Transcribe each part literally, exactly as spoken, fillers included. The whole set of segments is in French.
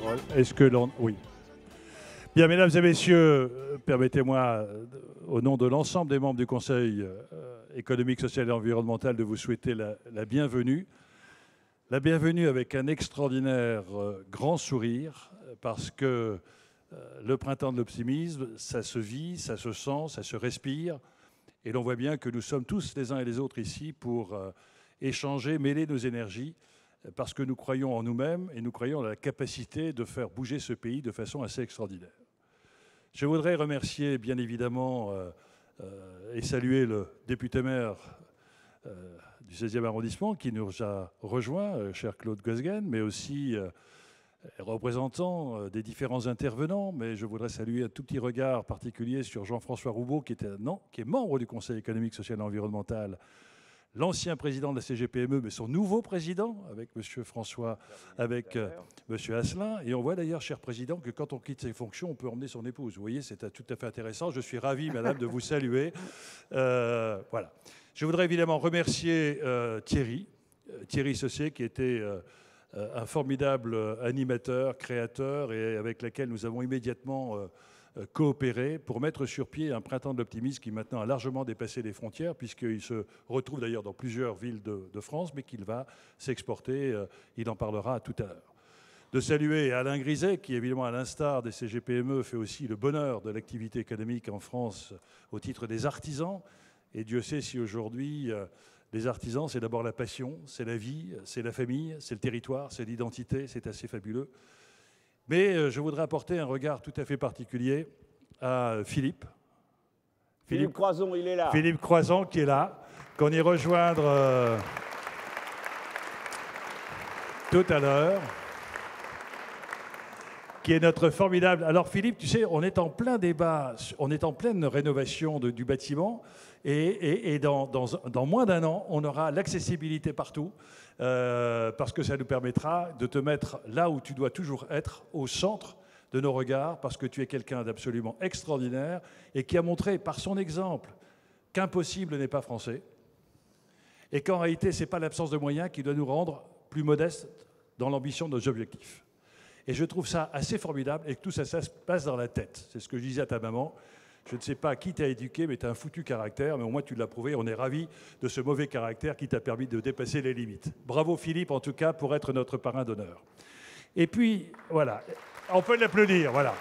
parole. Est-ce que l'on... Oui. Bien, mesdames et messieurs, permettez-moi, au nom de l'ensemble des membres du Conseil euh, économique, social et environnemental, de vous souhaiter la, la bienvenue. La bienvenue avec un extraordinaire euh, grand sourire, parce que euh, le printemps de l'optimisme, ça se vit, ça se sent, ça se respire. Et l'on voit bien que nous sommes tous les uns et les autres ici pour euh, échanger, mêler nos énergies, parce que nous croyons en nous-mêmes et nous croyons en la capacité de faire bouger ce pays de façon assez extraordinaire. Je voudrais remercier bien évidemment euh, euh, et saluer le député-maire euh, du seizième arrondissement qui nous a rejoints, euh, cher Claude Goesgen, mais aussi euh, représentants euh, des différents intervenants. Mais je voudrais saluer un tout petit regard particulier sur Jean-François Roubaud, qui, était, non, qui est membre du Conseil économique, social et environnemental, l'ancien président de la C G P M E, mais son nouveau président, avec M. François, avec euh, M. Asselin. Et on voit d'ailleurs, cher président, que quand on quitte ses fonctions, on peut emmener son épouse. Vous voyez, c'est tout à fait intéressant. Je suis ravi, madame, de vous saluer. Euh, voilà. Je voudrais évidemment remercier euh, Thierry, euh, Thierry Saucier, qui était euh, un formidable animateur, créateur, et avec lequel nous avons immédiatement euh, coopérer pour mettre sur pied un printemps de l'optimisme qui maintenant a largement dépassé les frontières, puisqu'il se retrouve d'ailleurs dans plusieurs villes de, de France, mais qu'il va s'exporter. Euh, il en parlera tout à l'heure. De saluer Alain Griset, qui évidemment, à l'instar des C G P M E, fait aussi le bonheur de l'activité économique en France au titre des artisans. Et Dieu sait si aujourd'hui, euh, les artisans, c'est d'abord la passion, c'est la vie, c'est la famille, c'est le territoire, c'est l'identité, c'est assez fabuleux. Mais je voudrais apporter un regard tout à fait particulier à Philippe. Philippe, Philippe Croison, il est là. Philippe Croison qui est là, qu'on y rejoindre euh, tout à l'heure, qui est notre formidable... Alors Philippe, tu sais, on est en plein débat, on est en pleine rénovation de, du bâtiment, et, et, et dans, dans, dans moins d'un an, on aura l'accessibilité partout. Euh, parce que ça nous permettra de te mettre là où tu dois toujours être, au centre de nos regards, parce que tu es quelqu'un d'absolument extraordinaire et qui a montré par son exemple qu'impossible n'est pas français et qu'en réalité, ce n'est pas l'absence de moyens qui doit nous rendre plus modestes dans l'ambition de nos objectifs. Et je trouve ça assez formidable et que tout ça, ça se passe dans la tête. C'est ce que je disais à ta maman. Je ne sais pas qui t'a éduqué, mais tu as un foutu caractère, mais au moins tu l'as prouvé. On est ravis de ce mauvais caractère qui t'a permis de dépasser les limites. Bravo Philippe, en tout cas, pour être notre parrain d'honneur. Et puis, voilà, on peut l'applaudir, voilà.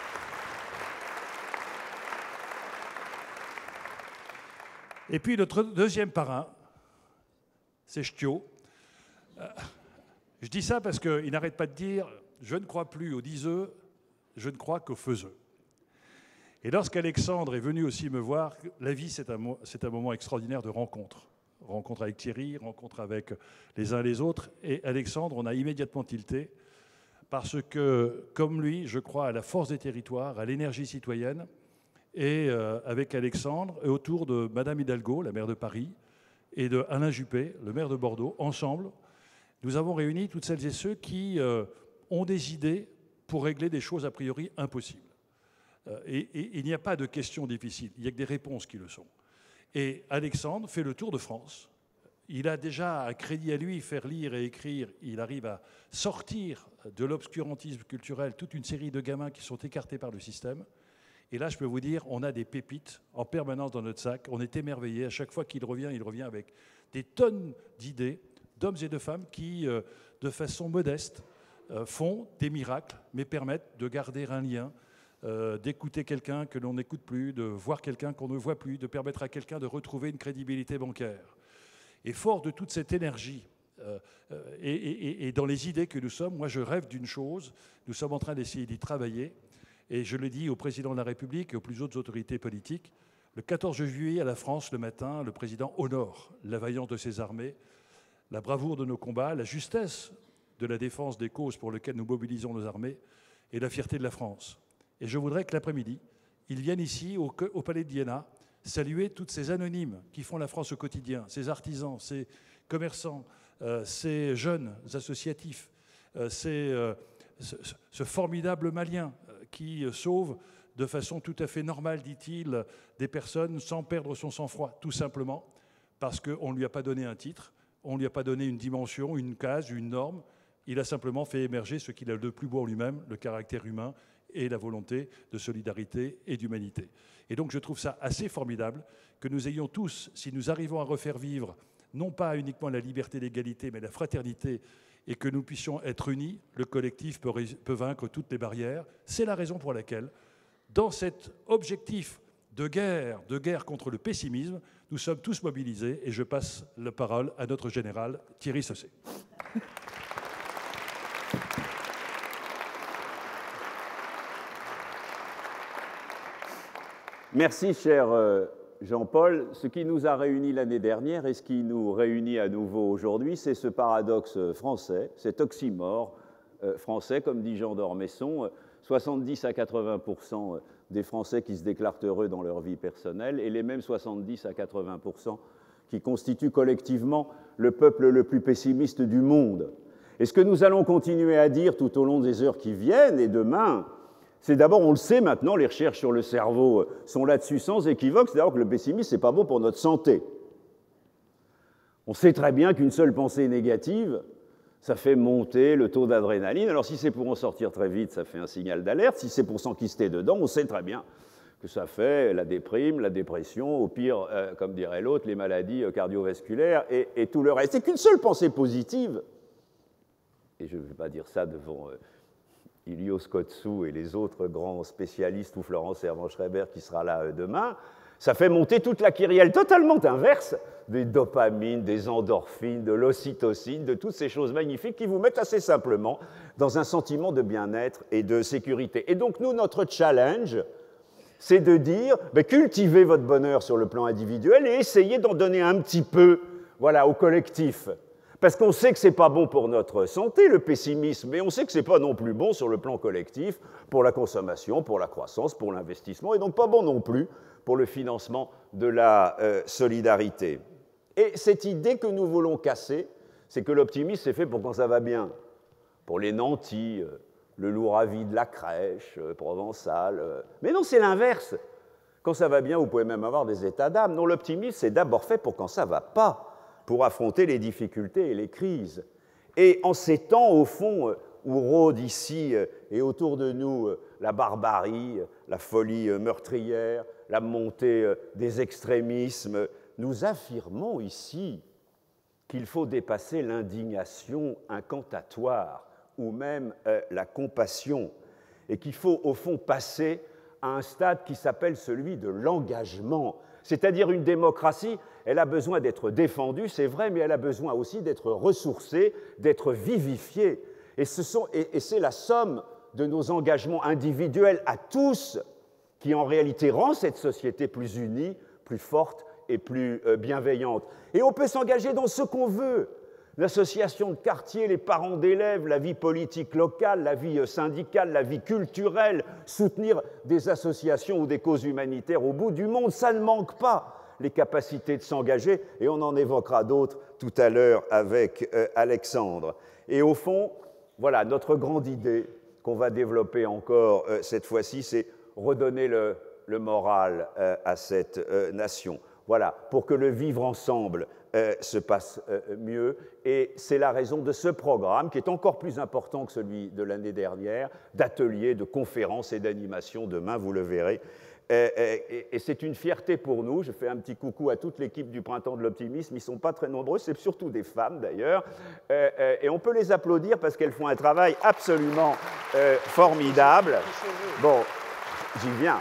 Et puis notre deuxième parrain, c'est Ch'tio. Euh, je dis ça parce qu'il n'arrête pas de dire « je ne crois plus aux diseux, je ne crois qu'aux faiseux ». Et lorsqu'Alexandre est venu aussi me voir, la vie, c'est un, c'est un moment extraordinaire de rencontre. Rencontre avec Thierry, rencontre avec les uns les autres. Et Alexandre, on a immédiatement tilté, parce que, comme lui, je crois à la force des territoires, à l'énergie citoyenne. Et euh, avec Alexandre, et autour de Madame Hidalgo, la maire de Paris, et de Alain Juppé, le maire de Bordeaux, ensemble, nous avons réuni toutes celles et ceux qui euh, ont des idées pour régler des choses a priori impossibles. Et, et, et il n'y a pas de questions difficiles, il n'y a que des réponses qui le sont. Et Alexandre fait le tour de France. Il a déjà un crédit à lui, faire lire et écrire. Il arrive à sortir de l'obscurantisme culturel toute une série de gamins qui sont écartés par le système. Et là, je peux vous dire, on a des pépites en permanence dans notre sac. On est émerveillés. À chaque fois qu'il revient, il revient avec des tonnes d'idées, d'hommes et de femmes qui, euh, de façon modeste, euh, font des miracles, mais permettent de garder un lien, Euh, d'écouter quelqu'un que l'on n'écoute plus, de voir quelqu'un qu'on ne voit plus, de permettre à quelqu'un de retrouver une crédibilité bancaire. Et fort de toute cette énergie euh, euh, et, et, et dans les idées que nous sommes, moi je rêve d'une chose, nous sommes en train d'essayer d'y travailler, et je le dis au président de la République et aux plus hautes autorités politiques, le quatorze juillet à la France, le matin, le président honore la vaillance de ses armées, la bravoure de nos combats, la justesse de la défense des causes pour lesquelles nous mobilisons nos armées et la fierté de la France. Et je voudrais que l'après-midi, ils viennent ici, au, au Palais de d'Iéna, saluer toutes ces anonymes qui font la France au quotidien, ces artisans, ces commerçants, euh, ces jeunes associatifs, euh, ces, euh, ce, ce formidable Malien euh, qui euh, sauve de façon tout à fait normale, dit-il, des personnes sans perdre son sang-froid, tout simplement parce qu'on ne lui a pas donné un titre, on ne lui a pas donné une dimension, une case, une norme. il a simplement fait émerger ce qu'il a de plus beau en lui-même, le caractère humain et la volonté de solidarité et d'humanité. Et donc je trouve ça assez formidable que nous ayons tous, si nous arrivons à refaire vivre non pas uniquement la liberté et l'égalité, mais la fraternité, et que nous puissions être unis, le collectif peut, peut vaincre toutes les barrières. C'est la raison pour laquelle, dans cet objectif de guerre, de guerre contre le pessimisme, nous sommes tous mobilisés, et je passe la parole à notre général Thierry Sausset. Merci, cher Jean-Paul. Ce qui nous a réunis l'année dernière et ce qui nous réunit à nouveau aujourd'hui, c'est ce paradoxe français, cet oxymore français, comme dit Jean d'Ormesson, soixante-dix à quatre-vingts pour cent des Français qui se déclarent heureux dans leur vie personnelle et les mêmes soixante-dix à quatre-vingts pour cent qui constituent collectivement le peuple le plus pessimiste du monde. Et ce que nous allons continuer à dire tout au long des heures qui viennent et demain, c'est d'abord, on le sait maintenant, les recherches sur le cerveau sont là-dessus sans équivoque, c'est d'abord que le pessimisme, ce n'est pas bon pour notre santé. On sait très bien qu'une seule pensée négative, ça fait monter le taux d'adrénaline. Alors si c'est pour en sortir très vite, ça fait un signal d'alerte. Si c'est pour s'enquister dedans, on sait très bien que ça fait la déprime, la dépression, au pire, euh, comme dirait l'autre, les maladies cardiovasculaires et, et tout le reste. C'est qu'une seule pensée positive, et je ne vais pas dire ça devant euh, Ilios Kotzou et les autres grands spécialistes, ou Florence Hermann-Schreiber qui sera là euh, demain, ça fait monter toute la kyrielle totalement inverse des dopamines, des endorphines, de l'ocytocine, de toutes ces choses magnifiques qui vous mettent assez simplement dans un sentiment de bien-être et de sécurité. Et donc nous, notre challenge, c'est de dire, ben, cultivez votre bonheur sur le plan individuel et essayez d'en donner un petit peu, voilà, au collectif. Parce qu'on sait que ce n'est pas bon pour notre santé, le pessimisme, mais on sait que ce n'est pas non plus bon sur le plan collectif, pour la consommation, pour la croissance, pour l'investissement, et donc pas bon non plus pour le financement de la euh, solidarité. Et cette idée que nous voulons casser, c'est que l'optimisme, c'est fait pour quand ça va bien. Pour les nantis, euh, le loup ravi de la crèche, euh, provençal. Euh. Mais non, c'est l'inverse. Quand ça va bien, vous pouvez même avoir des états d'âme. Non, l'optimisme, c'est d'abord fait pour quand ça ne va pas, pour affronter les difficultés et les crises. Et en ces temps, au fond, où rôde ici et autour de nous la barbarie, la folie meurtrière, la montée des extrémismes, nous affirmons ici qu'il faut dépasser l'indignation incantatoire ou même la compassion et qu'il faut, au fond, passer à un stade qui s'appelle celui de l'engagement. C'est-à-dire une démocratie, elle a besoin d'être défendue, c'est vrai, mais elle a besoin aussi d'être ressourcée, d'être vivifiée. Et, ce sont, et, et c'est la somme de nos engagements individuels à tous qui, en réalité, rend cette société plus unie, plus forte et plus euh, bienveillante. Et on peut s'engager dans ce qu'on veut. L'association de quartier, les parents d'élèves, la vie politique locale, la vie syndicale, la vie culturelle, soutenir des associations ou des causes humanitaires au bout du monde, ça ne manque pas les capacités de s'engager, et on en évoquera d'autres tout à l'heure avec euh, Alexandre. Et au fond, voilà, notre grande idée qu'on va développer encore euh, cette fois-ci, c'est redonner le, le moral euh, à cette euh, nation. Voilà, pour que le vivre ensemble Euh, se passe euh, mieux. Et c'est la raison de ce programme, qui est encore plus important que celui de l'année dernière, d'ateliers, de conférences et d'animations. Demain, vous le verrez. Euh, et, et c'est une fierté pour nous. Je fais un petit coucou à toute l'équipe du Printemps de l'Optimisme. Ils ne sont pas très nombreux, c'est surtout des femmes d'ailleurs. Euh, euh, et on peut les applaudir parce qu'elles font un travail absolument euh, formidable. Bon, j'y viens.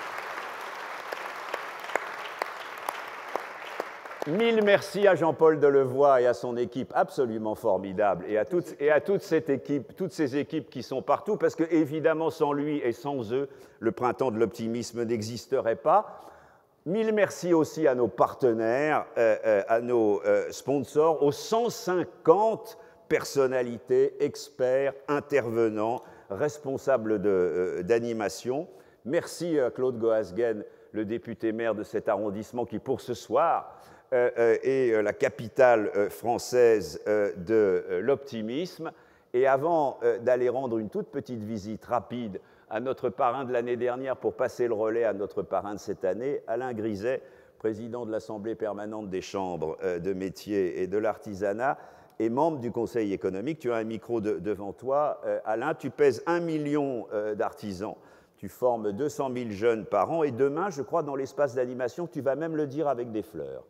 Mille merci à Jean-Paul Delevoye et à son équipe absolument formidable, et à, toute, et à toute cette équipe, toutes ces équipes qui sont partout, parce que évidemment sans lui et sans eux, le Printemps de l'Optimisme n'existerait pas. Mille merci aussi à nos partenaires, euh, euh, à nos euh, sponsors, aux cent cinquante personnalités, experts, intervenants, responsables de, euh, d'animation. Merci à Claude Goasguen, le député maire de cet arrondissement, qui pour ce soir Euh, euh, et euh, la capitale euh, française euh, de euh, l'optimisme. Et avant euh, d'aller rendre une toute petite visite rapide à notre parrain de l'année dernière pour passer le relais à notre parrain de cette année, Alain Griset, président de l'Assemblée permanente des chambres euh, de métiers et de l'artisanat, et membre du Conseil économique. Tu as un micro de, devant toi. Euh, Alain, tu pèses un million euh, d'artisans. Tu formes deux cent mille jeunes par an. Et demain, je crois, dans l'espace d'animation, tu vas même le dire avec des fleurs.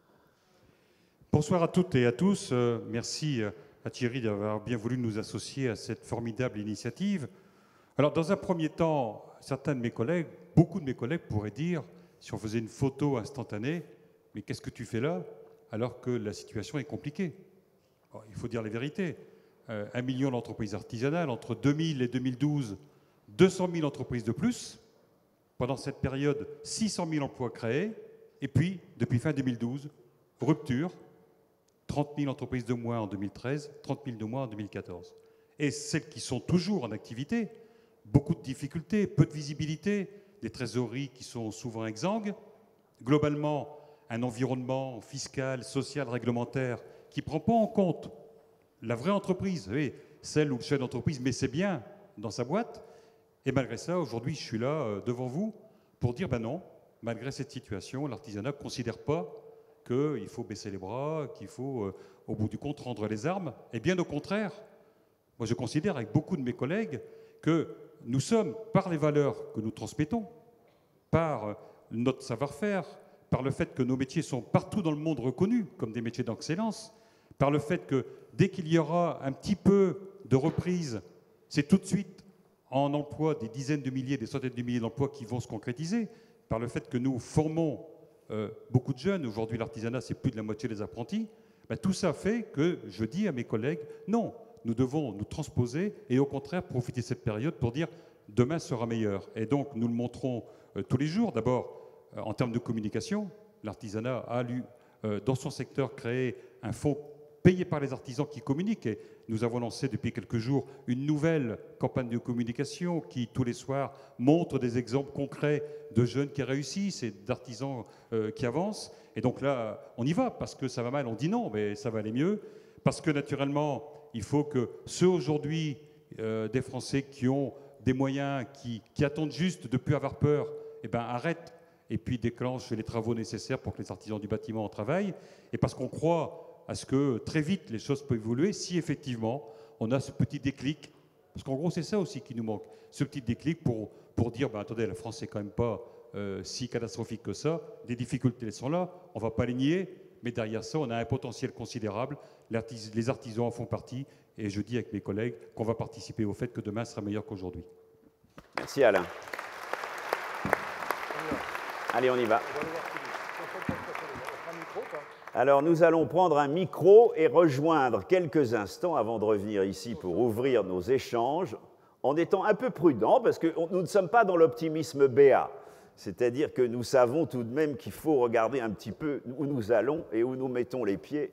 Bonsoir à toutes et à tous. Euh, merci à Thierry d'avoir bien voulu nous associer à cette formidable initiative. Alors, dans un premier temps, certains de mes collègues, beaucoup de mes collègues pourraient dire, si on faisait une photo instantanée, mais qu'est-ce que tu fais là, alors que la situation est compliquée? Alors, il faut dire la vérité. Euh, un million d'entreprises artisanales, entre deux mille et deux mille douze, deux cent mille entreprises de plus. Pendant cette période, six cent mille emplois créés. Et puis, depuis fin deux mille douze, rupture, trente mille entreprises de moins en deux mille treize, trente mille de moins en deux mille quatorze. Et celles qui sont toujours en activité, beaucoup de difficultés, peu de visibilité, des trésoreries qui sont souvent exsangues, globalement un environnement fiscal, social, réglementaire qui ne prend pas en compte la vraie entreprise, oui, celle ou le chef d'entreprise, mais c'est bien dans sa boîte. Et malgré ça, aujourd'hui, je suis là euh, devant vous pour dire, ben non, malgré cette situation, l'artisanat ne considère pas qu'il faut baisser les bras, qu'il faut, euh, au bout du compte, rendre les armes. Et bien au contraire, moi je considère avec beaucoup de mes collègues que nous sommes, par les valeurs que nous transmettons, par notre savoir-faire, par le fait que nos métiers sont partout dans le monde reconnus comme des métiers d'excellence, par le fait que dès qu'il y aura un petit peu de reprise, c'est tout de suite en emploi des dizaines de milliers, des centaines de milliers d'emplois qui vont se concrétiser, par le fait que nous formons euh, beaucoup de jeunes, aujourd'hui l'artisanat c'est plus de la moitié des apprentis, ben, tout ça fait que je dis à mes collègues, non, nous devons nous transposer et au contraire profiter de cette période pour dire demain sera meilleur. Et donc nous le montrons euh, tous les jours. D'abord, euh, en termes de communication, l'artisanat a lu, euh, dans son secteur créé un fonds payé par les artisans qui communiquent. Et nous avons lancé depuis quelques jours une nouvelle campagne de communication qui, tous les soirs, montre des exemples concrets de jeunes qui réussissent et d'artisans euh, qui avancent. Et donc là, on y va parce que ça va mal. On dit non, mais ça va aller mieux. Parce que naturellement, il faut que ceux aujourd'hui, euh, des Français qui ont des moyens, qui, qui attendent juste de ne plus avoir peur, eh ben, arrêtent et puis déclenchent les travaux nécessaires pour que les artisans du bâtiment en travaillent. Et parce qu'on croit à ce que très vite les choses peuvent évoluer si effectivement on a ce petit déclic. Parce qu'en gros, c'est ça aussi qui nous manque. Ce petit déclic pour, pour dire, ben, attendez, la France n'est quand même pas euh, si catastrophique que ça. Des difficultés, elles sont là. On ne va pas les nier. Mais derrière ça, on a un potentiel considérable. Les artisans en font partie. Et je dis avec mes collègues qu'on va participer au fait que demain sera meilleur qu'aujourd'hui. Merci Alain. Allez, on y va. Alors, nous allons prendre un micro et rejoindre quelques instants avant de revenir ici pour ouvrir nos échanges, en étant un peu prudents, parce que nous ne sommes pas dans l'optimisme béat. C'est-à-dire que nous savons tout de même qu'il faut regarder un petit peu où nous allons et où nous mettons les pieds.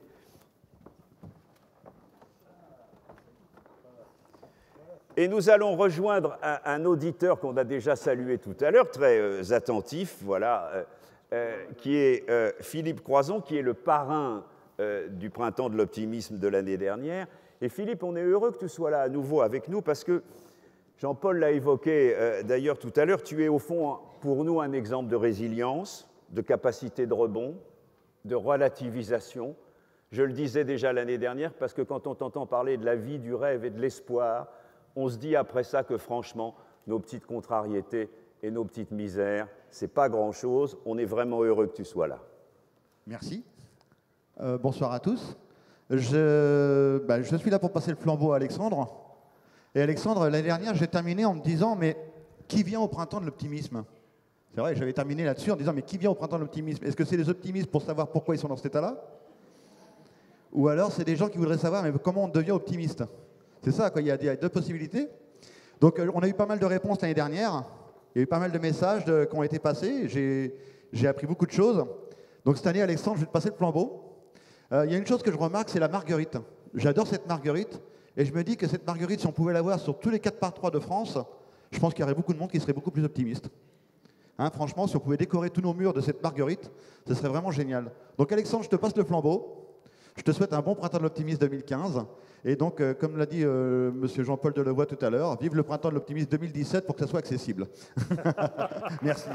Et nous allons rejoindre un, un auditeur qu'on a déjà salué tout à l'heure, très euh, attentif, voilà, euh, euh, qui est euh, Philippe Croison, qui est le parrain euh, du Printemps de l'Optimisme de l'année dernière. Et Philippe, on est heureux que tu sois là à nouveau avec nous, parce que Jean-Paul l'a évoqué euh, d'ailleurs tout à l'heure, tu es au fond pour nous un exemple de résilience, de capacité de rebond, de relativisation. Je le disais déjà l'année dernière, parce que quand on t'entend parler de la vie, du rêve et de l'espoir, on se dit après ça que franchement, nos petites contrariétés et nos petites misères, c'est pas grand-chose. On est vraiment heureux que tu sois là. Merci. Euh, bonsoir à tous. Je, bah, je suis là pour passer le flambeau à Alexandre. Et Alexandre, l'année dernière, j'ai terminé en me disant, mais qui vient au printemps de l'optimisme? C'est vrai, j'avais terminé là-dessus en disant, mais qui vient au printemps de l'optimisme? Est-ce que c'est les optimistes pour savoir pourquoi ils sont dans cet état-là? Ou alors c'est des gens qui voudraient savoir, mais comment on devient optimiste? C'est ça, quoi. Il y a deux possibilités. Donc, on a eu pas mal de réponses l'année dernière. Il y a eu pas mal de messages de, qui ont été passés. J'ai appris beaucoup de choses. Donc, cette année, Alexandre, je vais te passer le flambeau. Euh, il y a une chose que je remarque, c'est la marguerite. J'adore cette marguerite. Et je me dis que cette marguerite, si on pouvait l'avoir sur tous les quatre par trois de France, je pense qu'il y aurait beaucoup de monde qui serait beaucoup plus optimiste. Hein, franchement, si on pouvait décorer tous nos murs de cette marguerite, ce serait vraiment génial. Donc, Alexandre, je te passe le flambeau. Je te souhaite un bon printemps de l'optimisme deux mille quinze. Et donc, euh, comme l'a dit euh, M. Jean-Paul Delevoye tout à l'heure, vive le printemps de l'optimisme deux mille dix-sept pour que ça soit accessible. Merci.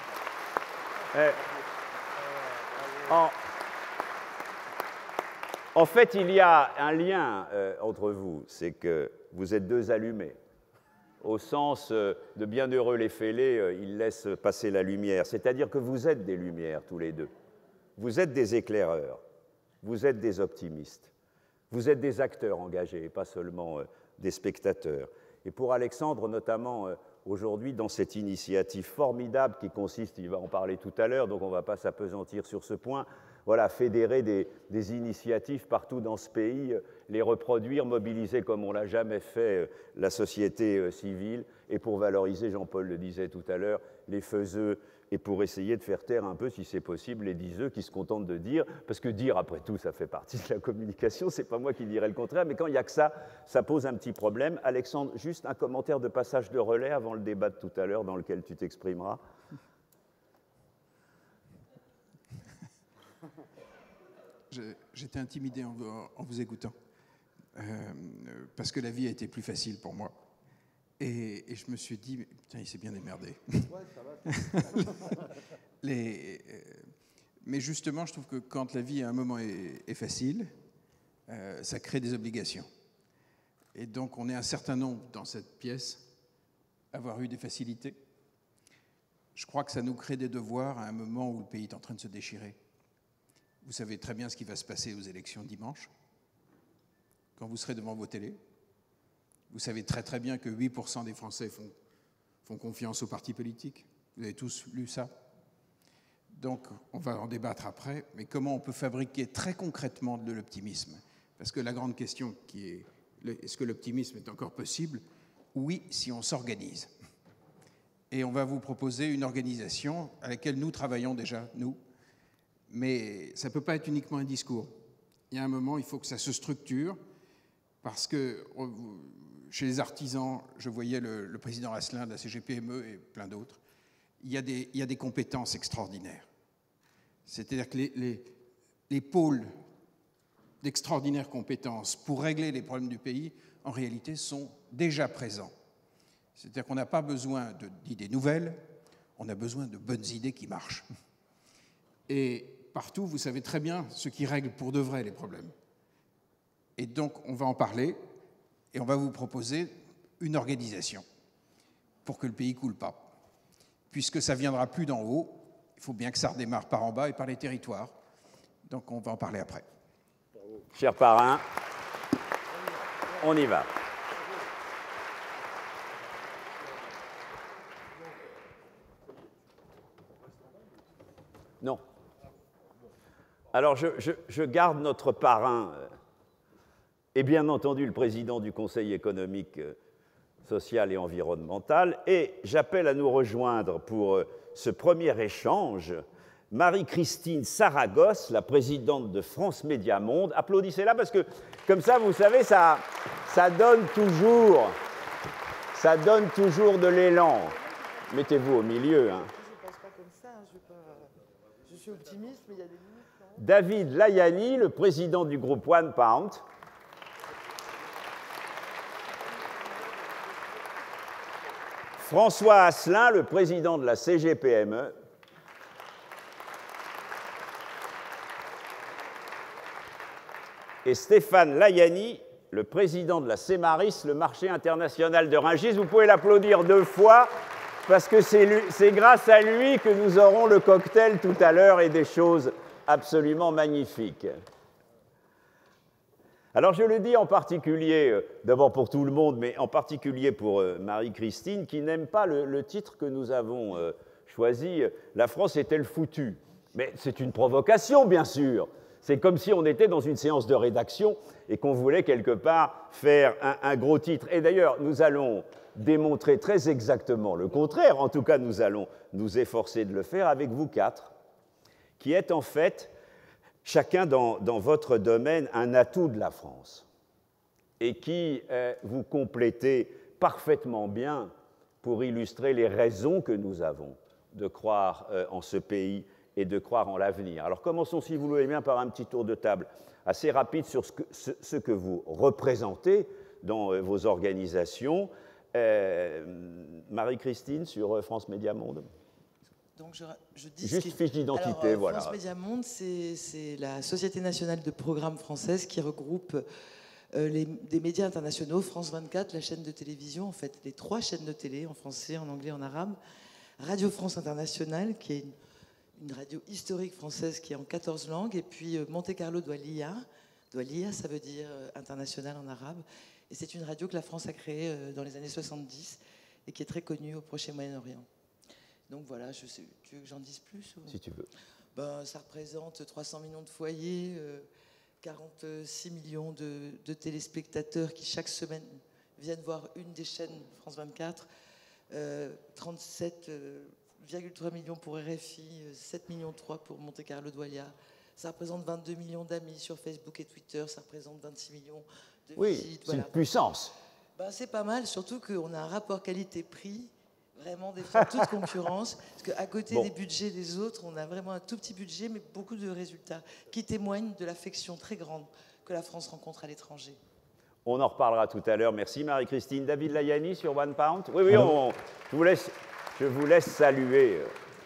Eh, en, En fait, il y a un lien euh, entre vous, c'est que vous êtes deux allumés. Au sens euh, de bienheureux les fêlés, euh, ils laissent passer la lumière. C'est-à-dire que vous êtes des lumières, tous les deux. Vous êtes des éclaireurs, vous êtes des optimistes, vous êtes des acteurs engagés, et pas seulement euh, des spectateurs. Et pour Alexandre, notamment euh, aujourd'hui, dans cette initiative formidable qui consiste, il va en parler tout à l'heure, donc on ne va pas s'appesantir sur ce point, voilà, fédérer des, des initiatives partout dans ce pays, les reproduire, mobiliser comme on ne l'a jamais fait la société civile, et pour valoriser, Jean-Paul le disait tout à l'heure, les faiseux, et pour essayer de faire taire un peu, si c'est possible, les diseux qui se contentent de dire, parce que dire, après tout, ça fait partie de la communication, c'est pas moi qui dirais le contraire, mais quand il n'y a que ça, ça pose un petit problème. Alexandre, juste un commentaire de passage de relais avant le débat de tout à l'heure dans lequel tu t'exprimeras. J'étais intimidé en, en vous écoutant, euh, parce que la vie a été plus facile pour moi. Et, et je me suis dit, putain, il s'est bien démerdé. Ouais, ça va. Les, euh, mais justement, je trouve que quand la vie à un moment est, est facile, euh, ça crée des obligations. Et donc, on est un certain nombre dans cette pièce à avoir eu des facilités. Je crois que ça nous crée des devoirs à un moment où le pays est en train de se déchirer. Vous savez très bien ce qui va se passer aux élections dimanche, quand vous serez devant vos télés. Vous savez très très bien que huit pour cent des Français font, font confiance aux partis politiques. Vous avez tous lu ça. Donc, on va en débattre après. Mais comment on peut fabriquer très concrètement de l'optimisme? Parce que la grande question qui est, est-ce que l'optimisme est encore possible? Oui, si on s'organise. Et on va vous proposer une organisation à laquelle nous travaillons déjà, nous. Mais ça ne peut pas être uniquement un discours. Il y a un moment, il faut que ça se structure, parce que chez les artisans, je voyais le, le président Asselin de la C G P M E et plein d'autres, il y a des, il y a des compétences extraordinaires. C'est-à-dire que les, les, les pôles d'extraordinaires compétences pour régler les problèmes du pays, en réalité, sont déjà présents. C'est-à-dire qu'on n'a pas besoin d'idées nouvelles, on a besoin de bonnes idées qui marchent. Et partout, vous savez très bien ce qui règle pour de vrai les problèmes. Et donc, on va en parler et on va vous proposer une organisation pour que le pays ne coule pas. Puisque ça ne viendra plus d'en haut, il faut bien que ça redémarre par en bas et par les territoires. Donc, on va en parler après. Cher parrain, on y va. Non. Alors, je, je, je garde notre parrain et bien entendu le président du Conseil économique, social et environnemental, et j'appelle à nous rejoindre pour ce premier échange Marie-Christine Saragosse, la présidente de France Média Monde. Applaudissez-la parce que, comme ça, vous savez, ça, ça donne toujours, ça donne toujours de l'élan. Mettez-vous au milieu. Hein. Je ne pense pas comme ça, hein. je, pas... je suis optimiste, mais il y a des limites. Quand même. David Layani, le président du groupe One Pound. François Asselin, le président de la C G P M E. Et Stéphane Layani, le président de la Cemaris, le marché international de Rungis. Vous pouvez l'applaudir deux fois, parce que c'est grâce à lui que nous aurons le cocktail tout à l'heure et des choses absolument magnifiques. Alors je le dis en particulier, euh, d'abord pour tout le monde, mais en particulier pour euh, Marie-Christine, qui n'aime pas le, le titre que nous avons euh, choisi, « La France est-elle foutue ?» Mais c'est une provocation, bien sûr. C'est comme si on était dans une séance de rédaction et qu'on voulait quelque part faire un, un gros titre. Et d'ailleurs, nous allons démontrer très exactement le contraire. En tout cas, nous allons nous efforcer de le faire avec vous quatre, qui êtes en fait chacun dans, dans votre domaine un atout de la France et qui euh, vous complétez parfaitement bien pour illustrer les raisons que nous avons de croire euh, en ce pays et de croire en l'avenir. Alors commençons, si vous le voulez bien, par un petit tour de table assez rapide sur ce que, ce, ce que vous représentez dans euh, vos organisations. Euh, Marie-Christine, sur euh, France Média Monde. Donc je, je dis Juste ce qui- fiche d'identité, Alors, euh, voilà. France Média Monde, c'est c'est la Société nationale de programmes française qui regroupe euh, les, des médias internationaux, France vingt-quatre, la chaîne de télévision, en fait, les trois chaînes de télé, en français, en anglais, en arabe, Radio France Internationale, qui est une, une radio historique française qui est en quatorze langues, et puis euh, Monte Carlo Doualiya. Doualiya, ça veut dire euh, international en arabe, et c'est une radio que la France a créée euh, dans les années soixante-dix et qui est très connue au Proche-Moyen-Orient. Donc voilà, je sais, tu veux que j'en dise plus ou... Si tu veux. Ben, ça représente trois cents millions de foyers, euh, quarante-six millions de, de téléspectateurs qui chaque semaine viennent voir une des chaînes France vingt-quatre, euh, trente-sept virgule trois millions pour R F I, sept virgule trois millions pour Monte Carlo Doualiya. Ça représente vingt-deux millions d'amis sur Facebook et Twitter, ça représente vingt-six millions de Oui, visites. c'est Voilà. une puissance. Ben, c'est pas mal, surtout qu'on a un rapport qualité-prix vraiment défiant toute concurrence, parce qu'à côté Bon. des budgets des autres, on a vraiment un tout petit budget, mais beaucoup de résultats, qui témoignent de l'affection très grande que la France rencontre à l'étranger. On en reparlera tout à l'heure. Merci Marie-Christine. David Layani sur One Pound. Oui, oui, on, je, vous laisse, je vous laisse saluer.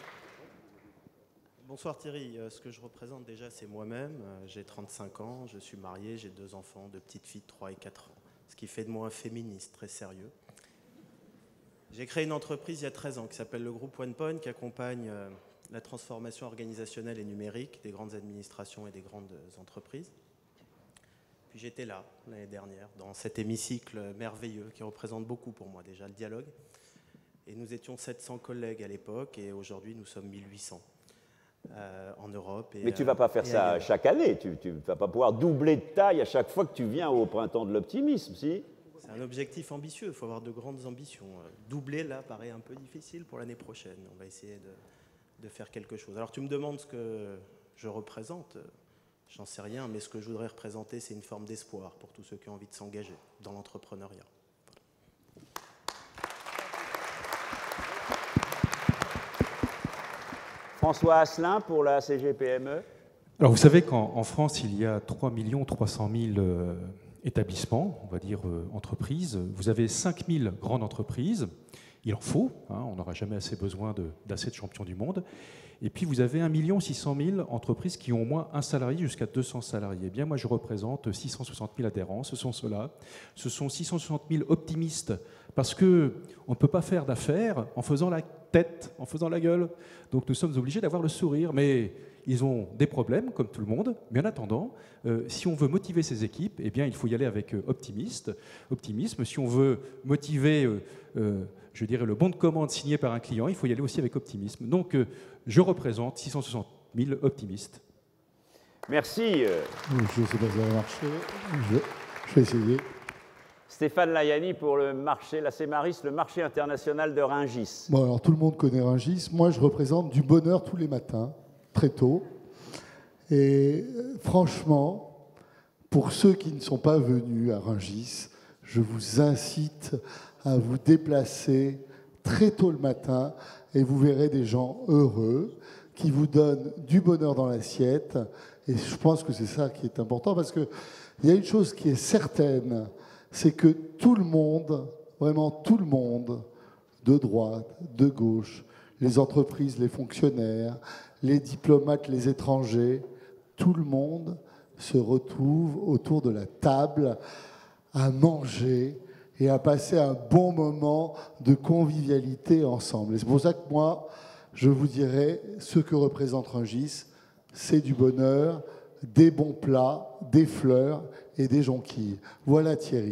Bonsoir Thierry, Euh, ce que je représente déjà c'est moi-même, Euh, j'ai trente-cinq ans, je suis marié, j'ai deux enfants, deux petites filles de trois et quatre ans, ce qui fait de moi un féministe très sérieux. J'ai créé une entreprise il y a treize ans qui s'appelle le groupe OnePoint, qui accompagne euh, la transformation organisationnelle et numérique des grandes administrations et des grandes entreprises. Puis j'étais là l'année dernière, dans cet hémicycle merveilleux qui représente beaucoup pour moi déjà, le dialogue. Et nous étions sept cents collègues à l'époque et aujourd'hui nous sommes mille huit cents euh, en Europe. Et, Mais tu ne vas pas faire et ça ailleurs. chaque année. Tu ne vas pas pouvoir doubler de taille à chaque fois que tu viens au printemps de l'optimisme, si? C'est un objectif ambitieux, il faut avoir de grandes ambitions. Euh, Doubler, là, paraît un peu difficile pour l'année prochaine. On va essayer de, de faire quelque chose. Alors, tu me demandes ce que je représente. Euh, J'en sais rien, mais ce que je voudrais représenter, c'est une forme d'espoir pour tous ceux qui ont envie de s'engager dans l'entrepreneuriat. François Asselin pour la C G P M E. Alors, vous savez qu'en en France, il y a trois millions trois cent mille euh, établissements, on va dire euh, entreprises. Vous avez cinq mille grandes entreprises. Il en faut, hein, on n'aura jamais assez besoin de- d'assez de champions du monde. Et puis, vous avez un million six cent mille entreprises qui ont au moins un salarié jusqu'à deux cents salariés. Eh bien, moi, je représente six cent soixante mille adhérents. Ce sont ceux-là. Ce sont six cent soixante mille optimistes parce qu'on ne peut pas faire d'affaires en faisant la tête, en faisant la gueule. Donc, nous sommes obligés d'avoir le sourire. Mais ils ont des problèmes, comme tout le monde. Mais en attendant, euh, si on veut motiver ces équipes, eh bien, il faut y aller avec euh, optimiste, optimisme. Si on veut motiver, euh, euh, je dirais, le bon de commande signé par un client, il faut y aller aussi avec optimisme. Donc, euh, je représente six cent soixante mille optimistes. Merci. euh, Je ne sais pas si ça va marcher. Je, je vais essayer. Stéphane Layani pour le marché, la Cémaris, le marché international de Rungis. Bon, alors tout le monde connaît Rungis. Moi, je représente du bonheur tous les matins, très tôt. Et euh, franchement, pour ceux qui ne sont pas venus à Rungis, je vous incite à vous déplacer très tôt le matin et vous verrez des gens heureux qui vous donnent du bonheur dans l'assiette. Et je pense que c'est ça qui est important parce qu'il y a une chose qui est certaine, c'est que tout le monde, vraiment tout le monde, de droite, de gauche, les entreprises, les fonctionnaires, les diplomates, les étrangers, tout le monde se retrouve autour de la table à manger et à passer un bon moment de convivialité ensemble. Et c'est pour ça que moi, je vous dirais, ce que représente Rungis, c'est du bonheur, des bons plats, des fleurs et des jonquilles. Voilà Thierry.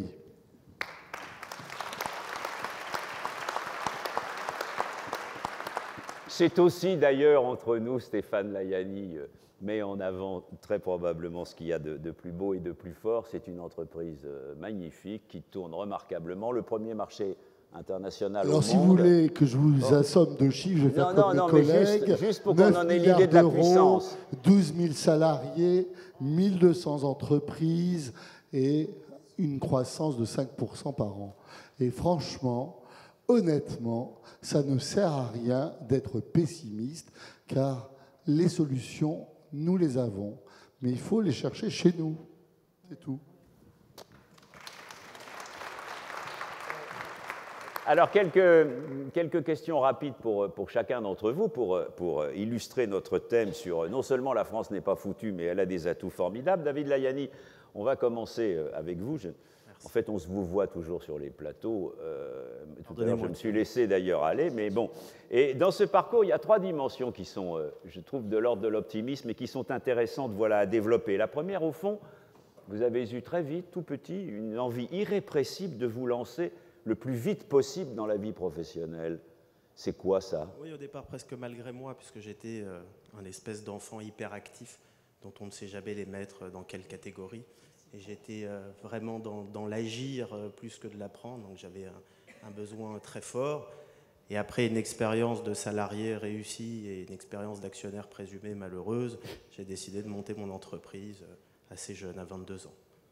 C'est aussi d'ailleurs entre nous, Stéphane Layani euh, met en avant très probablement ce qu'il y a de, de plus beau et de plus fort. C'est une entreprise euh, magnifique qui tourne remarquablement. Le premier marché international Alors au si monde. vous voulez que je vous Oh. assomme de chiffres, je vais faire Non, comme non, mes non, mais collègues. juste- juste pour qu'on neuf en ait milliards l'idée de la d'euros, puissance. douze mille salariés, mille deux cents entreprises et une croissance de cinq pour cent par an. Et franchement, honnêtement, ça ne sert à rien d'être pessimiste, car les solutions, nous les avons, mais il faut les chercher chez nous. C'est tout. Alors, quelques, quelques questions rapides pour, pour chacun d'entre vous, pour, pour illustrer notre thème sur non seulement la France n'est pas foutue, mais elle a des atouts formidables. David Layani, on va commencer avec vous. Je, en fait, on se vous voit toujours sur les plateaux. Euh, tout à l'heure, je me suis laissé d'ailleurs aller, mais bon. Et dans ce parcours, il y a trois dimensions qui sont, euh, je trouve, de l'ordre de l'optimisme et qui sont intéressantes, voilà, à développer. La première, au fond, vous avez eu très vite, tout petit, une envie irrépressible de vous lancer le plus vite possible dans la vie professionnelle. C'est quoi ça? Oui, au départ presque malgré moi, puisque j'étais euh, un espèce d'enfant hyperactif dont on ne sait jamais les mettre dans quelle catégorie. Et j'étais euh, vraiment dans, dans l'agir euh, plus que de l'apprendre, donc j'avais un, un besoin très fort. Et après une expérience de salarié réussie et une expérience d'actionnaire présumé malheureuse, j'ai décidé de monter mon entreprise euh, assez jeune, à vingt-deux ans.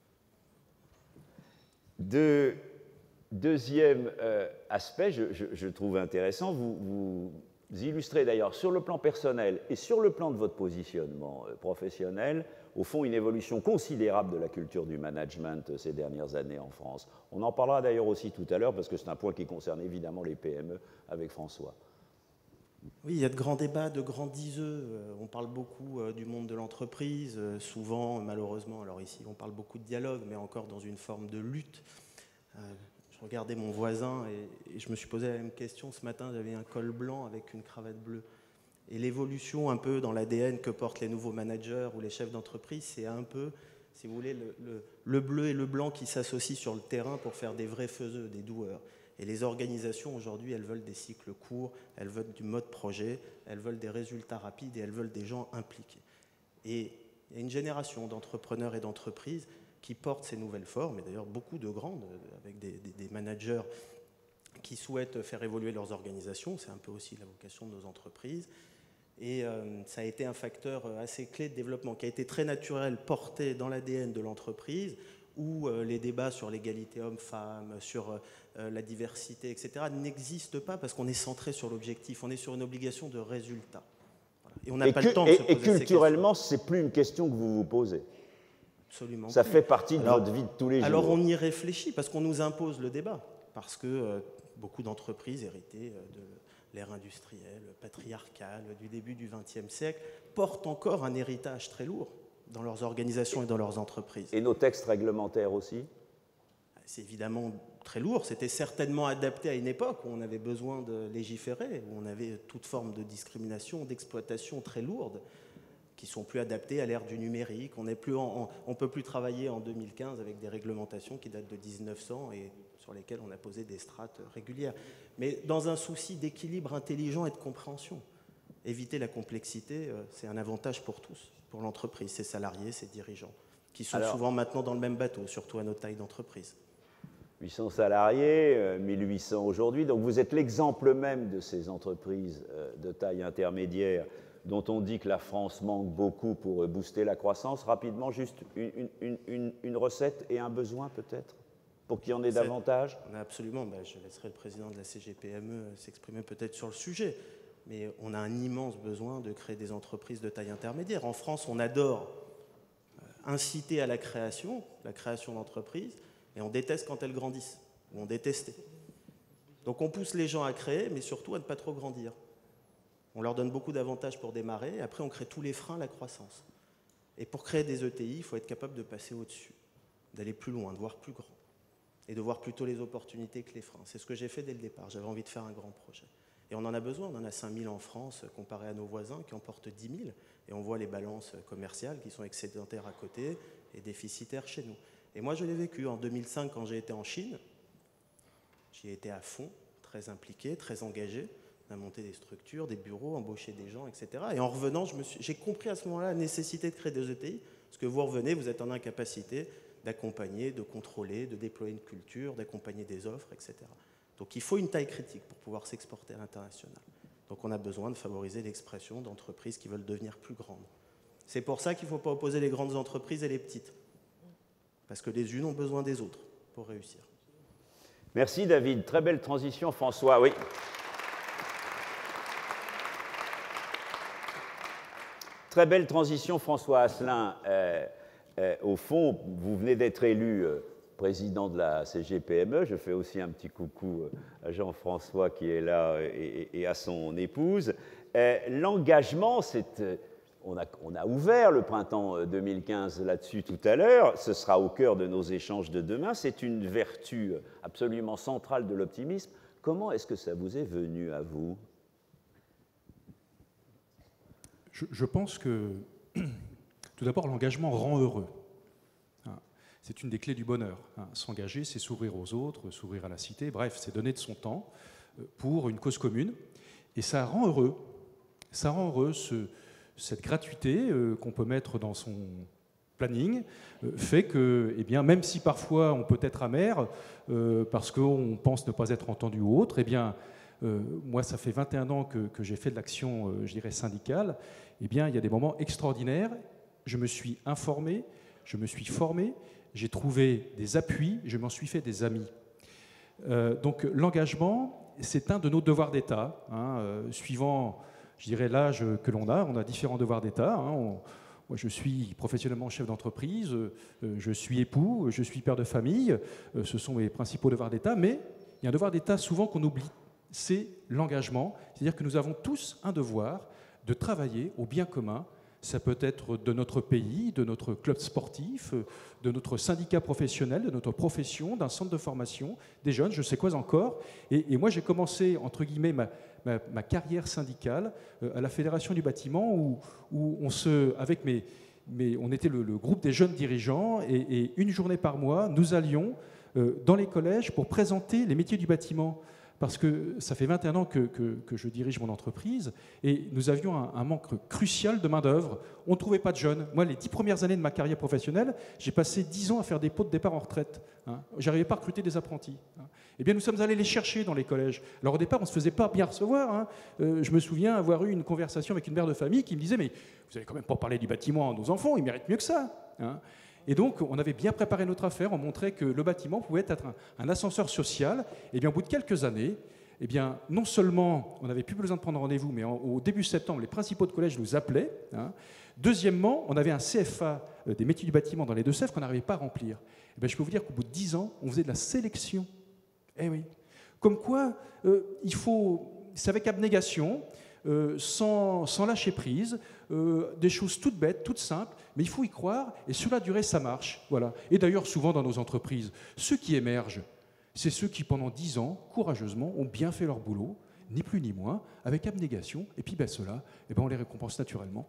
De... Deuxième euh, aspect, je, je, je trouve intéressant, vous, vous illustrez d'ailleurs sur le plan personnel et sur le plan de votre positionnement euh, professionnel, au fond, une évolution considérable de la culture du management euh, ces dernières années en France. On en parlera d'ailleurs aussi tout à l'heure, parce que c'est un point qui concerne évidemment les P M E avec François. Oui, il y a de grands débats, de grands diseux. On parle beaucoup du monde de l'entreprise, souvent, malheureusement, alors ici, on parle beaucoup de dialogue, mais encore dans une forme de lutte. Euh, Je regardais mon voisin et, et je me suis posé la même question. Ce matin, j'avais un col blanc avec une cravate bleue. Et l'évolution un peu dans l'A D N que portent les nouveaux managers ou les chefs d'entreprise, c'est un peu, si vous voulez, le, le, le bleu et le blanc qui s'associent sur le terrain pour faire des vrais faiseux, des doueurs. Et les organisations, aujourd'hui, elles veulent des cycles courts, elles veulent du mode projet, elles veulent des résultats rapides et elles veulent des gens impliqués. Et il y a une génération d'entrepreneurs et d'entreprises qui portent ces nouvelles formes, et d'ailleurs beaucoup de grandes, avec des, des, des managers qui souhaitent faire évoluer leurs organisations. C'est un peu aussi la vocation de nos entreprises. Et euh, ça a été un facteur assez clé de développement, qui a été très naturel, porté dans l'A D N de l'entreprise, où euh, les débats sur l'égalité homme-femme, sur euh, la diversité, et cetera, n'existent pas parce qu'on est centré sur l'objectif, on est sur une obligation de résultat. Voilà. Et on n'a pas que, le temps de et, se poser et culturellement, ces questions. c'est plus une question que vous vous posez. Absolument. Ça plus. fait partie de alors, votre vie de tous les jours. Alors on y réfléchit parce qu'on nous impose le débat, parce que euh, beaucoup d'entreprises héritées de l'ère industrielle, patriarcale, du début du vingtième siècle, portent encore un héritage très lourd dans leurs organisations et dans leurs entreprises. Et nos textes réglementaires aussi? C'est évidemment très lourd. C'était certainement adapté à une époque où on avait besoin de légiférer, où on avait toute forme de discrimination, d'exploitation très lourde, qui sont plus adaptés à l'ère du numérique. On ne peut plus travailler en deux mille quinze avec des réglementations qui datent de mille neuf cents et sur lesquelles on a posé des strates régulières. Mais dans un souci d'équilibre intelligent et de compréhension, éviter la complexité, c'est un avantage pour tous, pour l'entreprise, ses salariés, ses dirigeants, qui sont Alors, souvent maintenant dans le même bateau, surtout à notre taille d'entreprise. huit cents salariés, mille huit cents aujourd'hui, donc vous êtes l'exemple même de ces entreprises de taille intermédiaire dont on dit que la France manque beaucoup pour booster la croissance. Rapidement, juste une, une, une, une recette et un besoin peut-être, pour qu'il y en ait davantage. Absolument, ben, je laisserai le président de la C G P M E s'exprimer peut-être sur le sujet, mais on a un immense besoin de créer des entreprises de taille intermédiaire. En France, on adore inciter à la création, la création d'entreprises, et on déteste quand elles grandissent, ou on détestait. Donc on pousse les gens à créer, mais surtout à ne pas trop grandir. On leur donne beaucoup d'avantages pour démarrer, et après on crée tous les freins à la croissance. Et pour créer des E T I, il faut être capable de passer au-dessus, d'aller plus loin, de voir plus grand, et de voir plutôt les opportunités que les freins. C'est ce que j'ai fait dès le départ, j'avais envie de faire un grand projet. Et on en a besoin, on en a cinq mille en France, comparé à nos voisins qui en portent dix mille, et on voit les balances commerciales qui sont excédentaires à côté et déficitaires chez nous. Et moi je l'ai vécu en deux mille cinq quand j'ai été en Chine, j'y ai été à fond, très impliqué, très engagé. On a monté des structures, des bureaux, embauché des gens, et cetera. Et en revenant, je me suis, j'ai compris à ce moment-là la nécessité de créer des E T I, parce que vous revenez, vous êtes en incapacité d'accompagner, de contrôler, de déployer une culture, d'accompagner des offres, et cetera. Donc il faut une taille critique pour pouvoir s'exporter à l'international. Donc on a besoin de favoriser l'expression d'entreprises qui veulent devenir plus grandes. C'est pour ça qu'il ne faut pas opposer les grandes entreprises et les petites, parce que les unes ont besoin des autres pour réussir. Merci David, très belle transition. François, oui. Très belle transition, François Asselin. Euh, euh, au fond, vous venez d'être élu euh, président de la C G P M E. Je fais aussi un petit coucou à Jean-François qui est là et, et à son épouse. L'engagement, c'est... On a, on a ouvert le printemps deux mille quinze là-dessus tout à l'heure. Ce sera au cœur de nos échanges de demain. C'est une vertu absolument centrale de l'optimisme. Comment est-ce que ça vous est venu à vous? je, je pense que, tout d'abord, l'engagement rend heureux. C'est une des clés du bonheur. S'engager, c'est s'ouvrir aux autres, s'ouvrir à la cité. Bref, c'est donner de son temps pour une cause commune. Et ça rend heureux. Ça rend heureux ce... Cette gratuité euh, qu'on peut mettre dans son planning euh, fait que, eh bien, même si parfois on peut être amer euh, parce qu'on pense ne pas être entendu ou autre, eh bien, euh, moi, ça fait vingt et un ans que, que j'ai fait de l'action, euh, je dirais, syndicale. Eh bien, il y a des moments extraordinaires. Je me suis informé, je me suis formé, j'ai trouvé des appuis, je m'en suis fait des amis. Euh, donc, l'engagement, c'est un de nos devoirs d'État, hein, euh, suivant... Je dirais l'âge que l'on a, on a différents devoirs d'État. Hein. On, moi, je suis professionnellement chef d'entreprise, euh, je suis époux, je suis père de famille, euh, ce sont mes principaux devoirs d'État, mais il y a un devoir d'État souvent qu'on oublie, c'est l'engagement. C'est-à-dire que nous avons tous un devoir de travailler au bien commun. Ça peut être de notre pays, de notre club sportif, de notre syndicat professionnel, de notre profession, d'un centre de formation, des jeunes, je sais quoi encore. Et, et moi, j'ai commencé, entre guillemets, ma, ma, ma carrière syndicale euh, à la Fédération du bâtiment, où, où on, se, avec mes, mes, on était le, le groupe des jeunes dirigeants, et, et une journée par mois, nous allions euh, dans les collèges pour présenter les métiers du bâtiment. Parce que ça fait vingt et un ans que, que, que je dirige mon entreprise et nous avions un, un manque crucial de main-d'œuvre. On ne trouvait pas de jeunes. Moi, les dix premières années de ma carrière professionnelle, j'ai passé dix ans à faire des pots de départ en retraite. Hein. Je n'arrivais pas à recruter des apprentis. Hein. Eh bien, nous sommes allés les chercher dans les collèges. Alors, au départ, on ne se faisait pas bien recevoir. Hein. Euh, je me souviens avoir eu une conversation avec une mère de famille qui me disait « Mais vous n'allez quand même pas parler du bâtiment à nos enfants, ils méritent mieux que ça. Hein. » Et donc, on avait bien préparé notre affaire, on montrait que le bâtiment pouvait être un, un ascenseur social. Et bien, au bout de quelques années, eh bien, non seulement on n'avait plus besoin de prendre rendez-vous, mais en, au début septembre, les principaux de collège nous appelaient. Hein. Deuxièmement, on avait un C F A euh, des métiers du bâtiment dans les Deux-Sèvres qu'on n'arrivait pas à remplir. Eh bien, je peux vous dire qu'au bout de dix ans, on faisait de la sélection. Eh oui. Comme quoi, euh, il faut, c'est avec abnégation, euh, sans, sans lâcher prise, euh, des choses toutes bêtes, toutes simples, mais il faut y croire, et sur la durée, ça marche. Voilà. Et d'ailleurs, souvent dans nos entreprises, ceux qui émergent, c'est ceux qui, pendant dix ans, courageusement, ont bien fait leur boulot, ni plus ni moins, avec abnégation, et puis ben, ceux-là, eh ben, on les récompense naturellement.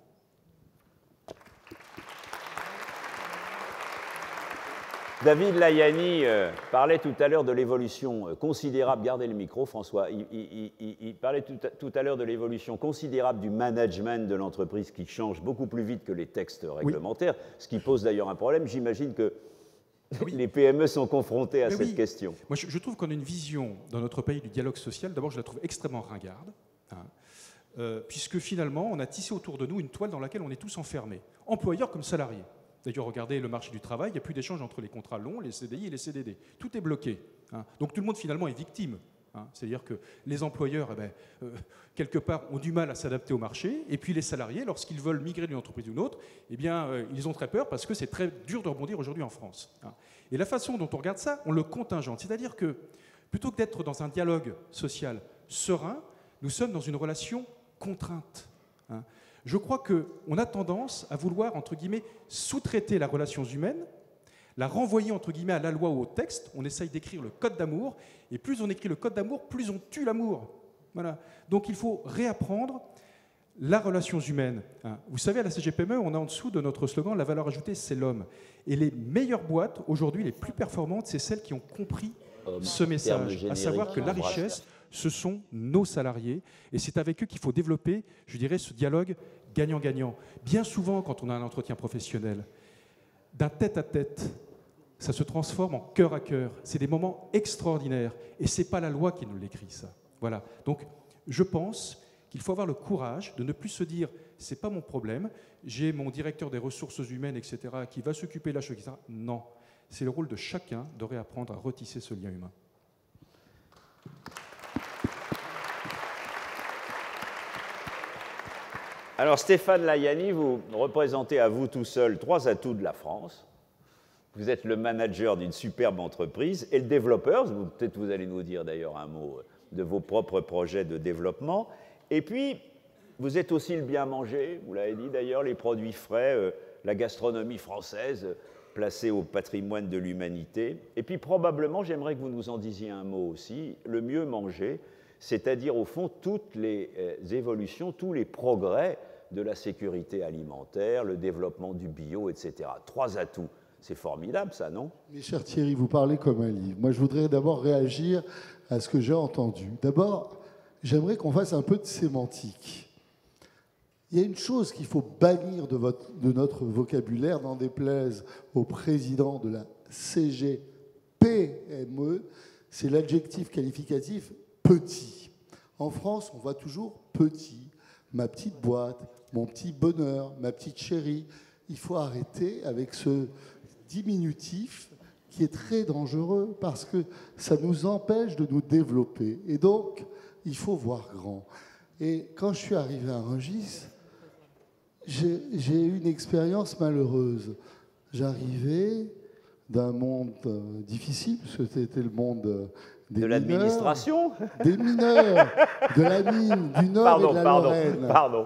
David Layani euh, parlait tout à l'heure de l'évolution euh, considérable, gardez le micro François, il, il, il, il parlait tout à, tout à l'heure de l'évolution considérable du management de l'entreprise qui change beaucoup plus vite que les textes réglementaires, oui. Ce qui pose d'ailleurs un problème. J'imagine que oui. Les P M E sont confrontés à Mais cette oui. question. Moi, je, je trouve qu'on a une vision dans notre pays du dialogue social, d'abord je la trouve extrêmement ringarde, hein, euh, puisque finalement on a tissé autour de nous une toile dans laquelle on est tous enfermés, employeurs comme salariés. D'ailleurs, regardez le marché du travail, il n'y a plus d'échange entre les contrats longs, les C D I et les C D D. Tout est bloqué. Hein. Donc tout le monde finalement est victime. Hein. C'est-à-dire que les employeurs, eh ben, euh, quelque part, ont du mal à s'adapter au marché, et puis les salariés, lorsqu'ils veulent migrer d'une entreprise à une autre, eh bien, euh, ils ont très peur parce que c'est très dur de rebondir aujourd'hui en France. Hein. Et la façon dont on regarde ça, on le contingente. C'est-à-dire que plutôt que d'être dans un dialogue social serein, nous sommes dans une relation contrainte. Hein. Je crois qu'on a tendance à vouloir, entre guillemets, sous-traiter la relation humaine, la renvoyer, entre guillemets, à la loi ou au texte. On essaye d'écrire le code d'amour, et plus on écrit le code d'amour, plus on tue l'amour. Voilà. Donc il faut réapprendre la relation humaine. Hein. Vous savez, à la C G P M E, on a en dessous de notre slogan « La valeur ajoutée, c'est l'homme ». Et les meilleures boîtes, aujourd'hui, les plus performantes, c'est celles qui ont compris Homme, ce message, à savoir que la richesse, ce sont nos salariés, et c'est avec eux qu'il faut développer, je dirais, ce dialogue gagnant-gagnant. Bien souvent, quand on a un entretien professionnel, d'un tête-à-tête, ça se transforme en cœur à cœur. C'est des moments extraordinaires, et ce n'est pas la loi qui nous l'écrit, ça. Voilà. Donc, je pense qu'il faut avoir le courage de ne plus se dire « c'est pas mon problème, j'ai mon directeur des ressources humaines, et cetera, qui va s'occuper de la chose, et cetera » Non. C'est le rôle de chacun de réapprendre à retisser ce lien humain. Alors Stéphane Layani, vous représentez à vous tout seul trois atouts de la France. vous êtes le manager d'une superbe entreprise et le développeur, peut-être vous allez nous dire d'ailleurs un mot de vos propres projets de développement. Et puis, vous êtes aussi le bien manger, vous l'avez dit d'ailleurs, les produits frais, euh, la gastronomie française, euh, placée au patrimoine de l'humanité. Et puis probablement, j'aimerais que vous nous en disiez un mot aussi, le mieux manger, c'est-à-dire au fond toutes les euh, évolutions, tous les progrès de la sécurité alimentaire, le développement du bio, et cetera. Trois atouts. C'est formidable, ça, non? Mes chers Thierry, vous parlez comme un livre. Moi, je voudrais d'abord réagir à ce que j'ai entendu. D'abord, j'aimerais qu'on fasse un peu de sémantique. Il y a une chose qu'il faut bannir de, votre, de notre vocabulaire, n'en déplaise au président de la C G P M E, c'est l'adjectif qualificatif petit. En France, on voit toujours petit. Ma petite boîte, mon petit bonheur, ma petite chérie. Il faut arrêter avec ce diminutif qui est très dangereux parce que ça nous empêche de nous développer. Et donc, il faut voir grand. Et quand je suis arrivé à Rungis, j'ai eu une expérience malheureuse. J'arrivais d'un monde euh, difficile, parce que c'était le monde euh, des de l'administration, des mineurs, de la mine, du Nord pardon, et de la pardon, Lorraine. Pardon.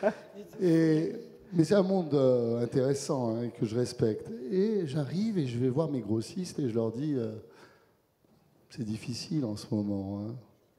Et, mais c'est un monde euh, intéressant hein, que je respecte. Et j'arrive et je vais voir mes grossistes et je leur dis euh, c'est difficile en ce moment. Hein.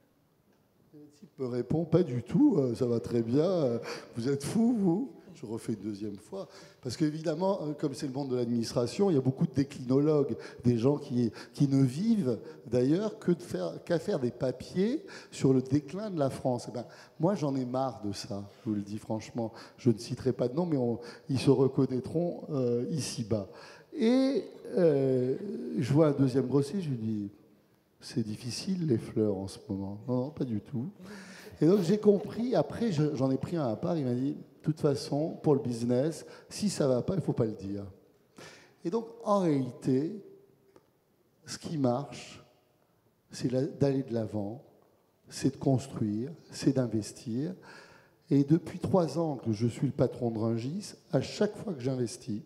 Et le type me répond pas du tout, euh, ça va très bien, euh, vous êtes fous, vous? Je refais une deuxième fois. Parce qu'évidemment, comme c'est le monde de l'administration, il y a beaucoup de déclinologues, des gens qui, qui ne vivent d'ailleurs que de faire, qu'à faire des papiers sur le déclin de la France. Eh ben, moi, j'en ai marre de ça, je vous le dis franchement. Je ne citerai pas de nom, mais on, ils se reconnaîtront euh, ici-bas. Et euh, je vois un deuxième grossier, je lui dis, c'est difficile les fleurs en ce moment. Non, non, pas du tout. Et donc j'ai compris, après j'en ai pris un à part, il m'a dit, de toute façon, pour le business, si ça ne va pas, il ne faut pas le dire. Et donc, en réalité, ce qui marche, c'est d'aller de l'avant, c'est de construire, c'est d'investir. Et depuis trois ans que je suis le patron de Rungis, à chaque fois que j'investis,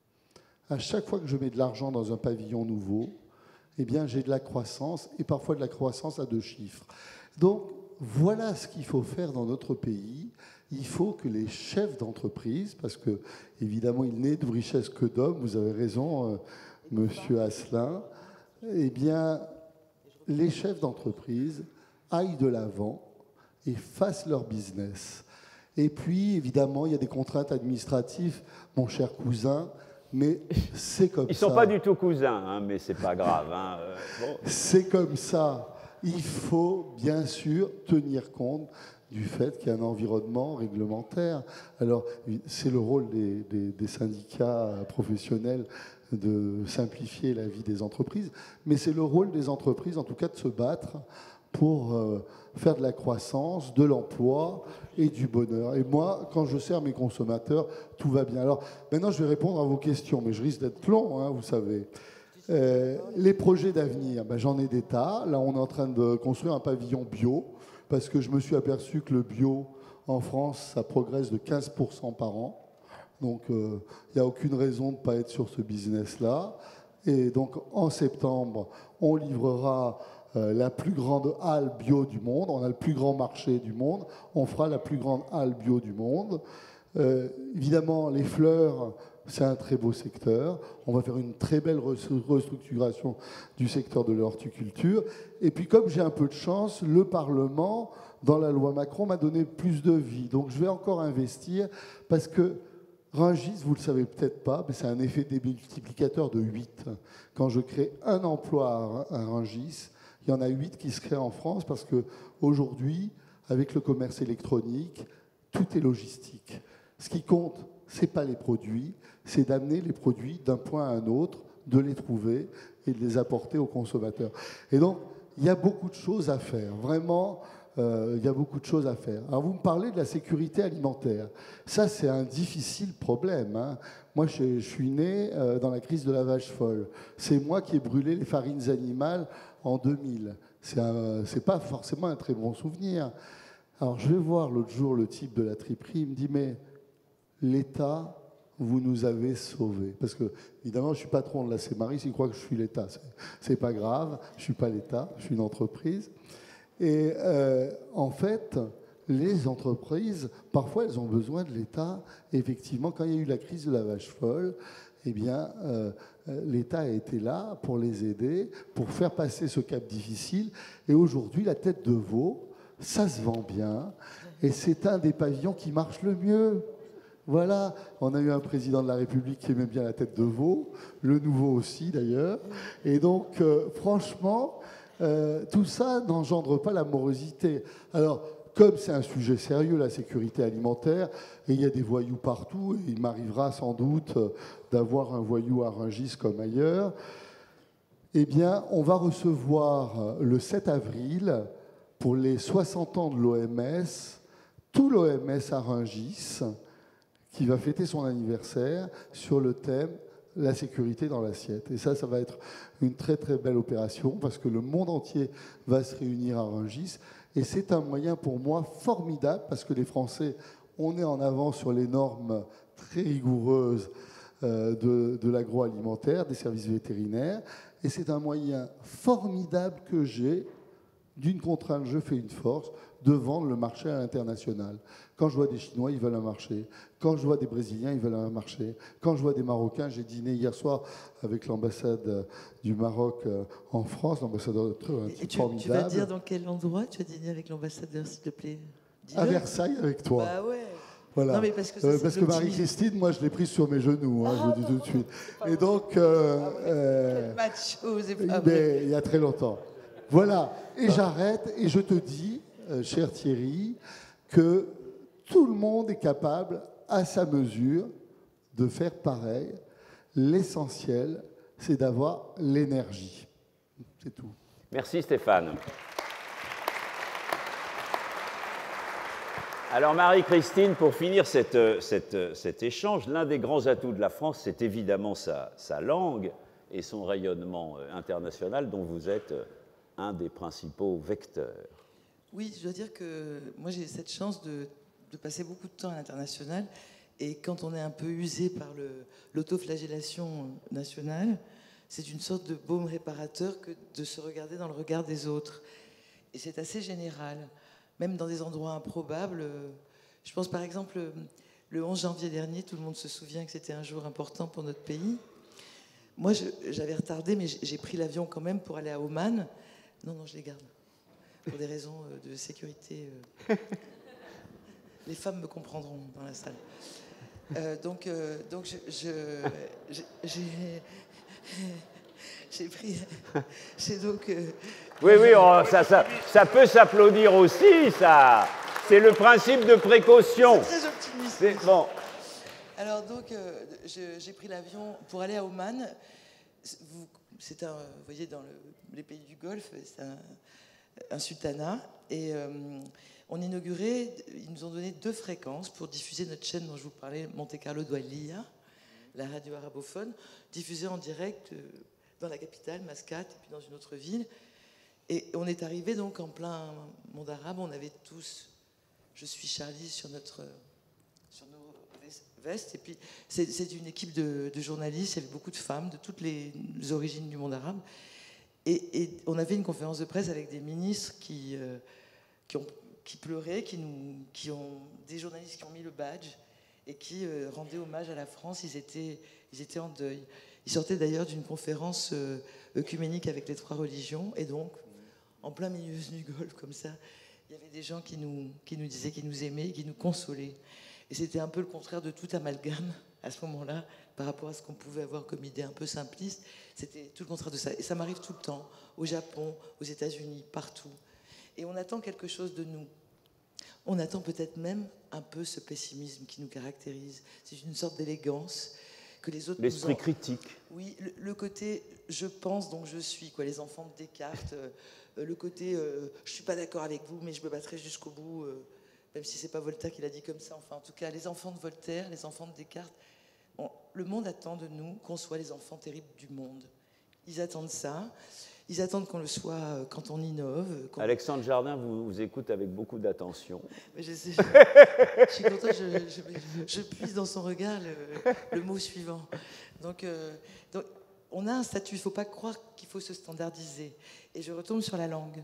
à chaque fois que je mets de l'argent dans un pavillon nouveau, eh bien, j'ai de la croissance, et parfois de la croissance à deux chiffres. Donc, voilà ce qu'il faut faire dans notre pays. Il faut que les chefs d'entreprise, parce que évidemment il n'est de richesse que d'hommes, vous avez raison, euh, Monsieur Asselin, eh bien les chefs d'entreprise aillent de l'avant et fassent leur business. Et puis évidemment il y a des contraintes administratives, mon cher cousin, mais c'est comme ça. Ils ne sont pas du tout cousins, hein, mais c'est pas grave. Hein. Euh, bon. C'est comme ça. Il faut bien sûr tenir compte du fait qu'il y a un environnement réglementaire. Alors, c'est le rôle des, des, des syndicats professionnels de simplifier la vie des entreprises, mais c'est le rôle des entreprises, en tout cas, de se battre pour euh, faire de la croissance, de l'emploi et du bonheur. Et moi, quand je sers mes consommateurs, tout va bien. Alors, maintenant, je vais répondre à vos questions, mais je risque d'être long, hein, vous savez. Euh, les projets d'avenir, ben, j'en ai des tas. Là, on est en train de construire un pavillon bio, parce que je me suis aperçu que le bio, en France, ça progresse de quinze pour cent par an. Donc, il euh, n'y a aucune raison de ne pas être sur ce business-là. Et donc, en septembre, on livrera euh, la plus grande halle bio du monde. On a le plus grand marché du monde. On fera la plus grande halle bio du monde. Euh, évidemment, les fleurs, c'est un très beau secteur. On va faire une très belle restructuration du secteur de l'horticulture. Et puis, comme j'ai un peu de chance, le Parlement, dans la loi Macron, m'a donné plus de vie. Donc, je vais encore investir parce que Rungis, vous ne le savez peut-être pas, mais c'est un effet démultiplicateur de huit. Quand je crée un emploi à Rungis, il y en a huit qui se créent en France parce qu'aujourd'hui, avec le commerce électronique, tout est logistique. Ce qui compte, ce n'est pas les produits, c'est d'amener les produits d'un point à un autre, de les trouver et de les apporter aux consommateurs. Et donc, il y a beaucoup de choses à faire. Vraiment, euh, il y a beaucoup de choses à faire. Alors, vous me parlez de la sécurité alimentaire. Ça, c'est un difficile problème. Hein. Moi, je, je suis né euh, dans la crise de la vache folle. C'est moi qui ai brûlé les farines animales en deux mille. C'est n'est pas forcément un très bon souvenir. Alors, je vais voir l'autre jour le type de la triperie. Il me dit, mais l'État vous nous avez sauvés. Parce que, évidemment, je suis patron de la Cemaris, ils croient que je suis l'État. C'est pas grave, je suis pas l'État, je suis une entreprise. Et euh, en fait, les entreprises, parfois, elles ont besoin de l'État. Effectivement, quand il y a eu la crise de la vache folle, eh bien, euh, l'État a été là pour les aider, pour faire passer ce cap difficile. Et aujourd'hui, la tête de veau, ça se vend bien. Et c'est un des pavillons qui marche le mieux. Voilà, on a eu un président de la République qui aimait bien la tête de veau, le nouveau aussi d'ailleurs. Et donc, euh, franchement, euh, tout ça n'engendre pas la morosité. Alors, comme c'est un sujet sérieux, la sécurité alimentaire, et il y a des voyous partout, et il m'arrivera sans doute d'avoir un voyou à Rungis comme ailleurs, eh bien, on va recevoir le sept avril, pour les soixante ans de l'O M S, tout l'O M S à Rungis, qui va fêter son anniversaire sur le thème « La sécurité dans l'assiette ». Et ça, ça va être une très très belle opération, parce que le monde entier va se réunir à Rungis. Et c'est un moyen pour moi formidable, parce que les Français, on est en avance sur les normes très rigoureuses euh, de, de l'agroalimentaire, des services vétérinaires. Et c'est un moyen formidable que j'ai, d'une contrainte, je fais une force, de vendre le marché à l'international. Quand je vois des Chinois, ils veulent un marché. Quand je vois des Brésiliens, ils veulent un marché. Quand je vois des Marocains, j'ai dîné hier soir avec l'ambassade du Maroc en France, l'ambassadeur Et tu, formidable. tu vas dire dans quel endroit tu as dîné avec l'ambassadeur, s'il te plaît? À Versailles avec toi. Bah ouais. Voilà. Non, mais parce que, ça, euh, parce que Marie-Christine, moi, je l'ai prise sur mes genoux, hein, ah, je vous dis tout de suite. Et donc, euh, euh, macho, c'est pas vrai. Il y a très longtemps. Voilà. Et j'arrête et je te dis, euh, cher Thierry, que tout le monde est capable, à sa mesure, de faire pareil. L'essentiel, c'est d'avoir l'énergie. C'est tout. Merci Stéphane. Alors Marie-Christine, pour finir cette, cette, cet échange, l'un des grands atouts de la France, c'est évidemment sa, sa langue et son rayonnement international, dont vous êtes un des principaux vecteurs. Oui, je dois dire que moi j'ai cette chance de, de passer beaucoup de temps à l'international, et quand on est un peu usé par l'autoflagellation nationale, c'est une sorte de baume réparateur que de se regarder dans le regard des autres. Et c'est assez général, même dans des endroits improbables. Je pense par exemple, le onze janvier dernier, tout le monde se souvient que c'était un jour important pour notre pays. Moi, j'avais retardé, mais j'ai pris l'avion quand même pour aller à Oman. Non, non, je les garde, pour des raisons de sécurité. Les femmes me comprendront dans la salle. Euh, donc, euh, donc je, je, j'ai... J'ai pris. J'ai donc. Euh, oui, oui, oh, ça, ça, ça peut s'applaudir aussi, ça. C'est le principe de précaution. C'est très optimiste. Bon. Alors, donc, euh, j'ai pris l'avion pour aller à Oman. C'est un. Vous voyez, dans le, les pays du Golfe, c'est un, un sultanat. Et euh, on inaugurait. Ils nous ont donné deux fréquences pour diffuser notre chaîne dont je vous parlais, Monte Carlo Doualiya, la radio arabophone, diffusée en direct dans la capitale, Mascate, et puis dans une autre ville. Et on est arrivé donc en plein monde arabe. On avait tous « Je suis Charlie » sur, notre, sur nos vestes. Et puis c'est une équipe de, de journalistes. Il y avait beaucoup de femmes de toutes les origines du monde arabe. Et, et on avait une conférence de presse avec des ministres qui, euh, qui, ont, qui pleuraient, qui, nous, qui ont des journalistes qui ont mis le badge et qui euh, rendaient hommage à la France. Ils étaient, ils étaient en deuil. Ils sortaient d'ailleurs d'une conférence euh, œcuménique avec les trois religions. Et donc, en plein milieu du Golfe, comme ça, il y avait des gens qui nous, qui nous disaient qu'ils nous aimaient, qui nous consolaient. Et c'était un peu le contraire de tout amalgame à ce moment-là, par rapport à ce qu'on pouvait avoir comme idée un peu simpliste. C'était tout le contraire de ça. Et ça m'arrive tout le temps, au Japon, aux États-Unis, partout. Et on attend quelque chose de nous. On attend peut-être même un peu ce pessimisme qui nous caractérise. C'est une sorte d'élégance que les autres. L'esprit en... critique. Oui, le, le côté je pense donc je suis, quoi, les enfants de Descartes, euh, le côté euh, je suis pas d'accord avec vous, mais je me battrai jusqu'au bout, euh, même si c'est pas Voltaire qui l'a dit comme ça. Enfin, en tout cas, les enfants de Voltaire, les enfants de Descartes, on, le monde attend de nous qu'on soit les enfants terribles du monde. Ils attendent ça. Ils attendent qu'on le soit euh, quand on innove. Quand... Alexandre Jardin vous, vous écoute avec beaucoup d'attention. Je, sais, je, je suis contente, je, je, je puise dans son regard le, le mot suivant. Donc, euh, donc, on a un statut, il ne faut pas croire qu'il faut se standardiser. Et je retombe sur la langue.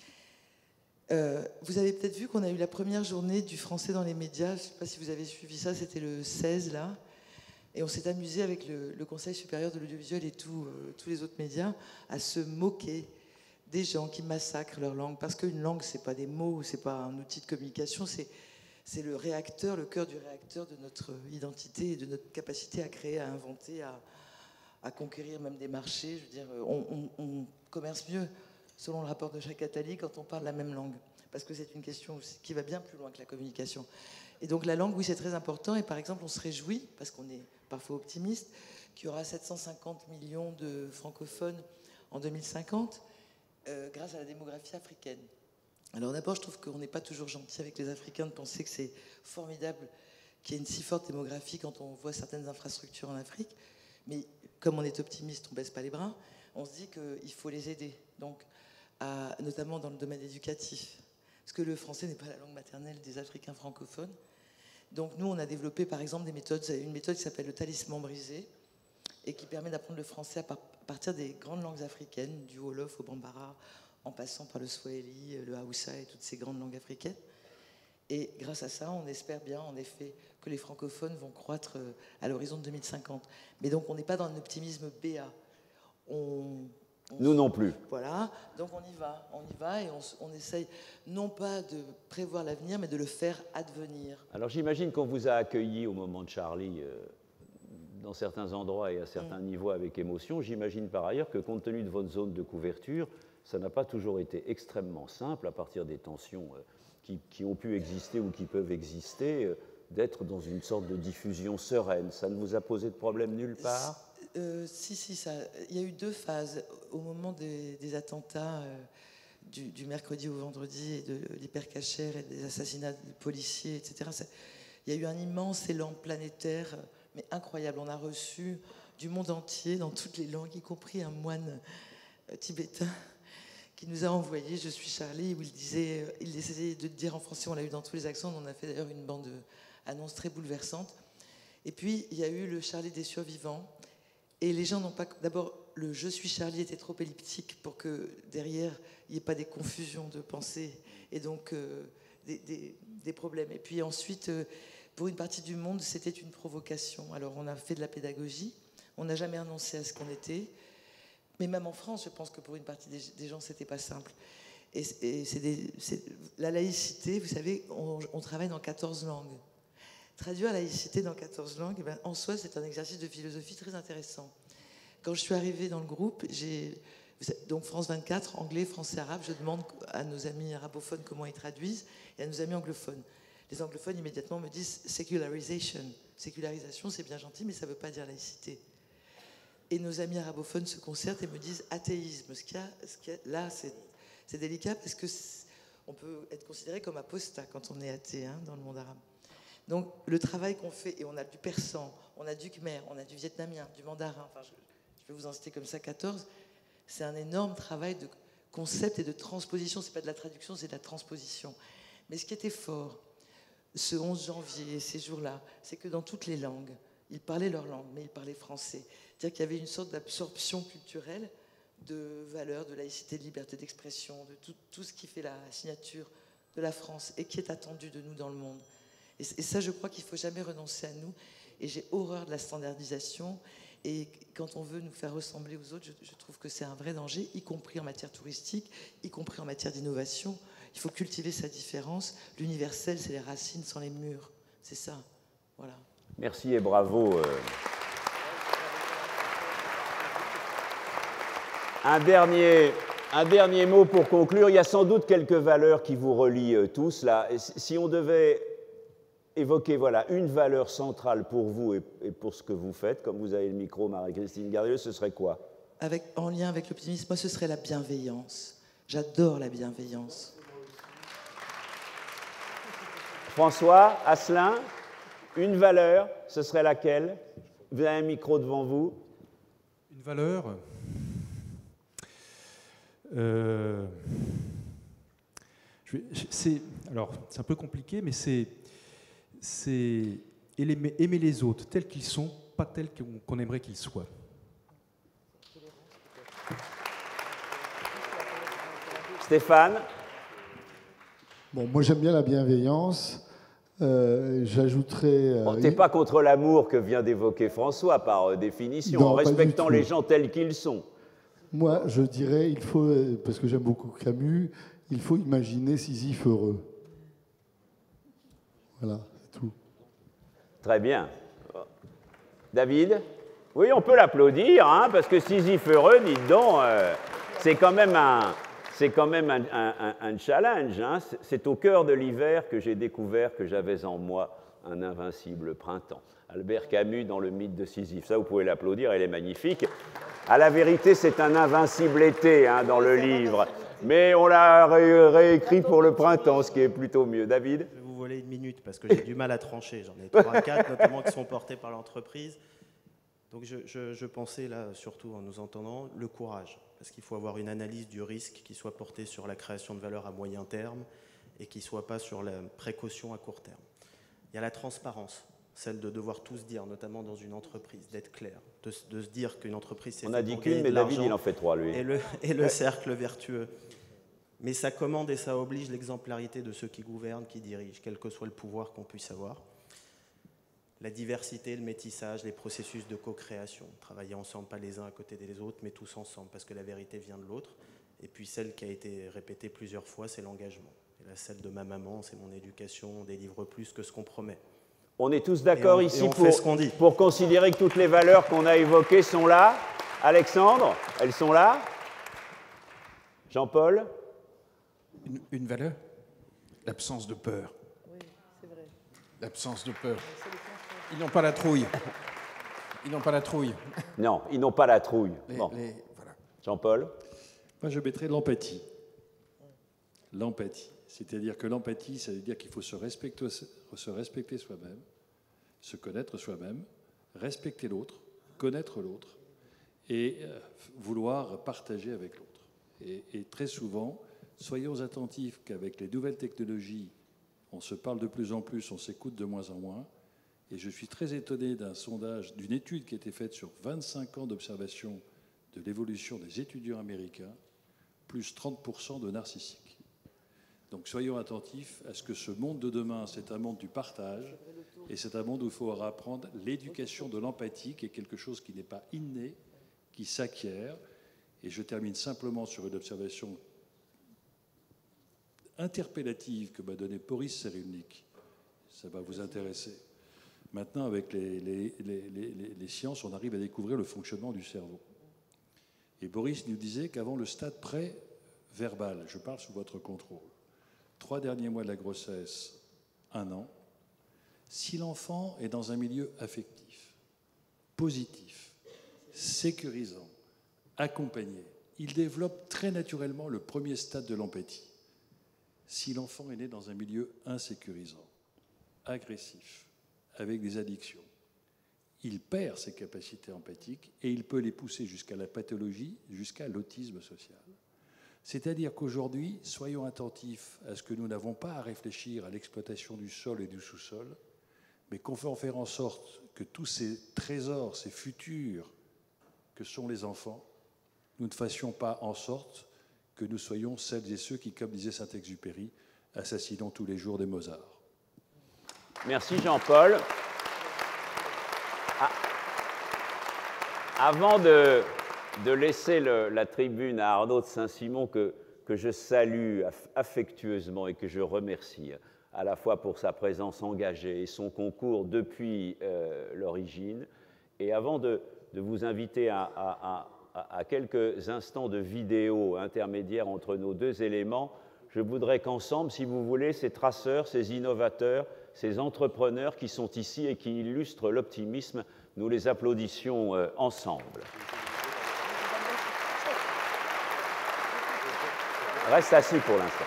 Euh, vous avez peut-être vu qu'on a eu la première journée du français dans les médias. Je ne sais pas si vous avez suivi ça, c'était le seize, là. Et on s'est amusé avec le, le Conseil supérieur de l'audiovisuel et tout, euh, tous les autres médias à se moquer des gens qui massacrent leur langue. Parce qu'une langue, ce n'est pas des mots, ce n'est pas un outil de communication, c'est, c'est le réacteur, le cœur du réacteur de notre identité et de notre capacité à créer, à inventer, à, à conquérir même des marchés. Je veux dire, on, on, on commerce mieux, selon le rapport de Jacques Attali, quand on parle la même langue. Parce que c'est une question qui va bien plus loin que la communication. Et donc la langue, oui, c'est très important. Et par exemple, on se réjouit, parce qu'on est parfois optimiste, qu'il y aura sept cent cinquante millions de francophones en deux mille cinquante, euh, grâce à la démographie africaine. Alors d'abord, je trouve qu'on n'est pas toujours gentil avec les Africains de penser que c'est formidable qu'il y ait une si forte démographie quand on voit certaines infrastructures en Afrique. Mais comme on est optimiste, on ne baisse pas les bras, on se dit qu'il faut les aider, donc, à, notamment dans le domaine éducatif. Parce que le français n'est pas la langue maternelle des Africains francophones. Donc nous, on a développé par exemple des méthodes, une méthode qui s'appelle le talisman brisé et qui permet d'apprendre le français à partir des grandes langues africaines, du Wolof au Bambara, en passant par le Swahili, le Haoussa et toutes ces grandes langues africaines. Et grâce à ça, on espère bien, en effet, que les francophones vont croître à l'horizon de deux mille cinquante. Mais donc on n'est pas dans un optimisme béat. On... On Nous non plus. Voilà, donc on y va, on y va et on, on essaye non pas de prévoir l'avenir, mais de le faire advenir. Alors j'imagine qu'on vous a accueilli au moment de Charlie euh, dans certains endroits et à certains mmh. niveaux avec émotion. J'imagine par ailleurs que compte tenu de votre zone de couverture, ça n'a pas toujours été extrêmement simple, à partir des tensions euh, qui, qui ont pu exister ou qui peuvent exister, euh, d'être dans une sorte de diffusion sereine. Ça ne vous a posé de problème nulle part ? Euh, si, si, ça. Il y a eu deux phases. Au moment des, des attentats euh, du, du mercredi au vendredi et de l'hypercachère et des assassinats de policiers, et cetera, ça, il y a eu un immense élan planétaire, mais incroyable. On a reçu du monde entier, dans toutes les langues, y compris un moine euh, tibétain qui nous a envoyé « Je suis Charlie », où il disait, euh, il essayait de dire en français, on l'a eu dans tous les accents, on a fait d'ailleurs une bande-annonce très bouleversante. Et puis, il y a eu le Charlie des survivants. Et les gens n'ont pas... D'abord, le « je suis Charlie » était trop elliptique pour que derrière, il n'y ait pas des confusions de pensée et donc euh, des, des, des problèmes. Et puis ensuite, euh, pour une partie du monde, c'était une provocation. Alors, on a fait de la pédagogie. On n'a jamais renoncé à ce qu'on était. Mais même en France, je pense que pour une partie des, des gens, ce n'était pas simple. Et, et c'est des, c'est, la laïcité, vous savez, on, on travaille dans quatorze langues. Traduire laïcité dans quatorze langues, eh bien, en soi, c'est un exercice de philosophie très intéressant. Quand je suis arrivée dans le groupe, j'ai donc France vingt-quatre, anglais, français, arabe, je demande à nos amis arabophones comment ils traduisent et à nos amis anglophones. Les anglophones immédiatement me disent « secularisation ». Sécularisation, c'est bien gentil, mais ça ne veut pas dire laïcité. Et nos amis arabophones se concertent et me disent « athéisme ». Ce qu'il y a, ce qu'il y a, là, c'est, c'est délicat parce qu'on peut être considéré comme apostat quand on est athée hein, dans le monde arabe. Donc, le travail qu'on fait, et on a du persan, on a du khmer, on a du vietnamien, du mandarin, enfin, je, je vais vous en citer comme ça quatorze, c'est un énorme travail de concept et de transposition. C'est pas de la traduction, c'est de la transposition. Mais ce qui était fort, ce onze janvier, ces jours-là, c'est que dans toutes les langues, ils parlaient leur langue, mais ils parlaient français. C'est-à-dire qu'il y avait une sorte d'absorption culturelle de valeurs, de laïcité, de liberté d'expression, de tout, tout ce qui fait la signature de la France et qui est attendu de nous dans le monde. Et ça, je crois qu'il ne faut jamais renoncer à nous. Et j'ai horreur de la standardisation. Et quand on veut nous faire ressembler aux autres, je, je trouve que c'est un vrai danger, y compris en matière touristique, y compris en matière d'innovation. Il faut cultiver sa différence. L'universel, c'est les racines sans les murs. C'est ça. Voilà. Merci et bravo. Euh... Un dernier... Un dernier mot pour conclure. Il y a sans doute quelques valeurs qui vous relient euh, tous. Là. Si on devait évoquer voilà, une valeur centrale pour vous et, et pour ce que vous faites, comme vous avez le micro, Marie-Christine Gardieux, ce serait quoi ? Avec, en lien avec l'optimisme, moi, ce serait la bienveillance. J'adore la bienveillance. François, Asselin, une valeur, ce serait laquelle ? Vous avez un micro devant vous. Une valeur ? Euh, je vais- c'est, alors, c'est un peu compliqué, mais c'est, c'est aimer, aimer les autres tels qu'ils sont, pas tels qu'on, qu'on aimerait qu'ils soient. Stéphane? Bon, moi j'aime bien la bienveillance. Euh, J'ajouterais... euh, Bon, t'es pas contre l'amour que vient d'évoquer François, par euh, définition, Non, en pas du respectant tout. les gens tels qu'ils sont. Moi, je dirais, il faut, euh, parce que j'aime beaucoup Camus, il faut imaginer Sisyphe heureux. Voilà, c'est tout. Très bien. David? Oui, on peut l'applaudir, hein, parce que Sisyphe heureux, dites donc, euh, c'est quand même un... C'est quand même un, un, un challenge. Hein. C'est au cœur de l'hiver que j'ai découvert que j'avais en moi un invincible printemps. Albert Camus dans le mythe de Sisyphe. Ça, vous pouvez l'applaudir, elle est magnifique. À la vérité, c'est un invincible été hein, dans le livre. Mais on l'a ré réécrit pour le printemps, ce qui est plutôt mieux. David? Je vais vous voler une minute parce que j'ai du mal à trancher. J'en ai trois, quatre, notamment qui sont portés par l'entreprise. Donc je, je, je pensais là, surtout en nous entendant, le courage. Parce qu'il faut avoir une analyse du risque qui soit portée sur la création de valeur à moyen terme et qui ne soit pas sur la précaution à court terme. Il y a la transparence, celle de devoir tout se dire, notamment dans une entreprise, d'être clair, de, de se dire qu'une entreprise... c'est On a dit qu'une, mais David, il en fait trois, lui. Et le, et le ouais. cercle vertueux. Mais ça commande et ça oblige l'exemplarité de ceux qui gouvernent, qui dirigent, quel que soit le pouvoir qu'on puisse avoir. La diversité, le métissage, les processus de co-création. Travailler ensemble, pas les uns à côté des autres, mais tous ensemble, parce que la vérité vient de l'autre. Et puis celle qui a été répétée plusieurs fois, c'est l'engagement. Et là, celle de ma maman, c'est mon éducation, on délivre plus que ce qu'on promet. On est tous d'accord ici pour, pour considérer que toutes les valeurs qu'on a évoquées sont là. Alexandre, elles sont là. Jean-Paul? Une, une valeur? L'absence de peur. Oui, c'est vrai. L'absence de peur. Ils n'ont pas la trouille. Ils n'ont pas la trouille. Non, ils n'ont pas la trouille. Les, bon. les, voilà. Jean-Paul? Moi, je mettrais l'empathie. L'empathie. C'est-à-dire que l'empathie, ça veut dire qu'il faut se respecter, se respecter soi-même, se connaître soi-même, respecter l'autre, connaître l'autre et vouloir partager avec l'autre. Et, et très souvent, soyons attentifs qu'avec les nouvelles technologies, on se parle de plus en plus, on s'écoute de moins en moins. Et je suis très étonné d'un sondage, d'une étude qui a été faite sur vingt-cinq ans d'observation de l'évolution des étudiants américains, plus trente pour cent de narcissiques. Donc soyons attentifs à ce que ce monde de demain, c'est un monde du partage, et c'est un monde où il faut apprendre l'éducation de l'empathie, qui est quelque chose qui n'est pas inné, qui s'acquiert. Et je termine simplement sur une observation interpellative que m'a donnée Boris Cyrulnik. Ça va vous intéresser. Maintenant, avec les, les, les, les, les sciences, on arrive à découvrir le fonctionnement du cerveau. Et Boris nous disait qu'avant le stade pré-verbal, je parle sous votre contrôle, trois derniers mois de la grossesse, un an, si l'enfant est dans un milieu affectif, positif, sécurisant, accompagné, il développe très naturellement le premier stade de l'empathie. Si l'enfant est né dans un milieu insécurisant, agressif, avec des addictions, il perd ses capacités empathiques et il peut les pousser jusqu'à la pathologie, jusqu'à l'autisme social. C'est-à-dire qu'aujourd'hui, soyons attentifs à ce que nous n'avons pas à réfléchir à l'exploitation du sol et du sous-sol, mais qu'on fait en faire en sorte que tous ces trésors, ces futurs que sont les enfants, nous ne fassions pas en sorte que nous soyons celles et ceux qui, comme disait Saint-Exupéry, assassinons tous les jours des Mozart. Merci Jean-Paul. Ah. Avant de, de laisser le, la tribune à Arnaud de Saint-Simon, que, que je salue affectueusement et que je remercie à la fois pour sa présence engagée et son concours depuis euh, l'origine, et avant de, de vous inviter à, à, à, à quelques instants de vidéo intermédiaire entre nos deux éléments, je voudrais qu'ensemble, si vous voulez, ces traceurs, ces innovateurs, ces entrepreneurs qui sont ici et qui illustrent l'optimisme, nous les applaudissions euh, ensemble. Reste assis pour l'instant.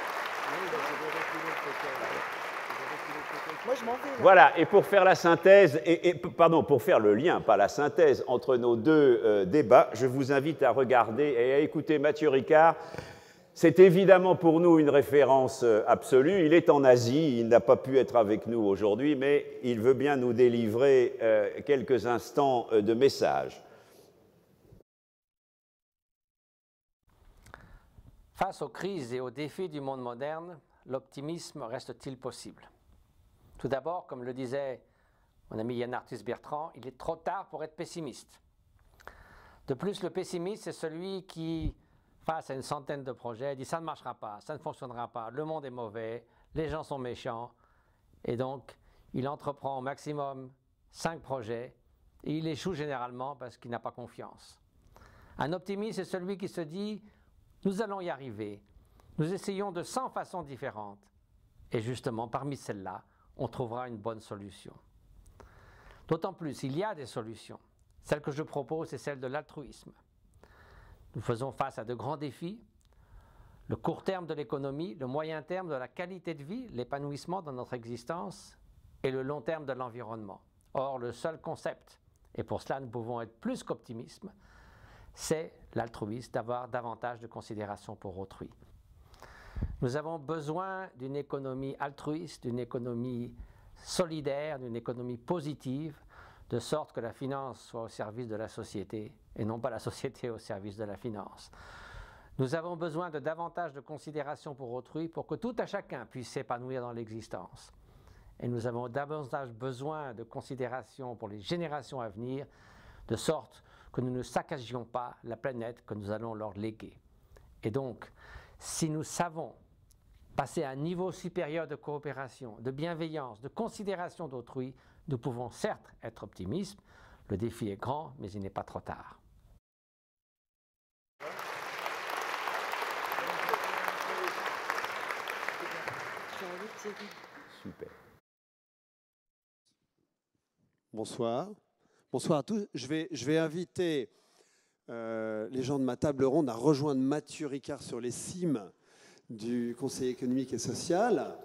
Voilà, et pour faire la synthèse, et, et, pardon, pour faire le lien, pas la synthèse, entre nos deux euh, débats, je vous invite à regarder et à écouter Mathieu Ricard, C'est évidemment pour nous une référence absolue. Il est en Asie, il n'a pas pu être avec nous aujourd'hui, mais il veut bien nous délivrer euh, quelques instants de message. Face aux crises et aux défis du monde moderne, l'optimisme reste-t-il possible? Tout d'abord, comme le disait mon ami Yann Arthus Bertrand, il est trop tard pour être pessimiste. De plus, le pessimiste, c'est celui qui, face à une centaine de projets, dit « ça ne marchera pas, ça ne fonctionnera pas, le monde est mauvais, les gens sont méchants ». Et donc, il entreprend au maximum cinq projets et il échoue généralement parce qu'il n'a pas confiance. Un optimiste, c'est celui qui se dit « nous allons y arriver, nous essayons de cent façons différentes et justement, parmi celles-là, on trouvera une bonne solution ». D'autant plus, il y a des solutions. Celle que je propose, c'est celle de l'altruisme. Nous faisons face à de grands défis, le court terme de l'économie, le moyen terme de la qualité de vie, l'épanouissement dans notre existence et le long terme de l'environnement. Or, le seul concept, et pour cela nous pouvons être plus qu'optimisme, c'est l'altruisme, d'avoir davantage de considération pour autrui. Nous avons besoin d'une économie altruiste, d'une économie solidaire, d'une économie positive, de sorte que la finance soit au service de la société et non pas la société au service de la finance. Nous avons besoin de davantage de considération pour autrui pour que tout à chacun puisse s'épanouir dans l'existence. Et nous avons davantage besoin de considération pour les générations à venir, de sorte que nous ne saccagions pas la planète que nous allons leur léguer. Et donc, si nous savons passer à un niveau supérieur de coopération, de bienveillance, de considération d'autrui, nous pouvons certes être optimistes. Le défi est grand, mais il n'est pas trop tard. Super. Bonsoir. Bonsoir à tous. Je vais, je vais inviter euh, les gens de ma table ronde à rejoindre Mathieu Ricard sur les cimes du Conseil économique et social.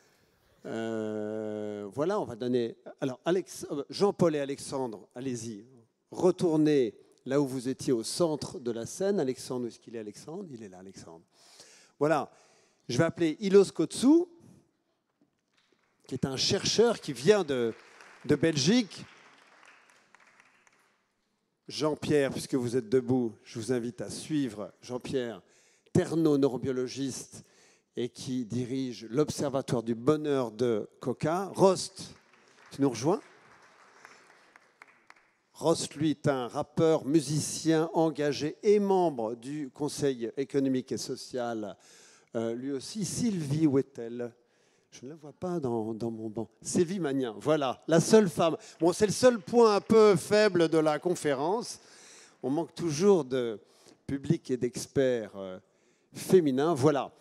Euh, voilà, on va donner... Alors, Alex... Jean-Paul et Alexandre, allez-y. Retournez là où vous étiez au centre de la scène. Alexandre, où est-ce qu'il est, Alexandre? Il est là, Alexandre. Voilà. Je vais appeler Ilos Kotsou, qui est un chercheur qui vient de, de Belgique. Jean-Pierre, puisque vous êtes debout, je vous invite à suivre Jean-Pierre, therno-neurobiologiste et qui dirige l'Observatoire du bonheur de Coca. Rost, tu nous rejoins? Rost, lui, est un rappeur, musicien engagé et membre du Conseil économique et social. Euh, lui aussi, Sylvie Wettel. Je ne la vois pas dans, dans mon banc. Sylvie Magnin, voilà, la seule femme. Bon, c'est le seul point un peu faible de la conférence. On manque toujours de public et d'experts euh, féminins. Voilà.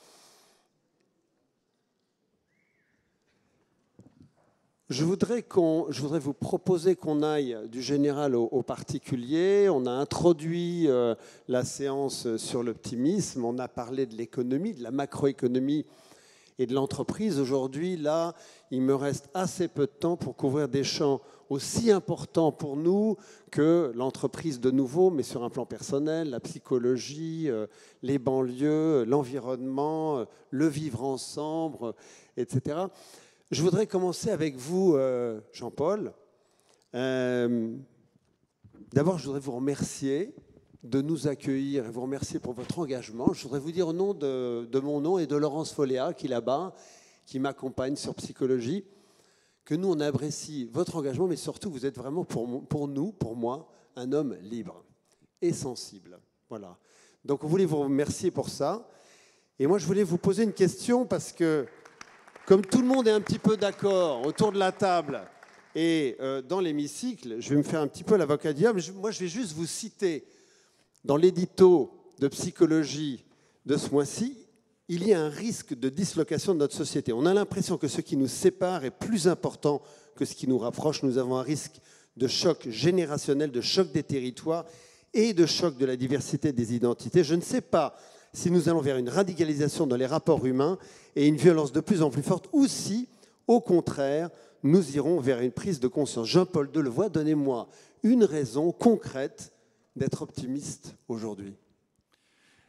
Je voudrais, qu'on, je voudrais vous proposer qu'on aille du général au, au particulier. On a introduit euh, la séance sur l'optimisme. On a parlé de l'économie, de la macroéconomie et de l'entreprise. Aujourd'hui, là, il me reste assez peu de temps pour couvrir des champs aussi importants pour nous que l'entreprise de nouveau, mais sur un plan personnel, la psychologie, euh, les banlieues, l'environnement, euh, le vivre ensemble, euh, et cetera. Je voudrais commencer avec vous, euh, Jean-Paul. Euh, D'abord, je voudrais vous remercier de nous accueillir et vous remercier pour votre engagement. Je voudrais vous dire au nom de, de mon nom et de Laurence Folléa, qui est là-bas, qui m'accompagne sur psychologie, que nous, on apprécie votre engagement, mais surtout, vous êtes vraiment pour, pour nous, pour moi, un homme libre et sensible. Voilà. Donc, on voulait vous remercier pour ça. Et moi, je voulais vous poser une question parce que, comme tout le monde est un petit peu d'accord autour de la table et euh, dans l'hémicycle, je vais me faire un petit peu l'avocat du diable. Moi, je vais juste vous citer dans l'édito de psychologie de ce mois-ci, il y a un risque de dislocation de notre société. On a l'impression que ce qui nous sépare est plus important que ce qui nous rapproche. Nous avons un risque de choc générationnel, de choc des territoires et de choc de la diversité des identités. Je ne sais pas si nous allons vers une radicalisation dans les rapports humains et une violence de plus en plus forte, ou si, au contraire, nous irons vers une prise de conscience. Jean-Paul Delevoye, donnez-moi une raison concrète d'être optimiste aujourd'hui.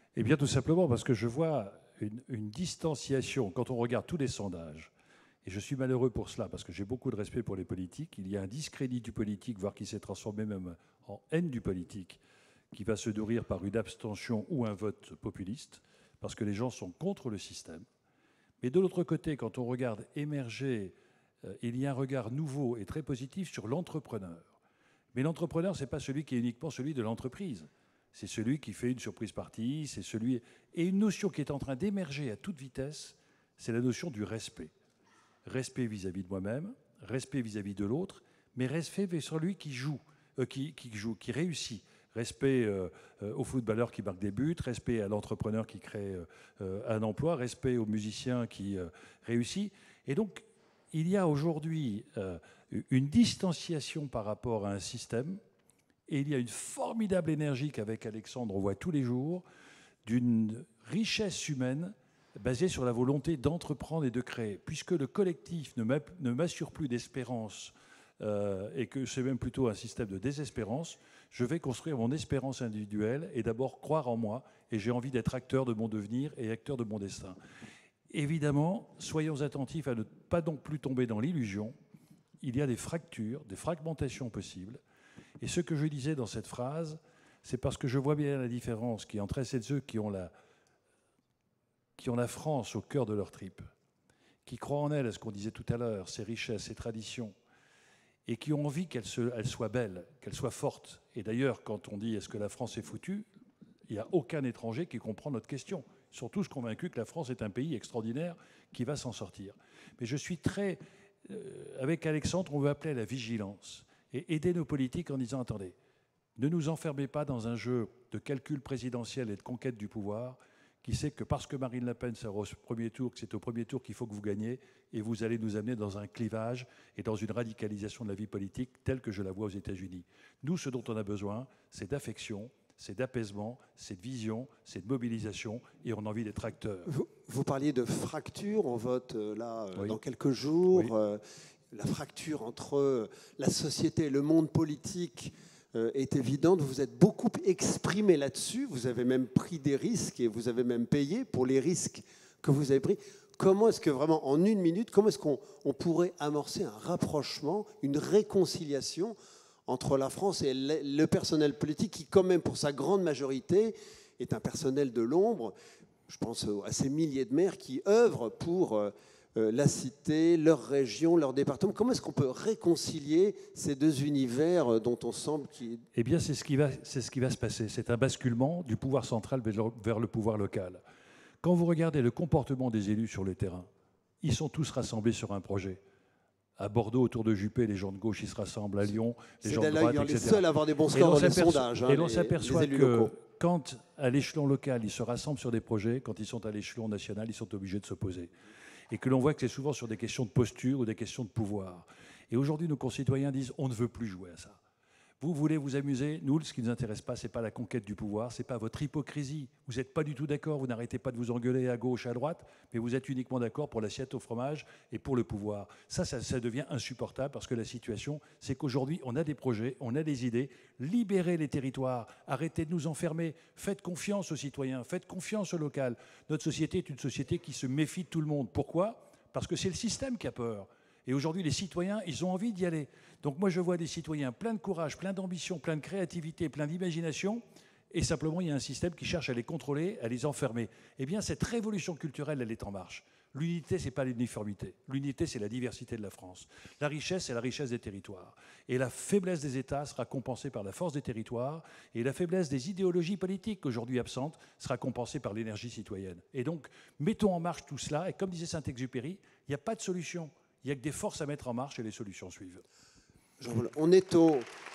Eh bien, tout simplement parce que je vois une, une distanciation, quand on regarde tous les sondages, et je suis malheureux pour cela, parce que j'ai beaucoup de respect pour les politiques, il y a un discrédit du politique, voire qui s'est transformé même en haine du politique, qui va se nourrir par une abstention ou un vote populiste, parce que les gens sont contre le système. Mais de l'autre côté, quand on regarde émerger, euh, il y a un regard nouveau et très positif sur l'entrepreneur. Mais l'entrepreneur, ce n'est pas celui qui est uniquement celui de l'entreprise. C'est celui qui fait une surprise partie, c'est celui... Et une notion qui est en train d'émerger à toute vitesse, c'est la notion du respect. Respect vis-à-vis de moi-même, respect vis-à-vis de l'autre, mais respect vers celui qui joue, euh, qui, qui joue, qui réussit. Respect euh, euh, aux footballeurs qui marquent des buts, respect à l'entrepreneur qui crée euh, un emploi, respect aux musiciens qui euh, réussit. Et donc, il y a aujourd'hui euh, une distanciation par rapport à un système, et il y a une formidable énergie qu'avec Alexandre on voit tous les jours, d'une richesse humaine basée sur la volonté d'entreprendre et de créer. Puisque le collectif ne m'assure plus d'espérance euh, et que c'est même plutôt un système de désespérance, je vais construire mon espérance individuelle et d'abord croire en moi, et j'ai envie d'être acteur de mon devenir et acteur de mon destin. Évidemment, soyons attentifs à ne pas non plus tomber dans l'illusion. Il y a des fractures, des fragmentations possibles. Et ce que je disais dans cette phrase, c'est parce que je vois bien la différence qui est entre celles et ceux qui ont la, qui ont la France au cœur de leur tripes, qui croient en elle, à ce qu'on disait tout à l'heure, ses richesses, ses traditions, et qui ont envie qu'elle se, elle soit belle, qu'elle soit forte. Et d'ailleurs, quand on dit « est-ce que la France est foutue ?», il n'y a aucun étranger qui comprend notre question. Ils sont tous convaincus que la France est un pays extraordinaire qui va s'en sortir. Mais je suis très... Euh, avec Alexandre, on veut appeler à la vigilance et aider nos politiques en disant « attendez, ne nous enfermez pas dans un jeu de calcul présidentiel et de conquête du pouvoir qui sait que parce que Marine Le Pen sera au premier tour, que c'est au premier tour qu'il faut que vous gagnez, et vous allez nous amener dans un clivage et dans une radicalisation de la vie politique telle que je la vois aux États-Unis. Nous, ce dont on a besoin, c'est d'affection, c'est d'apaisement, c'est de vision, c'est de mobilisation, et on a envie d'être acteurs. Vous, vous parliez de fracture, on vote euh, là euh, oui. dans quelques jours. Oui. Euh, la fracture entre euh, la société et le monde politique euh, est évidente. Vous êtes beaucoup exprimé là-dessus. Vous avez même pris des risques et vous avez même payé pour les risques que vous avez pris. Comment est-ce que vraiment, en une minute, comment est-ce qu'on on pourrait amorcer un rapprochement, une réconciliation entre la France et le, le personnel politique qui, quand même, pour sa grande majorité, est un personnel de l'ombre? Je pense à ces milliers de maires qui œuvrent pour euh, la cité, leur région, leur département. Comment est-ce qu'on peut réconcilier ces deux univers dont on semble qu'ils... Eh bien, c'est ce qui va, c'est ce qui va se passer. C'est un basculement du pouvoir central vers le pouvoir local. Quand vous regardez le comportement des élus sur le terrain, ils sont tous rassemblés sur un projet. À Bordeaux, autour de Juppé, les gens de gauche, ils se rassemblent. À Lyon, les gens de droite, et cetera. C'est les seuls à avoir des bons scores dans les sondages. Hein, et l'on s'aperçoit que locaux. Quand, à l'échelon local, ils se rassemblent sur des projets, quand ils sont à l'échelon national, ils sont obligés de s'opposer. Et que l'on voit que c'est souvent sur des questions de posture ou des questions de pouvoir. Et aujourd'hui, nos concitoyens disent « on ne veut plus jouer à ça ». Vous voulez vous amuser, nous, ce qui ne nous intéresse pas, ce n'est pas la conquête du pouvoir, ce n'est pas votre hypocrisie. Vous n'êtes pas du tout d'accord, vous n'arrêtez pas de vous engueuler à gauche, à droite, mais vous êtes uniquement d'accord pour l'assiette au fromage et pour le pouvoir. Ça, ça, ça devient insupportable parce que la situation, c'est qu'aujourd'hui, on a des projets, on a des idées. Libérez les territoires, arrêtez de nous enfermer, faites confiance aux citoyens, faites confiance au local. Notre société est une société qui se méfie de tout le monde. Pourquoi ? Parce que c'est le système qui a peur. Et aujourd'hui, les citoyens, ils ont envie d'y aller. Donc moi, je vois des citoyens pleins de courage, pleins d'ambition, pleins de créativité, pleins d'imagination, et simplement, il y a un système qui cherche à les contrôler, à les enfermer. Eh bien, cette révolution culturelle, elle est en marche. L'unité, ce n'est pas l'uniformité. L'unité, c'est la diversité de la France. La richesse, c'est la richesse des territoires. Et la faiblesse des États sera compensée par la force des territoires, et la faiblesse des idéologies politiques, aujourd'hui absentes, sera compensée par l'énergie citoyenne. Et donc, mettons en marche tout cela, et comme disait Saint-Exupéry, il n'y a pas de solution. Il n'y a que des forces à mettre en marche et les solutions suivent. On est au,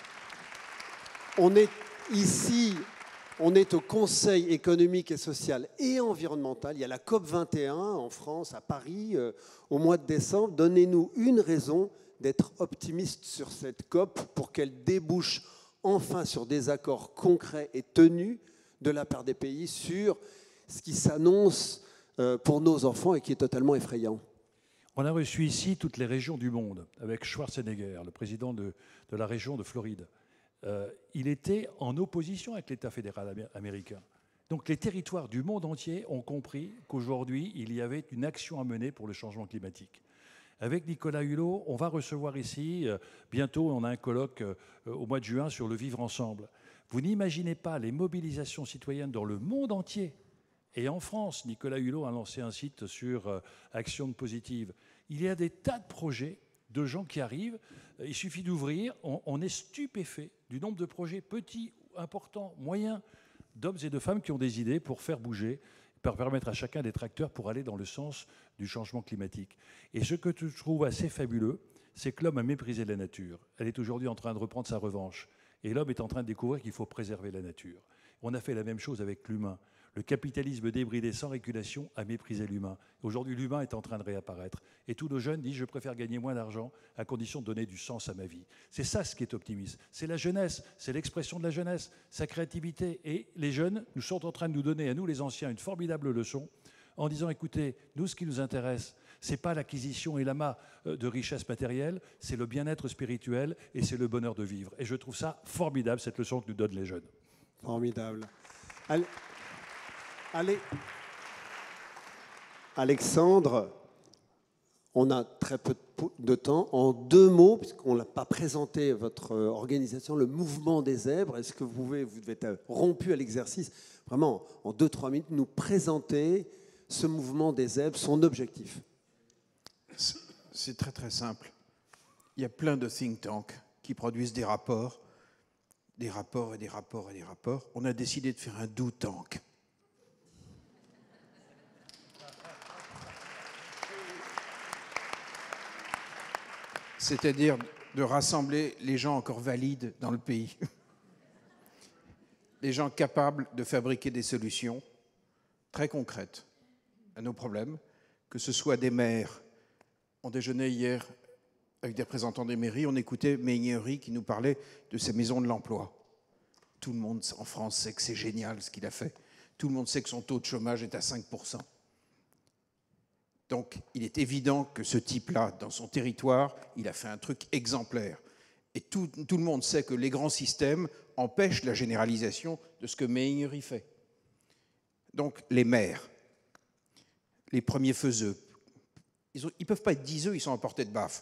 on est ici, on est au Conseil économique et social et environnemental. Il y a la COP vingt et un en France, à Paris, euh, au mois de décembre. Donnez-nous une raison d'être optimiste sur cette COP pour qu'elle débouche enfin sur des accords concrets et tenus de la part des pays sur ce qui s'annonce euh, pour nos enfants et qui est totalement effrayant. On a reçu ici toutes les régions du monde, avec Schwarzenegger, le président de, de la région de Floride. Euh, il était en opposition avec l'État fédéral américain. Donc les territoires du monde entier ont compris qu'aujourd'hui, il y avait une action à mener pour le changement climatique. Avec Nicolas Hulot, on va recevoir ici, euh, bientôt on a un colloque euh, au mois de juin sur le vivre ensemble. Vous n'imaginez pas les mobilisations citoyennes dans le monde entier. Et en France, Nicolas Hulot a lancé un site sur euh, Action Positive. Il y a des tas de projets de gens qui arrivent. Il suffit d'ouvrir. On, on est stupéfait du nombre de projets petits, importants, moyens, d'hommes et de femmes qui ont des idées pour faire bouger, pour permettre à chacun d'être acteur pour aller dans le sens du changement climatique. Et ce que je trouve assez fabuleux, c'est que l'homme a méprisé la nature. Elle est aujourd'hui en train de reprendre sa revanche. Et l'homme est en train de découvrir qu'il faut préserver la nature. On a fait la même chose avec l'humain. Le capitalisme débridé sans régulation a méprisé l'humain. Aujourd'hui, l'humain est en train de réapparaître. Et tous nos jeunes disent « je préfère gagner moins d'argent à condition de donner du sens à ma vie ». C'est ça ce qui est optimiste. C'est la jeunesse, c'est l'expression de la jeunesse, sa créativité. Et les jeunes nous sont en train de nous donner, à nous les anciens, une formidable leçon en disant « écoutez, nous, ce qui nous intéresse, ce n'est pas l'acquisition et l'amas de richesses matérielles, c'est le bien-être spirituel et c'est le bonheur de vivre ». Et je trouve ça formidable, cette leçon que nous donnent les jeunes. Formidable. Allez. Allez. Alexandre, on a très peu de temps. En deux mots, puisqu'on ne l'a pas présenté, votre organisation, le mouvement des zèbres, est-ce que vous pouvez, vous devez être rompu à l'exercice, vraiment, en deux, trois minutes, nous présenter ce mouvement des zèbres, son objectif? C'est très très simple. Il y a plein de think tanks qui produisent des rapports, des rapports et des rapports et des rapports. On a décidé de faire un do tank. C'est-à-dire de rassembler les gens encore valides dans le pays, les gens capables de fabriquer des solutions très concrètes à nos problèmes, que ce soit des maires. On déjeunait hier avec des représentants des mairies, on écoutait Meignery qui nous parlait de ces maisons de l'emploi. Tout le monde en France sait que c'est génial ce qu'il a fait. Tout le monde sait que son taux de chômage est à cinq pour cent. Donc, il est évident que ce type-là, dans son territoire, il a fait un truc exemplaire. Et tout, tout le monde sait que les grands systèmes empêchent la généralisation de ce que Meignery fait. Donc, les maires, les premiers faiseux, ils ne peuvent pas être dix œufs, ils sont à portée de baffe.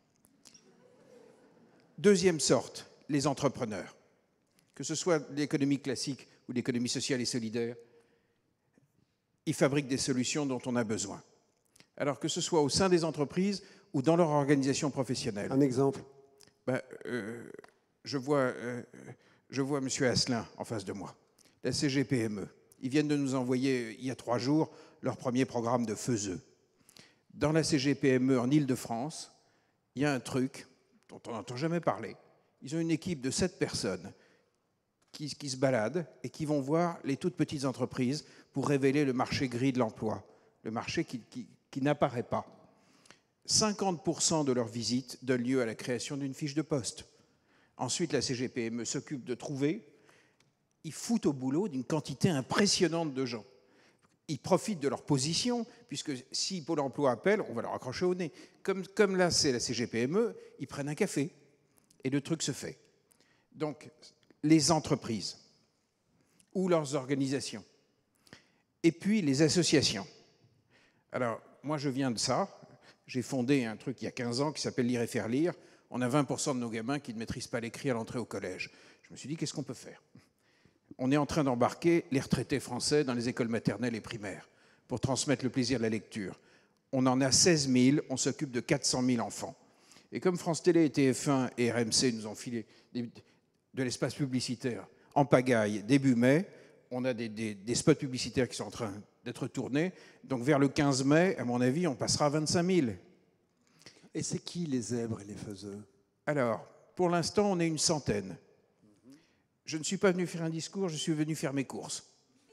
Deuxième sorte, les entrepreneurs. Que ce soit l'économie classique ou l'économie sociale et solidaire, ils fabriquent des solutions dont on a besoin. Alors que ce soit au sein des entreprises ou dans leur organisation professionnelle. Un exemple. Ben, euh, je vois, euh, je vois M. Asselin en face de moi, la C G P M E. Ils viennent de nous envoyer, il y a trois jours, leur premier programme de faiseux. Dans la C G P M E en Île-de-France, il y a un truc dont on n'entend jamais parler. Ils ont une équipe de sept personnes qui, qui se baladent et qui vont voir les toutes petites entreprises pour révéler le marché gris de l'emploi, le marché qui, qui, qui n'apparaît pas. cinquante pour cent de leurs visites donnent lieu à la création d'une fiche de poste. Ensuite, la C G P M E s'occupe de trouver. Ils foutent au boulot d'une quantité impressionnante de gens. Ils profitent de leur position, puisque si Pôle emploi appelle, on va leur accrocher au nez. Comme, comme là, c'est la C G P M E, ils prennent un café, et le truc se fait. Donc, les entreprises, ou leurs organisations, et puis les associations. Alors, moi, je viens de ça. J'ai fondé un truc il y a quinze ans qui s'appelle Lire et faire lire. On a vingt pour cent de nos gamins qui ne maîtrisent pas l'écrit à l'entrée au collège. Je me suis dit, qu'est-ce qu'on peut faire ? On est en train d'embarquer les retraités français dans les écoles maternelles et primaires pour transmettre le plaisir de la lecture. On en a seize mille, on s'occupe de quatre cent mille enfants. Et comme France Télé, T F un et R M C nous ont filé des, de l'espace publicitaire en pagaille début mai, on a des, des, des spots publicitaires qui sont en train d'être tournés. Donc vers le quinze mai, à mon avis, on passera à vingt-cinq mille. Et c'est qui les zèbres et les faiseux? Alors, pour l'instant, on est une centaine. Je ne suis pas venu faire un discours, je suis venu faire mes courses.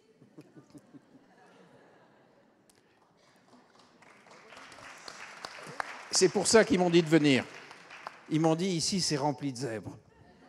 C'est pour ça qu'ils m'ont dit de venir. Ils m'ont dit, ici, c'est rempli de zèbres.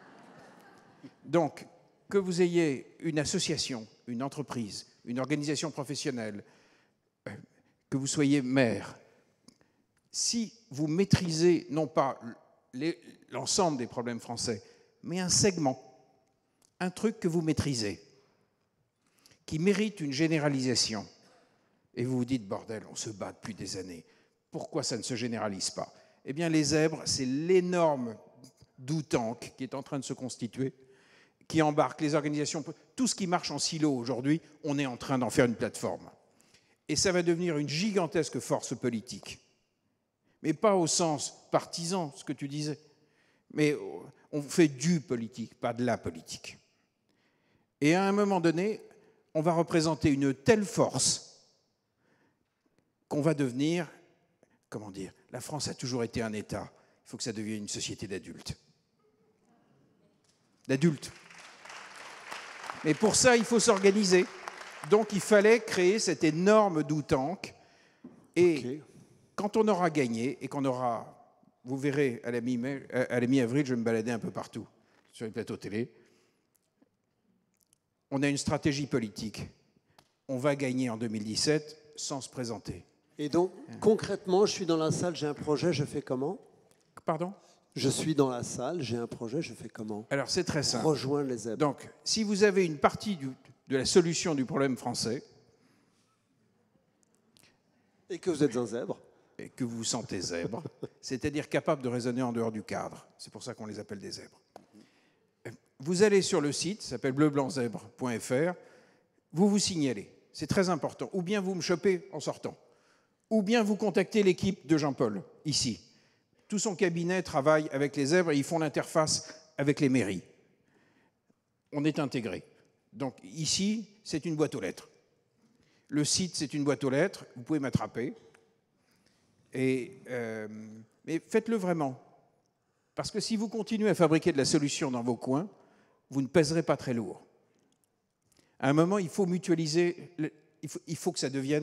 Donc, que vous ayez une association, une entreprise, une organisation professionnelle, que vous soyez maire, si vous maîtrisez non pas l'ensemble des problèmes français, mais un segment, un truc que vous maîtrisez, qui méritent une généralisation. Et vous vous dites, bordel, on se bat depuis des années. Pourquoi ça ne se généralise pas? Eh bien, les zèbres, c'est l'énorme do-tank qui est en train de se constituer, qui embarque les organisations. Tout ce qui marche en silo aujourd'hui, on est en train d'en faire une plateforme. Et ça va devenir une gigantesque force politique. Mais pas au sens partisan, ce que tu disais. Mais on fait du politique, pas de la politique. Et à un moment donné, on va représenter une telle force qu'on va devenir, comment dire, la France a toujours été un État. Il faut que ça devienne une société d'adultes. D'adultes. Mais pour ça, il faut s'organiser. Donc, il fallait créer cet énorme do-tank. Et okay. Quand on aura gagné et qu'on aura... Vous verrez, à la mi-mai, à la mi-avril, je vais me balader un peu partout, sur les plateaux télé. On a une stratégie politique. On va gagner en deux mille dix-sept sans se présenter. Et donc, concrètement, je suis dans la salle, j'ai un projet, je fais comment? Pardon? Je suis dans la salle, j'ai un projet, je fais comment? Alors, c'est très simple. Rejoindre les zèbres. Donc, si vous avez une partie du, de la solution du problème français... Et que vous êtes un zèbre. Et que vous vous sentez zèbre, c'est-à-dire capable de raisonner en dehors du cadre. C'est pour ça qu'on les appelle des zèbres. Vous allez sur le site, ça s'appelle bleu blanc zèbre point F R, vous vous signalez. C'est très important. Ou bien vous me chopez en sortant. Ou bien vous contactez l'équipe de Jean-Paul, ici. Tout son cabinet travaille avec les zèbres et ils font l'interface avec les mairies. On est intégré. Donc ici, c'est une boîte aux lettres. Le site, c'est une boîte aux lettres. Vous pouvez m'attraper. Et, euh, mais faites-le vraiment. Parce que si vous continuez à fabriquer de la solution dans vos coins, vous ne pèserez pas très lourd. À un moment, il faut mutualiser, le, il, faut, il faut que ça devienne...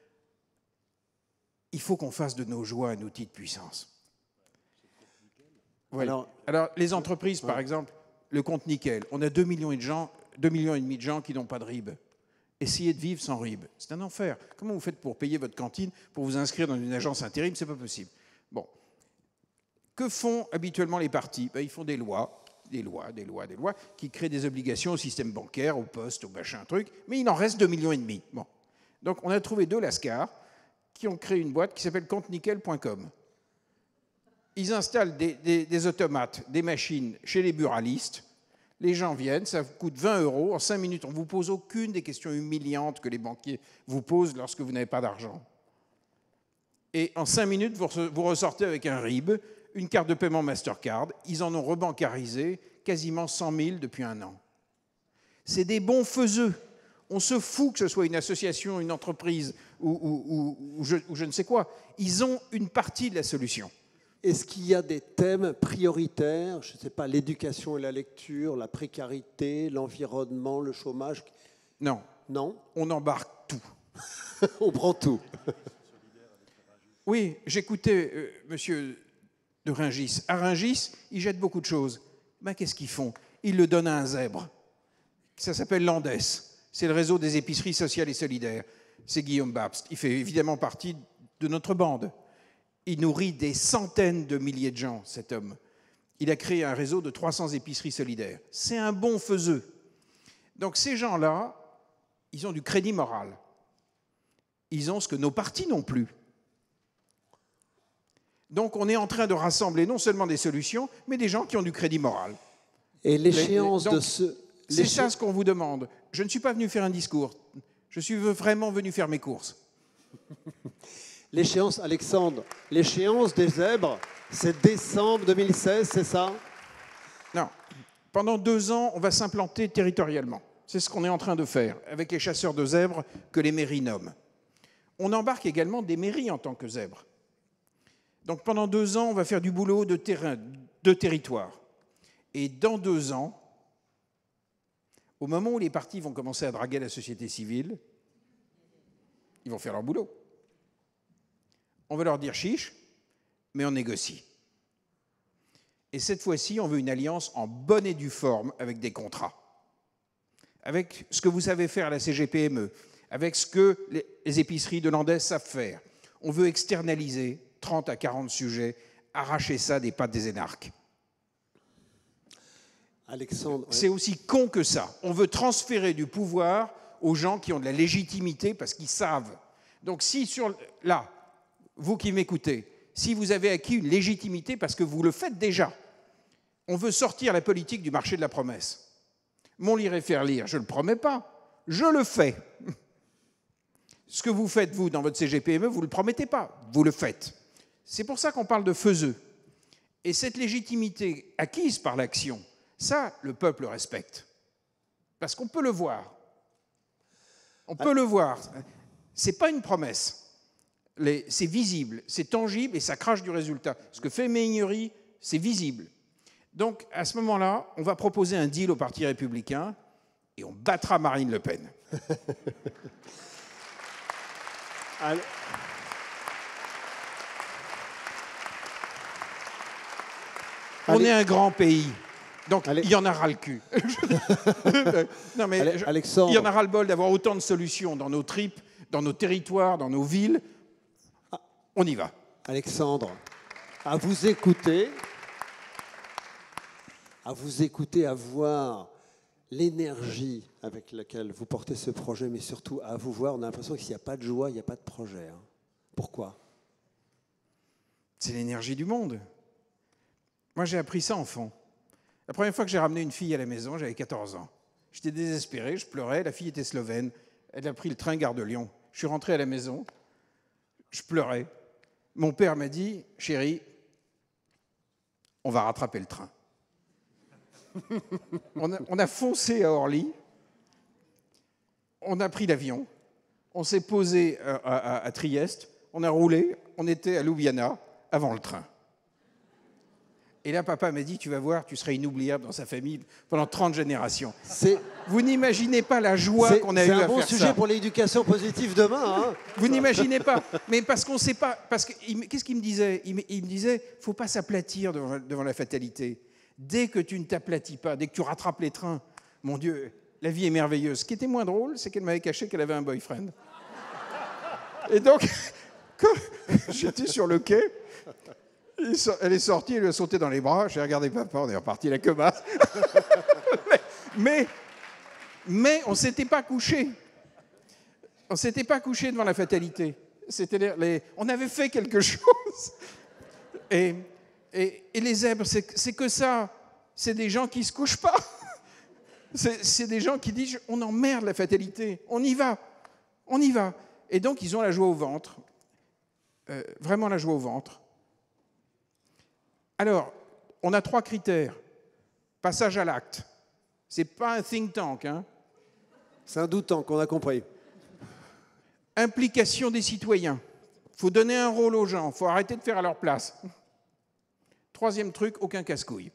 Il faut qu'on fasse de nos joies un outil de puissance. Voilà. Alors, Alors, les entreprises, par ouais. exemple, le compte nickel, on a deux millions et de gens, deux millions et demi de gens qui n'ont pas de R I B. Essayez de vivre sans R I B. C'est un enfer. Comment vous faites pour payer votre cantine, pour vous inscrire dans une agence intérim? C'est pas possible. Bon. Que font habituellement les partis? Ben, ils font des lois, des lois, des lois, des lois, qui créent des obligations au système bancaire, au poste, au machin, truc, mais il en reste deux millions et demi. Bon. Donc, on a trouvé deux lascars qui ont créé une boîte qui s'appelle compte nickel point com. Ils installent des, des, des automates, des machines chez les buralistes. Les gens viennent, ça vous coûte vingt euros. En cinq minutes, on ne vous pose aucune des questions humiliantes que les banquiers vous posent lorsque vous n'avez pas d'argent. Et en cinq minutes, vous ressortez avec un R I B, une carte de paiement Mastercard. Ils en ont rebancarisé quasiment cent mille depuis un an. C'est des bons faiseux. On se fout que ce soit une association, une entreprise ou, ou, ou, ou, je, ou je ne sais quoi. Ils ont une partie de la solution. Est-ce qu'il y a des thèmes prioritaires? Je ne sais pas, l'éducation et la lecture, la précarité, l'environnement, le chômage? Non. Non? On embarque tout. On prend tout. Oui, j'écoutais euh, monsieur de Rungis. À Rungis, ils jettent beaucoup de choses. Ben, qu'est-ce qu'ils font? Ils le donnent à un zèbre. Ça s'appelle l'Andes. C'est le réseau des épiceries sociales et solidaires. C'est Guillaume Babst. Il fait évidemment partie de notre bande. Il nourrit des centaines de milliers de gens, cet homme. Il a créé un réseau de trois cents épiceries solidaires. C'est un bon faiseux. Donc ces gens-là, ils ont du crédit moral. Ils ont ce que nos partis n'ont plus. Donc on est en train de rassembler non seulement des solutions, mais des gens qui ont du crédit moral. Et l'échéance de ce... C'est ça ce qu'on vous demande. Je ne suis pas venu faire un discours. Je suis vraiment venu faire mes courses. L'échéance, Alexandre, l'échéance des zèbres, c'est décembre deux mille seize, c'est ça? Non. Pendant deux ans, on va s'implanter territorialement. C'est ce qu'on est en train de faire avec les chasseurs de zèbres que les mairies nomment. On embarque également des mairies en tant que zèbres. Donc pendant deux ans, on va faire du boulot de terrain, de territoire. Et dans deux ans, au moment où les partis vont commencer à draguer la société civile, ils vont faire leur boulot. On va leur dire chiche, mais on négocie. Et cette fois-ci, on veut une alliance en bonne et due forme avec des contrats. Avec ce que vous savez faire à la C G P M E, avec ce que les épiceries de Landes savent faire. On veut externaliser trente à quarante sujets, arracher ça des pattes des énarques. Alexandre, c'est aussi con que ça. On veut transférer du pouvoir aux gens qui ont de la légitimité parce qu'ils savent. Donc si sur là, vous qui m'écoutez, si vous avez acquis une légitimité parce que vous le faites déjà, on veut sortir la politique du marché de la promesse. Mon lire et faire lire, je ne le promets pas, je le fais. Ce que vous faites, vous, dans votre C G P M E, vous ne le promettez pas, vous le faites. C'est pour ça qu'on parle de faiseux. Et cette légitimité acquise par l'action, ça, le peuple respecte. Parce qu'on peut le voir. On peut le voir. Ce n'est pas une promesse. C'est visible, c'est tangible et ça crache du résultat. Ce que fait Meignery, c'est visible. Donc, à ce moment-là, on va proposer un deal au Parti républicain et on battra Marine Le Pen. Allez. On Allez. est un grand pays, donc Allez. il y en a ras le cul. non, mais Allez, je, Alexandre. il y en a ras le bol d'avoir autant de solutions dans nos tripes, dans nos territoires, dans nos villes. On y va. Alexandre, à vous écouter, à vous écouter, à voir l'énergie avec laquelle vous portez ce projet, mais surtout à vous voir, on a l'impression que s'il n'y a pas de joie, il n'y a pas de projet. Hein. Pourquoi? C'est l'énergie du monde. Moi, j'ai appris ça enfant. La première fois que j'ai ramené une fille à la maison, j'avais quatorze ans. J'étais désespéré, je pleurais, la fille était slovène. Elle a pris le train gare de Lyon. Je suis rentré à la maison, je pleurais. Mon père m'a dit, chérie, on va rattraper le train. on, a, on a foncé à Orly, on a pris l'avion, on s'est posé à, à, à Trieste, on a roulé, on était à Ljubljana avant le train. Et là, papa m'a dit, tu vas voir, tu seras inoubliable dans sa famille pendant trente générations. Vous n'imaginez pas la joie qu'on a eue à faire ça. C'est un bon sujet pour l'éducation positive demain. Hein. Vous n'imaginez pas. Mais parce qu'on ne sait pas... Parce que, qu'est-ce qu'il me disait? Il me, il me disait, il ne faut pas s'aplatir devant, devant la fatalité. Dès que tu ne t'aplatis pas, dès que tu rattrapes les trains, mon Dieu, la vie est merveilleuse. Ce qui était moins drôle, c'est qu'elle m'avait caché qu'elle avait un boyfriend. Et donc, quand j'étais sur le quai... Elle est sortie, elle lui a sauté dans les bras. J'ai regardé papa, on est reparti la queue basse. mais, mais on ne s'était pas couché. On ne s'était pas couché devant la fatalité. C'était les, on avait fait quelque chose. Et, et, et les zèbres, c'est que ça. C'est des gens qui ne se couchent pas. C'est des gens qui disent, on emmerde la fatalité. On y va. On y va. Et donc, ils ont la joie au ventre. Euh, vraiment la joie au ventre. Alors, on a trois critères. Passage à l'acte. Ce n'est pas un think tank. Hein. C'est un doute qu'on a compris. Implication des citoyens. Il faut donner un rôle aux gens. Il faut arrêter de faire à leur place. Troisième truc, aucun casse-couille.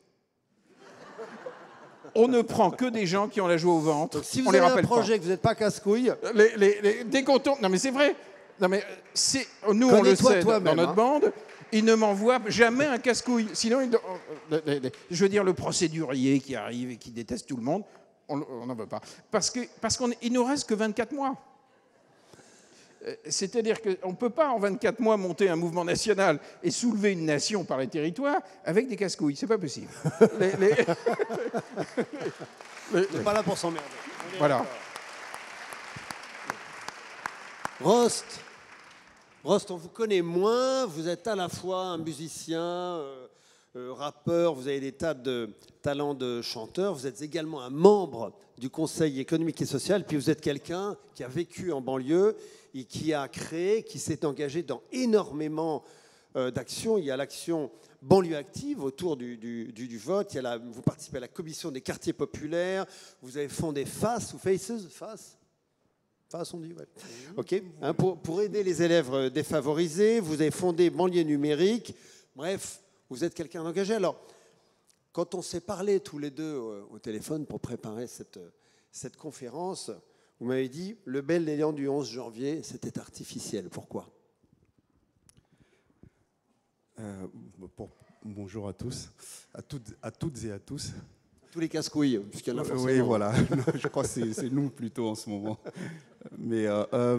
On ne prend que des gens qui ont la joie au ventre. Donc, si vous on avez les rappelle un projet pas. que vous n'êtes pas casse-couille... Les, les, les, dès qu'on tombe... Non, mais c'est vrai. Non, mais nous, on le sait dans notre hein. bande. Il ne m'envoie jamais un casse-couille. Sinon, il... je veux dire, le procédurier qui arrive et qui déteste tout le monde, on n'en veut pas. Parce qu'il parce qu'on, il nous reste que vingt-quatre mois. C'est-à-dire qu'on ne peut pas, en vingt-quatre mois, monter un mouvement national et soulever une nation par les territoires avec des casse-couilles. C'est pas possible. les, les... On n'est pas là pour s'emmerder. Voilà. Rost. Rost, on vous connaît moins, vous êtes à la fois un musicien, euh, euh, rappeur, vous avez des tas de talents de chanteur, vous êtes également un membre du Conseil économique et social, puis vous êtes quelqu'un qui a vécu en banlieue et qui a créé, qui s'est engagé dans énormément euh, d'actions. Il y a l'action banlieue active autour du, du, du, du vote, il y a la, vous participez à la commission des quartiers populaires, vous avez fondé FACE ou Faces, FACE Face, on dit, ouais. OK. Hein, pour, pour aider les élèves défavorisés, vous avez fondé Banlieue numérique. Bref, vous êtes quelqu'un d'engagé. Alors, quand on s'est parlé tous les deux euh, au téléphone pour préparer cette, cette conférence, vous m'avez dit, le bel élan du onze janvier, c'était artificiel. Pourquoi? euh, pour, Bonjour à tous, à toutes, à toutes et à tous. Tous les casse-couilles, puisqu'il y en a forcément. Oui, voilà. Je crois que c'est nous plutôt en ce moment. Mais euh, euh...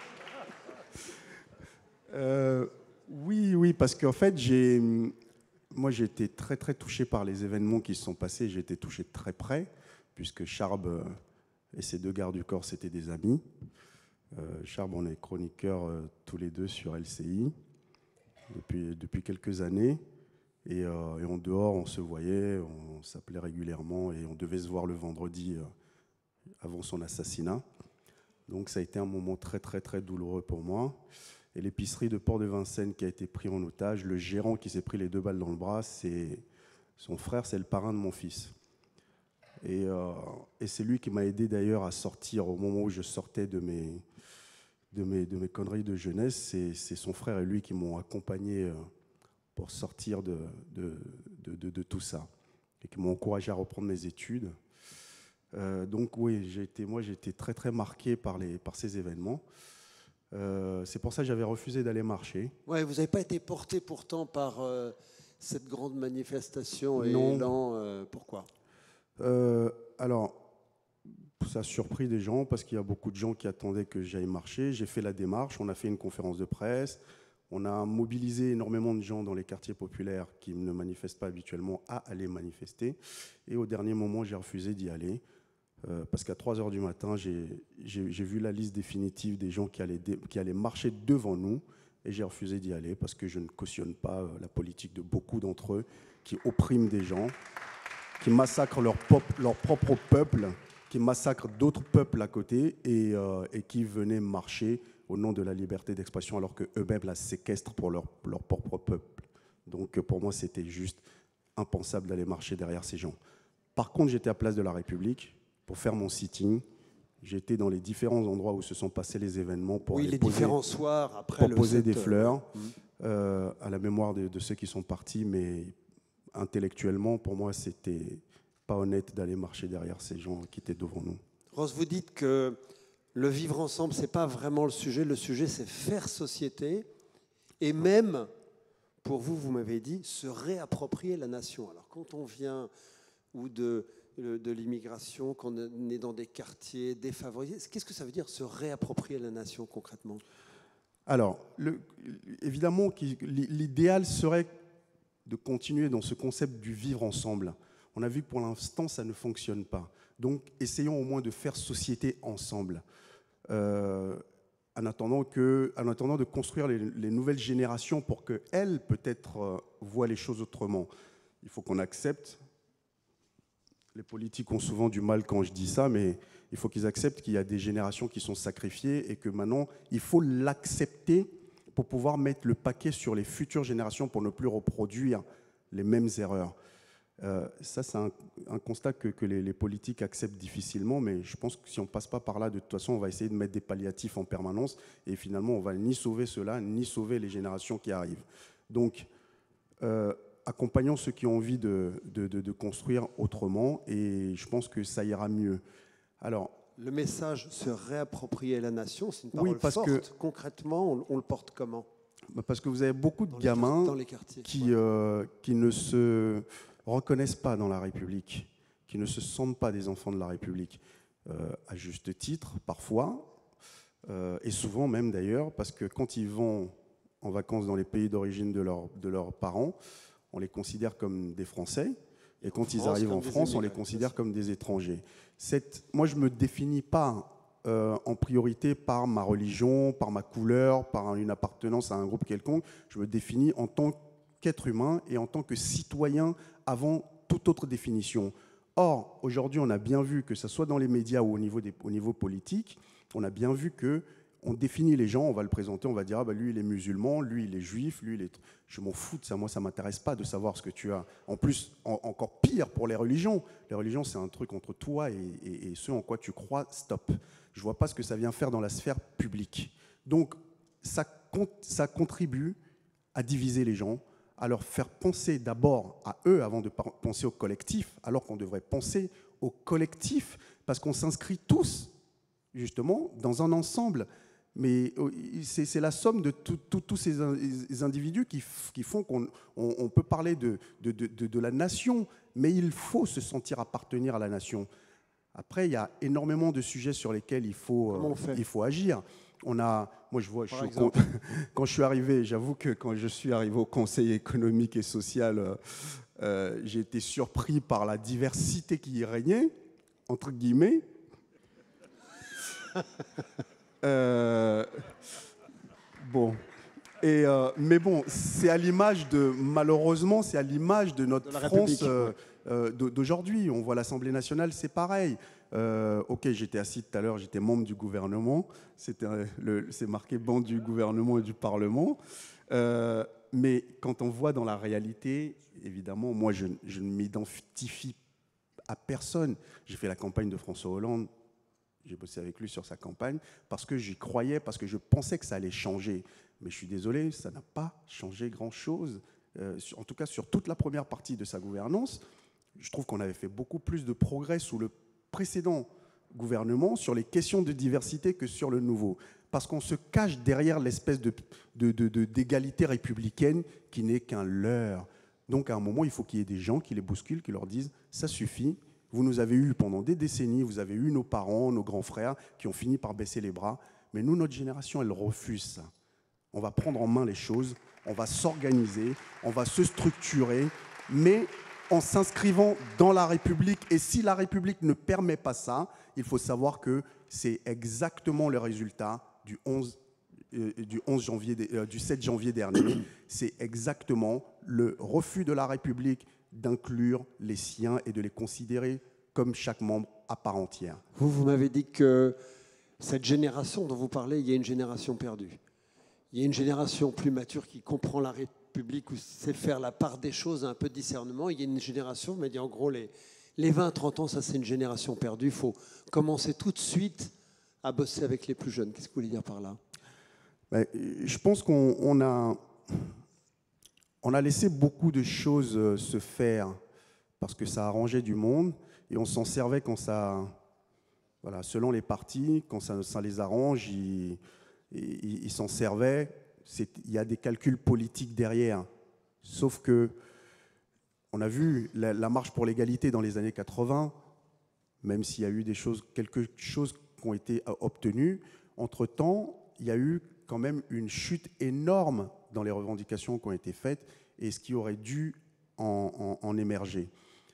euh, oui, oui, parce qu'en fait, j'ai moi, j'ai été très, très touché par les événements qui se sont passés. J'ai été touché de très près, puisque Charb euh, et ses deux gardes du corps, c'était des amis. Euh, Charb, on est chroniqueurs euh, tous les deux sur L C I depuis, depuis quelques années. Et, euh, et en dehors, on se voyait, on s'appelait régulièrement et on devait se voir le vendredi euh, avant son assassinat. Donc ça a été un moment très, très, très douloureux pour moi. Et l'épicerie de Port-de-Vincennes qui a été prise en otage, le gérant qui s'est pris les deux balles dans le bras, c'est son frère, c'est le parrain de mon fils. Et, euh, et c'est lui qui m'a aidé d'ailleurs à sortir au moment où je sortais de mes, de mes, de mes conneries de jeunesse. C'est, c'est son frère et lui qui m'ont accompagné euh, pour sortir de, de, de, de, de tout ça et qui m'ont encouragé à reprendre mes études. Euh, donc oui, j'ai été, moi j'ai été très très marqué par, les, par ces événements. Euh, c'est pour ça que j'avais refusé d'aller marcher. Ouais, vous n'avez pas été porté pourtant par euh, cette grande manifestation et Non. élan. Euh, pourquoi euh, Alors, ça a surpris des gens parce qu'il y a beaucoup de gens qui attendaient que j'aille marcher. J'ai fait la démarche, on a fait une conférence de presse, on a mobilisé énormément de gens dans les quartiers populaires qui ne manifestent pas habituellement à aller manifester. Et au dernier moment, j'ai refusé d'y aller. Euh, parce qu'à trois heures du matin, j'ai, j'ai, j'ai vu la liste définitive des gens qui allaient, dé, qui allaient marcher devant nous et j'ai refusé d'y aller parce que je ne cautionne pas euh, la politique de beaucoup d'entre eux qui oppriment des gens, qui massacrent leur, pop, leur propre peuple, qui massacrent d'autres peuples à côté et, euh, et qui venaient marcher au nom de la liberté d'expression alors qu'eux-mêmes la séquestrent pour leur, leur propre peuple. Donc pour moi, c'était juste impensable d'aller marcher derrière ces gens. Par contre, j'étais à Place de la République pour faire mon sitting. J'étais dans les différents endroits où se sont passés les événements pour oui, aller les poser, différents soirs après pour le poser sept, des fleurs euh, euh, à la mémoire de, de ceux qui sont partis, mais intellectuellement, pour moi, c'était pas honnête d'aller marcher derrière ces gens qui étaient devant nous. Rose, vous dites que le vivre ensemble, c'est pas vraiment le sujet. Le sujet, c'est faire société et même, pour vous, vous m'avez dit, se réapproprier la nation. Alors quand on vient ou de de l'immigration, qu'on est dans des quartiers défavorisés. Qu'est-ce que ça veut dire, se réapproprier la nation concrètement ? Alors, le, évidemment, l'idéal serait de continuer dans ce concept du vivre ensemble. On a vu que pour l'instant, ça ne fonctionne pas. Donc, essayons au moins de faire société ensemble, euh, en, attendant que, en attendant de construire les, les nouvelles générations pour qu'elles, peut-être, euh, voient les choses autrement. Il faut qu'on accepte. Les politiques ont souvent du mal quand je dis ça, mais il faut qu'ils acceptent qu'il y a des générations qui sont sacrifiées et que maintenant, il faut l'accepter pour pouvoir mettre le paquet sur les futures générations pour ne plus reproduire les mêmes erreurs. Euh, ça, c'est un, un constat que, que les, les politiques acceptent difficilement, mais je pense que si on ne passe pas par là, de toute façon, on va essayer de mettre des palliatifs en permanence et finalement, on ne va ni sauver cela, ni sauver les générations qui arrivent. Donc, euh, accompagnons ceux qui ont envie de, de, de, de construire autrement et je pense que ça ira mieux. Alors, le message se réapproprier la nation, c'est une parole oui, parce forte. Que, concrètement, on, on le porte comment ? Parce que vous avez beaucoup de dans gamins les, dans les quartiers, qui, ouais. euh, qui ne se reconnaissent pas dans la République, qui ne se sentent pas des enfants de la République, euh, à juste titre, parfois, euh, et souvent même d'ailleurs, parce que quand ils vont en vacances dans les pays d'origine de, leur, de leurs parents, on les considère comme des Français, et quand France, ils arrivent en France, on les considère comme des étrangers. Cette, moi, je ne me définis pas euh, en priorité par ma religion, par ma couleur, par une appartenance à un groupe quelconque. Je me définis en tant qu'être humain et en tant que citoyen avant toute autre définition. Or, aujourd'hui, on a bien vu, que ce soit dans les médias ou au niveau, des, au niveau politique, on a bien vu que on définit les gens, on va le présenter, on va dire ah bah lui il est musulman, lui il est juif, lui il est. Je m'en fous de ça, moi ça m'intéresse pas de savoir ce que tu as. En plus, en, encore pire pour les religions. Les religions c'est un truc entre toi et, et, et ce en quoi tu crois. Stop. Je vois pas ce que ça vient faire dans la sphère publique. Donc ça, ça contribue à diviser les gens, à leur faire penser d'abord à eux avant de penser au collectif, alors qu'on devrait penser au collectif parce qu'on s'inscrit tous justement dans un ensemble. Mais c'est, c'est la somme de tous ces individus qui, qui font qu'on on, on peut parler de, de, de, de la nation, mais il faut se sentir appartenir à la nation. Après, il y a énormément de sujets sur lesquels il faut, euh, il faut agir. On a, moi, je vois, je suis au, quand je suis arrivé, j'avoue que quand je suis arrivé au Conseil économique et social, euh, euh, j'ai été surpris par la diversité qui y régnait, entre guillemets. euh, bon. Et, euh, mais bon, c'est à l'image de, malheureusement, c'est à l'image de notre de France euh, euh, d'aujourd'hui. On voit l'Assemblée nationale, c'est pareil. Euh, ok, j'étais assis tout à l'heure, j'étais membre du gouvernement. C'est marqué banc du gouvernement et du Parlement. Euh, mais quand on voit dans la réalité, évidemment, moi, je, je ne m'identifie à personne. J'ai fait la campagne de François Hollande. J'ai bossé avec lui sur sa campagne parce que j'y croyais, parce que je pensais que ça allait changer. Mais je suis désolé, ça n'a pas changé grand-chose. Euh, en tout cas, sur toute la première partie de sa gouvernance, je trouve qu'on avait fait beaucoup plus de progrès sous le précédent gouvernement sur les questions de diversité que sur le nouveau. Parce qu'on se cache derrière l'espèce de, de, de, de, d'égalité républicaine qui n'est qu'un leurre. Donc à un moment, il faut qu'il y ait des gens qui les bousculent, qui leur disent « ça suffit ». Vous nous avez eu pendant des décennies, vous avez eu nos parents, nos grands frères qui ont fini par baisser les bras. Mais nous, notre génération, elle refuse ça. On va prendre en main les choses, on va s'organiser, on va se structurer, mais en s'inscrivant dans la République. Et si la République ne permet pas ça, il faut savoir que c'est exactement le résultat du onze, euh, du onze janvier, euh, du sept janvier dernier. C'est exactement le refus de la République d'inclure les siens et de les considérer comme chaque membre à part entière. Vous, vous m'avez dit que cette génération dont vous parlez, il y a une génération perdue. Il y a une génération plus mature qui comprend la République, ou sait faire la part des choses, un peu de discernement. Il y a une génération, vous m'avez dit en gros, les, les vingt à trente ans, ça c'est une génération perdue. Il faut commencer tout de suite à bosser avec les plus jeunes. Qu'est-ce que vous voulez dire par là? Ben, je pense qu'on on a... On a laissé beaucoup de choses se faire parce que ça arrangeait du monde et on s'en servait quand ça, voilà, selon les partis, quand ça, ça les arrange, ils, ils, ils s'en servaient. Il y a des calculs politiques derrière. Sauf que on a vu la, la marche pour l'égalité dans les années quatre-vingts, même s'il y a eu des choses, quelque chose qui ont été obtenues. Entre-temps, il y a eu quand même une chute énorme dans les revendications qui ont été faites et ce qui aurait dû en, en, en émerger.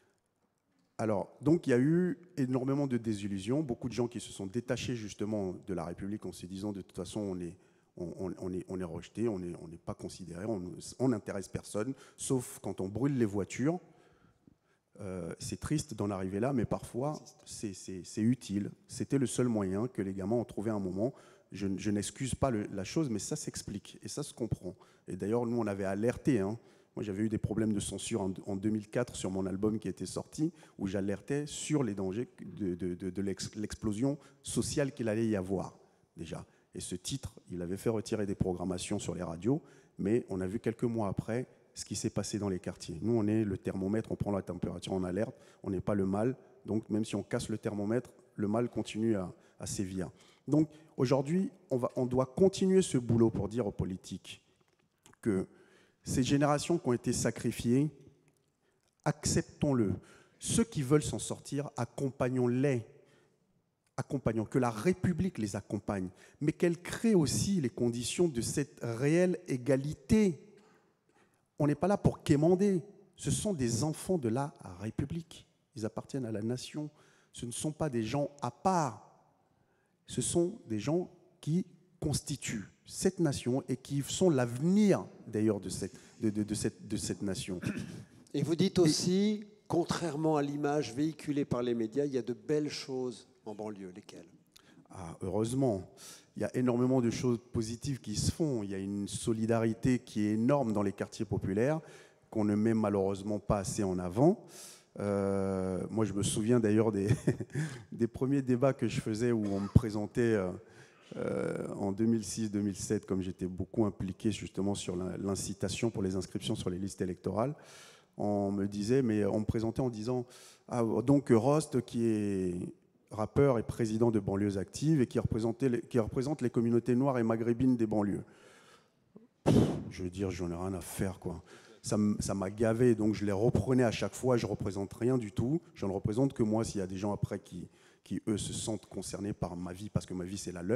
Alors, donc il y a eu énormément de désillusions, beaucoup de gens qui se sont détachés justement de la République en se disant de toute façon on est, on, on est, on est rejeté, on n'est on n'est pas considéré, on n'intéresse personne, sauf quand on brûle les voitures. Euh, c'est triste d'en arriver là, mais parfois c'est utile. C'était le seul moyen que les gamins ont trouvé à un moment. Je, je n'excuse pas le, la chose, mais ça s'explique et ça se comprend. Et d'ailleurs, nous, on avait alerté. Hein. Moi, j'avais eu des problèmes de censure en, en deux mille quatre sur mon album qui était sorti, où j'alertais sur les dangers de, de, de, de l'explosion sociale qu'il allait y avoir, déjà. Et ce titre, il avait fait retirer des programmations sur les radios, mais on a vu quelques mois après ce qui s'est passé dans les quartiers. Nous, on est le thermomètre, on prend la température en alerte, on n'est pas le mal. Donc, même si on casse le thermomètre, le mal continue à, à sévir. Donc, aujourd'hui, on, on doit continuer ce boulot pour dire aux politiques que ces générations qui ont été sacrifiées, acceptons-le. Ceux qui veulent s'en sortir, accompagnons-les. Accompagnons, que la République les accompagne, mais qu'elle crée aussi les conditions de cette réelle égalité. On n'est pas là pour quémander. Ce sont des enfants de la République. Ils appartiennent à la nation. Ce ne sont pas des gens à part. Ce sont des gens qui constituent cette nation et qui sont l'avenir d'ailleurs de cette, de, de, de, cette, de cette nation. Et vous dites aussi, et... contrairement à l'image véhiculée par les médias, il y a de belles choses en banlieue. Lesquelles? Ah, heureusement. Il y a énormément de choses positives qui se font. Il y a une solidarité qui est énorme dans les quartiers populaires qu'on ne met malheureusement pas assez en avant. Euh, moi, je me souviens d'ailleurs des, des premiers débats que je faisais où on me présentait euh, euh, en deux mille six deux mille sept, comme j'étais beaucoup impliqué justement sur l'incitation pour les inscriptions sur les listes électorales. On me disait, mais on me présentait en disant ah, donc Rost, qui est rappeur et président de Banlieues Actives et qui, représentait, qui représente les communautés noires et maghrébines des banlieues. Pff, je veux dire, j'en ai rien à faire, quoi. Ça m'a gavé, donc je les reprenais à chaque fois. Je ne représente rien du tout. Je ne représente que moi. S'il y a des gens après qui, qui, eux, se sentent concernés par ma vie, parce que ma vie, c'est la leur,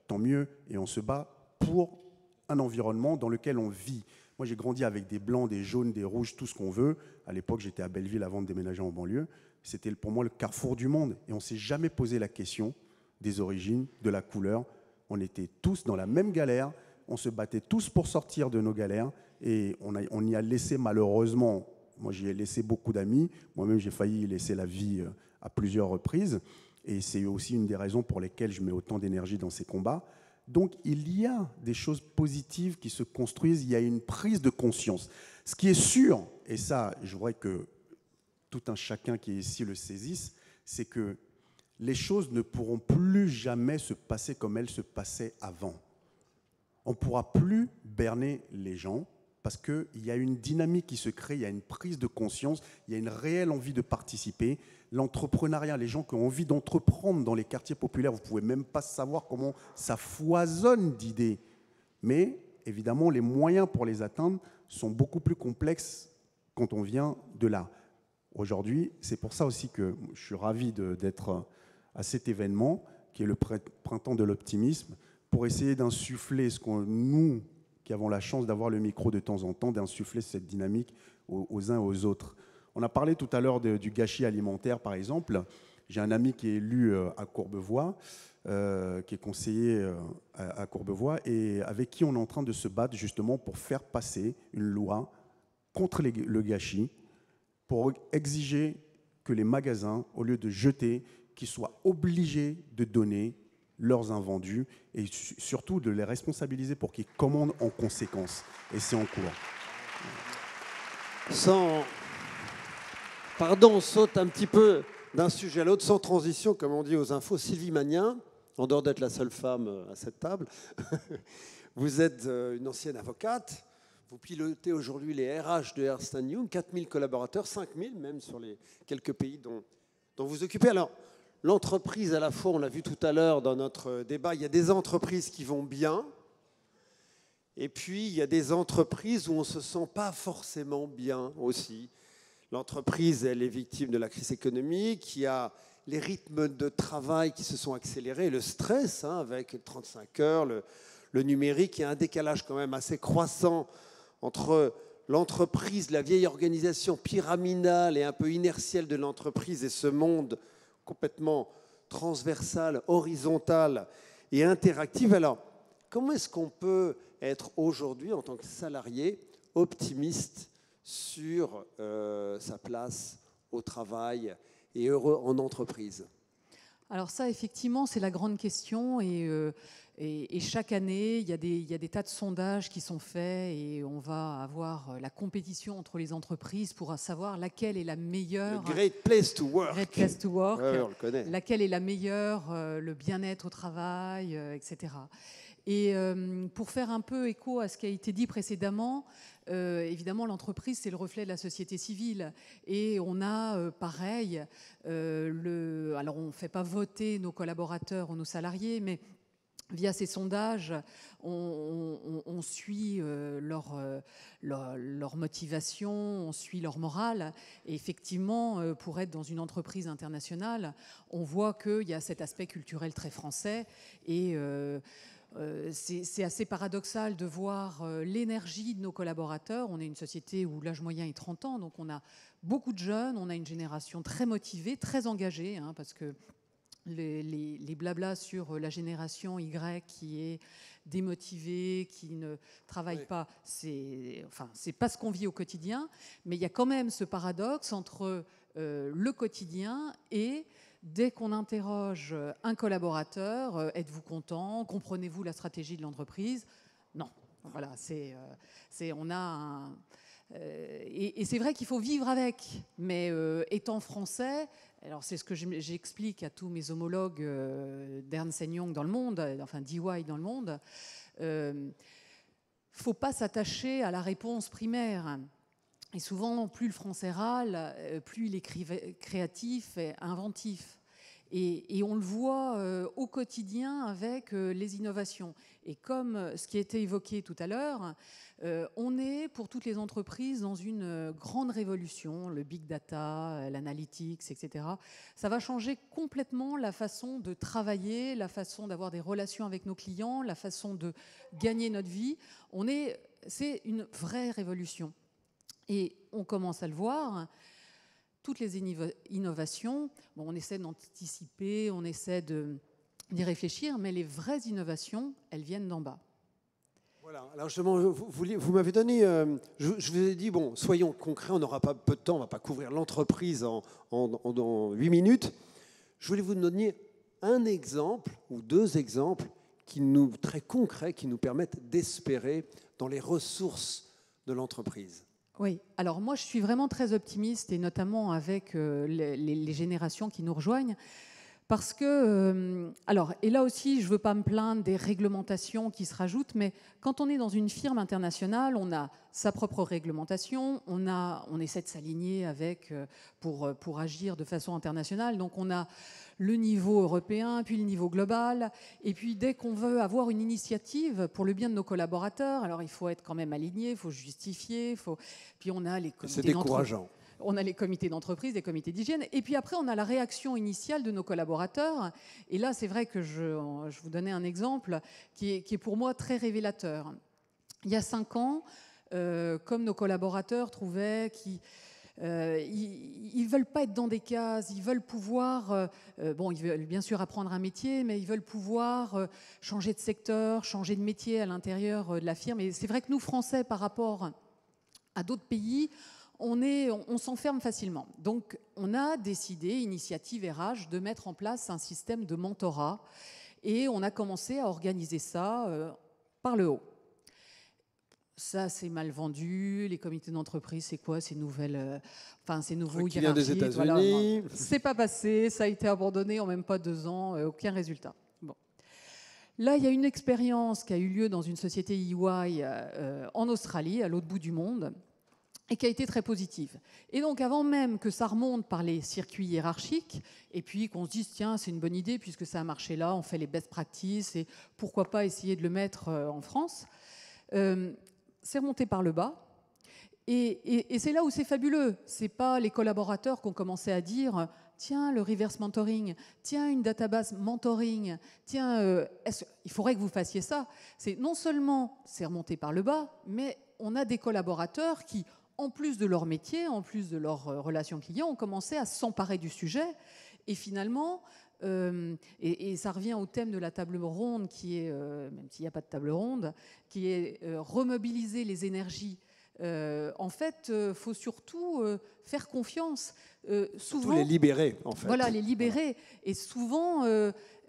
tant mieux, et on se bat pour un environnement dans lequel on vit. Moi, j'ai grandi avec des blancs, des jaunes, des rouges, tout ce qu'on veut. À l'époque, j'étais à Belleville avant de déménager en banlieue. C'était pour moi le carrefour du monde. Et on ne s'est jamais posé la question des origines, de la couleur. On était tous dans la même galère. On se battait tous pour sortir de nos galères. Et on, a, on y a laissé malheureusement, moi j'y ai laissé beaucoup d'amis. Moi-même, j'ai failli y laisser la vie à plusieurs reprises. Et c'est aussi une des raisons pour lesquelles je mets autant d'énergie dans ces combats. Donc, il y a des choses positives qui se construisent, il y a une prise de conscience. Ce qui est sûr, et ça, je voudrais que tout un chacun qui est ici le saisisse, c'est que les choses ne pourront plus jamais se passer comme elles se passaient avant. On ne pourra plus berner les gens parce qu'il y a une dynamique qui se crée, il y a une prise de conscience, il y a une réelle envie de participer. L'entrepreneuriat, les gens qui ont envie d'entreprendre dans les quartiers populaires, vous ne pouvez même pas savoir comment ça foisonne d'idées. Mais évidemment, les moyens pour les atteindre sont beaucoup plus complexes quand on vient de là. Aujourd'hui, c'est pour ça aussi que je suis ravi d'être à cet événement, qui est le printemps de l'optimisme, pour essayer d'insuffler ce qu'on, nous, qui avons la chance d'avoir le micro de temps en temps, d'insuffler cette dynamique aux, aux uns et aux autres. On a parlé tout à l'heure du gâchis alimentaire, par exemple. J'ai un ami qui est élu à Courbevoie, euh, qui est conseiller euh, à, à Courbevoie, et avec qui on est en train de se battre justement pour faire passer une loi contre les, le gâchis, pour exiger que les magasins, au lieu de jeter, qu'ils soient obligés de donner leurs invendus et surtout de les responsabiliser pour qu'ils commandent en conséquence. Et c'est en cours. Sans... Pardon, on saute un petit peu d'un sujet à l'autre, sans transition, comme on dit aux infos. Sylvie Magnin, en dehors d'être la seule femme à cette table, vous êtes une ancienne avocate, vous pilotez aujourd'hui les R H de Ernst and Young, quatre mille collaborateurs, cinq mille même sur les quelques pays dont, dont vous occupez. Alors, l'entreprise, à la fois, on l'a vu tout à l'heure dans notre débat, il y a des entreprises qui vont bien, et puis il y a des entreprises où on ne se sent pas forcément bien aussi. L'entreprise, elle est victime de la crise économique, il y a les rythmes de travail qui se sont accélérés, le stress, hein, avec trente-cinq heures, le, le numérique, il y a un décalage quand même assez croissant entre l'entreprise, la vieille organisation pyramidale et un peu inertielle de l'entreprise et ce monde complètement transversal, horizontal et interactif. Alors, comment est-ce qu'on peut être aujourd'hui, en tant que salarié, optimiste sur euh, sa place au travail et heureux en entreprise? Alors ça, effectivement, c'est la grande question et, euh, et, et chaque année, il y, a des, il y a des tas de sondages qui sont faits et on va avoir la compétition entre les entreprises pour savoir laquelle est la meilleure... Le Great Place to Work. Great Place to Work. Ouais, on le connaît. Laquelle est la meilleure, euh, le bien-être au travail, euh, et cetera. Et euh, pour faire un peu écho à ce qui a été dit précédemment, euh, évidemment, l'entreprise, c'est le reflet de la société civile. Et on a, euh, pareil, euh, le, alors on ne fait pas voter nos collaborateurs ou nos salariés, mais via ces sondages, on, on, on suit euh, leur, euh, leur, leur motivation, on suit leur morale. Et effectivement, euh, pour être dans une entreprise internationale, on voit qu'il y a cet aspect culturel très français. Et... Euh, Euh, c'est assez paradoxal de voir euh, l'énergie de nos collaborateurs. On est une société où l'âge moyen est trente ans, donc on a beaucoup de jeunes, on a une génération très motivée, très engagée, hein, parce que les, les, les blablas sur la génération Y qui est démotivée, qui ne travaille oui. pas, c'est enfin, c'est pas ce qu'on vit au quotidien, mais il y a quand même ce paradoxe entre euh, le quotidien et... Dès qu'on interroge un collaborateur, euh, êtes-vous content? Comprenez-vous la stratégie de l'entreprise? Non. Voilà, c'est, euh, c'est, on a un, euh, et, et c'est vrai qu'il faut vivre avec. Mais euh, étant français, alors c'est ce que j'explique à tous mes homologues euh, d'Ernst and Young dans le monde, enfin d'E Y dans le monde, il euh, ne faut pas s'attacher à la réponse primaire. Et souvent, plus le français râle, plus il est créatif et inventif. Et, et on le voit euh, au quotidien avec euh, les innovations. Et comme euh, ce qui a été évoqué tout à l'heure, euh, on est pour toutes les entreprises dans une euh, grande révolution, le big data, euh, l'analytics, et cetera. Ça va changer complètement la façon de travailler, la façon d'avoir des relations avec nos clients, la façon de gagner notre vie. On est, c'est une vraie révolution. Et on commence à le voir. Toutes les innovations, bon, on essaie d'anticiper, on essaie de, d'y réfléchir, mais les vraies innovations, elles viennent d'en bas. Voilà, alors justement, vous, vous, vous m'avez donné, euh, je, je vous ai dit, bon, soyons concrets, on n'aura pas peu de temps, on ne va pas couvrir l'entreprise en, en, en, en huit minutes. Je voulais vous donner un exemple ou deux exemples qui nous, très concrets qui nous permettent d'espérer dans les ressources de l'entreprise. Oui, alors moi je suis vraiment très optimiste, et notamment avec euh, les, les générations qui nous rejoignent, parce que, euh, alors, et là aussi je ne veux pas me plaindre des réglementations qui se rajoutent, mais quand on est dans une firme internationale, on a sa propre réglementation, on, a, on essaie de s'aligner avec, euh, pour, pour agir de façon internationale, donc on a le niveau européen, puis le niveau global, et puis dès qu'on veut avoir une initiative pour le bien de nos collaborateurs, alors il faut être quand même aligné, il faut justifier, il faut... puis on a les comités C'est décourageant. On a les comités d'entreprise, les comités d'hygiène, et puis après on a la réaction initiale de nos collaborateurs, et là c'est vrai que je, je vous donnais un exemple qui est, qui est pour moi très révélateur. Il y a cinq ans, euh, comme nos collaborateurs trouvaient qu'ils Euh, ils ne veulent pas être dans des cases, ils veulent pouvoir, euh, bon, ils veulent bien sûr apprendre un métier, mais ils veulent pouvoir euh, changer de secteur, changer de métier à l'intérieur euh, de la firme. Et c'est vrai que nous, Français, par rapport à d'autres pays, on, est, on, on s'enferme facilement. Donc, on a décidé, initiative R H, de mettre en place un système de mentorat. Et on a commencé à organiser ça euh, par le haut. Ça, c'est mal vendu. Les comités d'entreprise, c'est quoi ces nouvelles, euh, enfin ces nouveaux qui vient des États-Unis. Voilà, c'est pas passé, ça a été abandonné en même pas deux ans, euh, aucun résultat. Bon. Là, il y a une expérience qui a eu lieu dans une société E Y euh, en Australie, à l'autre bout du monde, et qui a été très positive. Et donc, avant même que ça remonte par les circuits hiérarchiques, et puis qu'on se dise, tiens, c'est une bonne idée, puisque ça a marché là, on fait les best practices, et pourquoi pas essayer de le mettre euh, en France. Euh, c'est remonté par le bas. Et, et, et c'est là où c'est fabuleux. Ce n'est pas les collaborateurs qui ont commencé à dire « Tiens, le reverse mentoring, tiens, une database mentoring, tiens, euh, est-ce, il faudrait que vous fassiez ça ». C'est non seulement c'est remonté par le bas, mais on a des collaborateurs qui, en plus de leur métier, en plus de leur euh, relation client, ont commencé à s'emparer du sujet. Et finalement... Euh, et, et ça revient au thème de la table ronde, qui est, euh, même s'il n'y a pas de table ronde, qui est euh, remobiliser les énergies. Euh, en fait, il euh, faut surtout euh, faire confiance. Euh, souvent, surtout les libérer, en fait. Voilà, les libérer. Et souvent, il euh,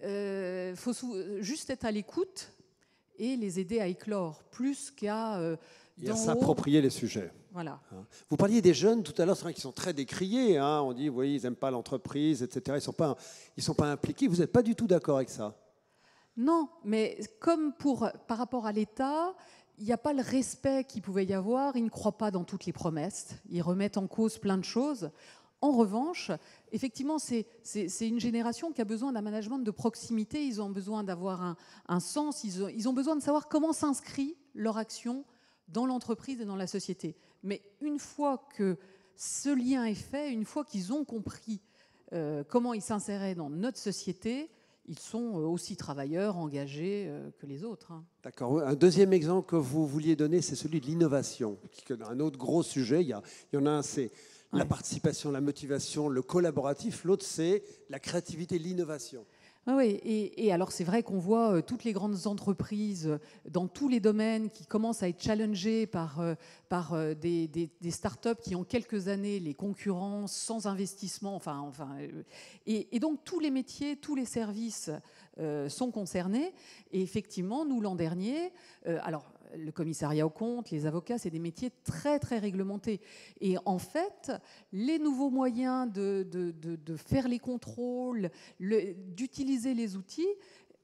euh, faut sou juste être à l'écoute et les aider à éclore, plus qu'à... Euh, et à s'approprier les sujets. Voilà. Vous parliez des jeunes tout à l'heure, c'est vrai qu'ils sont très décriés. Hein. On dit, vous voyez, ils n'aiment pas l'entreprise, et cetera. Ils ne sont pas, ils sont pas impliqués. Vous n'êtes pas du tout d'accord avec ça? Non, mais comme pour, par rapport à l'État, il n'y a pas le respect qu'il pouvait y avoir. Ils ne croient pas dans toutes les promesses. Ils remettent en cause plein de choses. En revanche, effectivement, c'est, c'est, c'est une génération qui a besoin d'un management de proximité. Ils ont besoin d'avoir un, un sens. Ils ont, ils ont besoin de savoir comment s'inscrit leur action dans l'entreprise et dans la société. Mais une fois que ce lien est fait, une fois qu'ils ont compris euh, comment ils s'inséraient dans notre société, ils sont aussi travailleurs, engagés euh, que les autres. Hein. D'accord. Un deuxième exemple que vous vouliez donner, c'est celui de l'innovation. Un autre gros sujet, il y, a, il y en a un, c'est ouais. la participation, la motivation, le collaboratif. L'autre, c'est la créativité, l'innovation. Oui, et, et alors c'est vrai qu'on voit euh, toutes les grandes entreprises euh, dans tous les domaines qui commencent à être challengées par, euh, par euh, des, des, des startups qui ont quelques années les concurrents sans investissement. Enfin, enfin, euh, et, et donc tous les métiers, tous les services euh, sont concernés. Et effectivement, nous l'an dernier, euh, alors le commissariat aux comptes, les avocats, c'est des métiers très, très réglementés. Et en fait, les nouveaux moyens de, de, de, de faire les contrôles, le, d'utiliser les outils,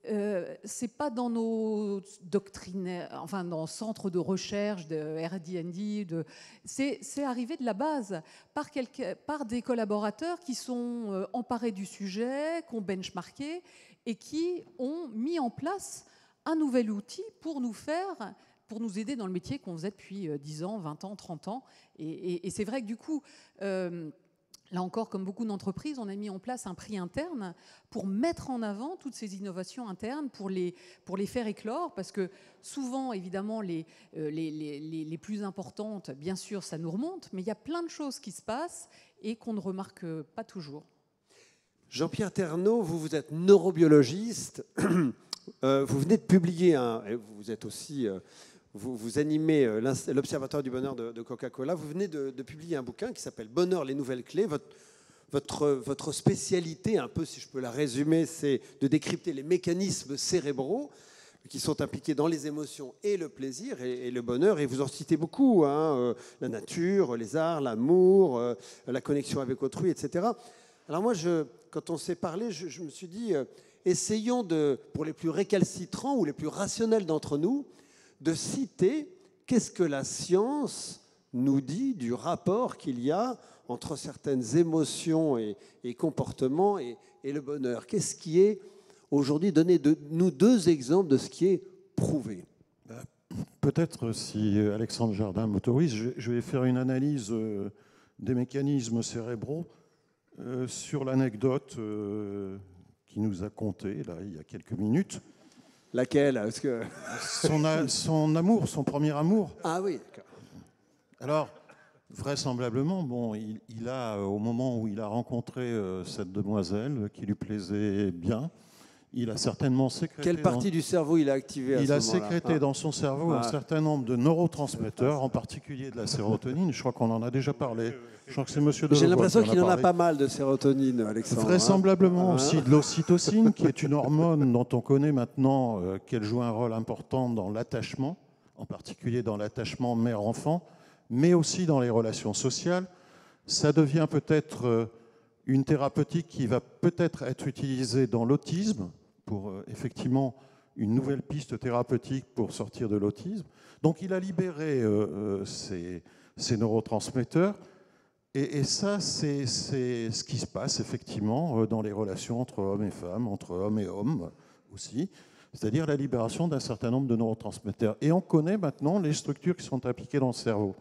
Euh, c'est pas dans nos doctrines, enfin dans centres de recherche de R D and D, de, c'est, c'est arrivé de la base par, quelques, par des collaborateurs qui sont euh, emparés du sujet, qui ont benchmarké et qui ont mis en place un nouvel outil pour nous faire, pour nous aider dans le métier qu'on faisait depuis dix ans, vingt ans, trente ans. Et, et, et c'est vrai que du coup, euh, là encore, comme beaucoup d'entreprises, on a mis en place un prix interne pour mettre en avant toutes ces innovations internes, pour les, pour les faire éclore, parce que souvent, évidemment, les, euh, les, les, les plus importantes, bien sûr, ça nous remonte, mais il y a plein de choses qui se passent et qu'on ne remarque pas toujours. Jean-Pierre Ternot, vous, vous êtes neurobiologiste, euh, vous venez de publier, un, et vous êtes aussi... Euh, Vous, vous animez l'Observatoire du bonheur de, de Coca-Cola. Vous venez de, de publier un bouquin qui s'appelle « Bonheur, les nouvelles clés ». Votre, votre, votre spécialité, un peu si je peux la résumer, c'est de décrypter les mécanismes cérébraux qui sont impliqués dans les émotions et le plaisir et, et le bonheur. Et vous en citez beaucoup, hein, euh, la nature, les arts, l'amour, euh, la connexion avec autrui, et cetera. Alors moi, je, quand on s'est parlé, je, je me suis dit, euh, essayons, de, pour les plus récalcitrants ou les plus rationnels d'entre nous, de citer qu'est-ce que la science nous dit du rapport qu'il y a entre certaines émotions et, et comportements et, et le bonheur. Qu'est-ce qui est aujourd'hui, donnez-nous deux exemples de ce qui est prouvé. Peut-être, si Alexandre Jardin m'autorise, je vais faire une analyse des mécanismes cérébraux sur l'anecdote qui nous a conté là, il y a quelques minutes. Laquelle? Est-ce que... son, a, son amour, son premier amour. Ah oui, d'accord. Alors, vraisemblablement, bon, il, il a, au moment où il a rencontré euh, cette demoiselle qui lui plaisait bien, il a certainement sécrété... Quelle partie dans, du cerveau il a activé à Il ce a moment-là? sécrété ah. dans son cerveau ah. un certain nombre de neurotransmetteurs, en particulier de la sérotonine. Je crois qu'on en a déjà parlé. Je crois que c'est Monsieur Delevoye. J'ai l'impression qu'il en a parlé. pas mal de sérotonine, Alexandre. Vraisemblablement hein. aussi de l'ocytocine, qui est une hormone dont on connaît maintenant euh, qu'elle joue un rôle important dans l'attachement, en particulier dans l'attachement mère-enfant, mais aussi dans les relations sociales. Ça devient peut-être euh, une thérapeutique qui va peut-être être utilisée dans l'autisme, pour euh, effectivement une nouvelle piste thérapeutique pour sortir de l'autisme. Donc il a libéré euh, ces, ces neurotransmetteurs. Et, et ça, c'est ce qui se passe effectivement dans les relations entre hommes et femmes, entre hommes et hommes aussi, c'est-à-dire la libération d'un certain nombre de neurotransmetteurs. Et on connaît maintenant les structures qui sont impliquées dans le cerveau.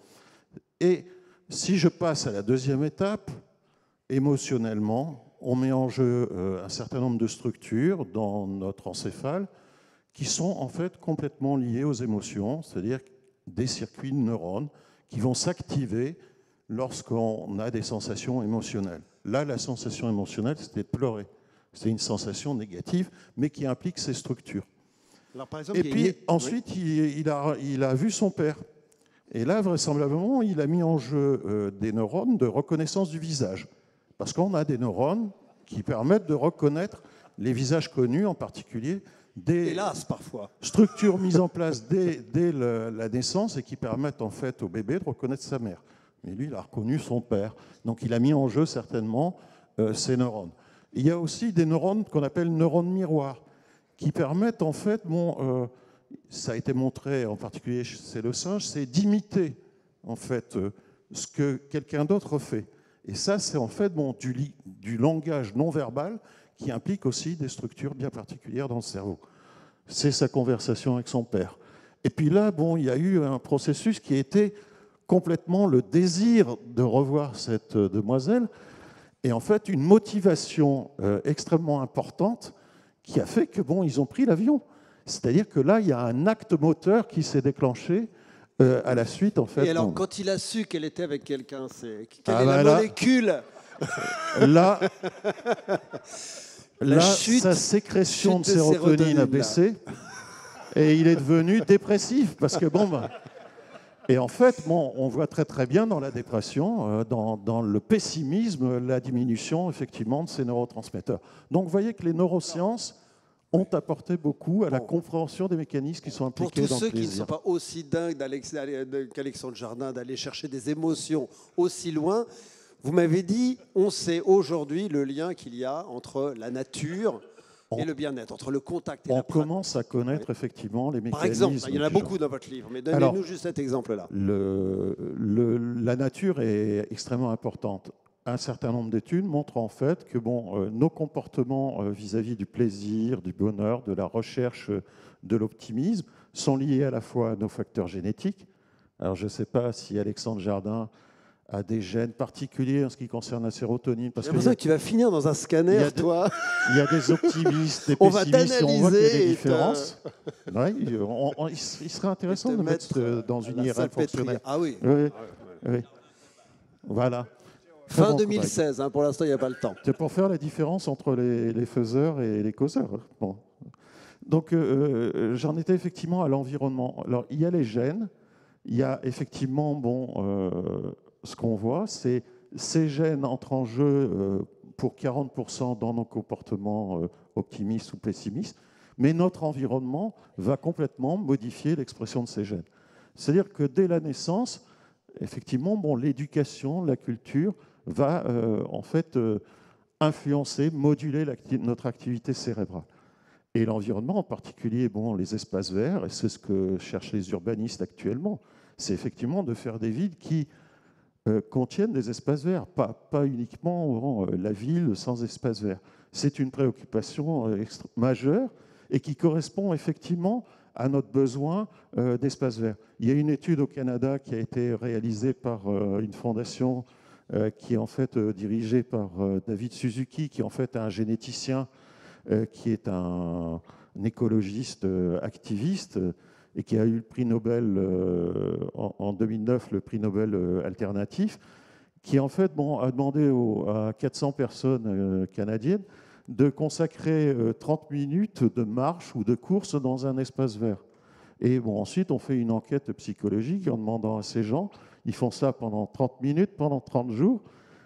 Et si je passe à la deuxième étape, émotionnellement, on met en jeu un certain nombre de structures dans notre encéphale qui sont en fait complètement liées aux émotions, c'est-à-dire des circuits de neurones qui vont s'activer lorsqu'on a des sensations émotionnelles. Là, la sensation émotionnelle, c'était de pleurer. C'est une sensation négative, mais qui implique ces structures. Alors, par exemple, et puis, une... ensuite, oui. il, il, a, il a vu son père. Et là, vraisemblablement, il a mis en jeu euh, des neurones de reconnaissance du visage. Parce qu'on a des neurones qui permettent de reconnaître les visages connus, en particulier des Hélas, parfois. structures mises en place dès, dès le, la naissance et qui permettent en fait au bébé de reconnaître sa mère. Mais lui, il a reconnu son père. Donc, il a mis en jeu certainement euh, ces neurones. Il y a aussi des neurones qu'on appelle neurones miroirs, qui permettent en fait, bon, euh, ça a été montré en particulier chez le singe, c'est d'imiter en fait euh, ce que quelqu'un d'autre fait. Et ça, c'est en fait bon, du, du langage non verbal qui implique aussi des structures bien particulières dans le cerveau. C'est sa conversation avec son père. Et puis là, bon, il y a eu un processus qui était complètement le désir de revoir cette demoiselle et en fait une motivation euh, extrêmement importante qui a fait que bon, ils ont pris l'avion. C'est-à-dire que là, il y a un acte moteur qui s'est déclenché euh, à la suite en fait. Et alors, bon, quand il a su qu'elle était avec quelqu'un, c'est quelle ah est bah la molécule? Là, la là chute, sa sécrétion chute de sérotonine, sérotonine a baissé et il est devenu dépressif parce que bon. Bah, Et en fait, bon, on voit très très bien dans la dépression, euh, dans, dans le pessimisme, la diminution effectivement de ces neurotransmetteurs. Donc vous voyez que les neurosciences ont apporté beaucoup à la compréhension des mécanismes qui sont impliqués dans le plaisir. Pour tous ceux qui ne sont pas aussi dingues qu'Alexandre Jardin d'aller chercher des émotions aussi loin, vous m'avez dit, on sait aujourd'hui le lien qu'il y a entre la nature et le bien-être, entre le contact et on la pratique. commence à connaître oui. effectivement les mécanismes. Par exemple, il y en a beaucoup dans votre livre, mais donnez-nous juste cet exemple-là. Le, le, la nature est extrêmement importante. Un certain nombre d'études montrent en fait que bon, euh, nos comportements euh, vis-à-vis du plaisir, du bonheur, de la recherche, euh, de l'optimisme sont liés à la fois à nos facteurs génétiques. Alors je ne sais pas si Alexandre Jardin a des gènes particuliers en ce qui concerne la sérotonine. J'ai l'impression que, que tu vas finir dans un scanner, il y a toi. Il y a des optimistes, des on pessimistes, va on voit qu'il y a des différences. Te... Ouais, on, on, il serait intéressant de mettre, mettre dans une I R L fonctionnelle. Ah oui. oui, oui. Voilà. Très fin bon deux mille seize, hein, pour l'instant, il n'y a pas le temps. C'est pour faire la différence entre les, les faiseurs et les causeurs. Bon. Donc, euh, j'en étais effectivement à l'environnement. Alors, il y a les gènes. Il y a effectivement, bon, euh, ce qu'on voit, c'est ces gènes entrent en jeu euh, pour quarante pour cent dans nos comportements euh, optimistes ou pessimistes, mais notre environnement va complètement modifier l'expression de ces gènes. C'est-à-dire que dès la naissance, effectivement, bon, l'éducation, la culture va euh, en fait euh, influencer, moduler l'acti- notre activité cérébrale. Et l'environnement, en particulier bon, les espaces verts, et c'est ce que cherchent les urbanistes actuellement, c'est effectivement de faire des villes qui euh, contiennent des espaces verts, pas, pas uniquement bon, euh, la ville sans espaces verts. C'est une préoccupation euh, extra- majeure et qui correspond effectivement à notre besoin euh, d'espaces verts. Il y a une étude au Canada qui a été réalisée par euh, une fondation euh, qui est en fait euh, dirigée par euh, David Suzuki, qui est en fait un généticien euh, qui est un, un écologiste euh, activiste euh, et qui a eu le prix Nobel euh, en, en deux mille neuf, le prix Nobel euh, alternatif, qui en fait bon, a demandé aux, à quatre cents personnes euh, canadiennes de consacrer euh, trente minutes de marche ou de course dans un espace vert. Et bon, ensuite, on fait une enquête psychologique en demandant à ces gens, ils font ça pendant trente minutes, pendant trente jours.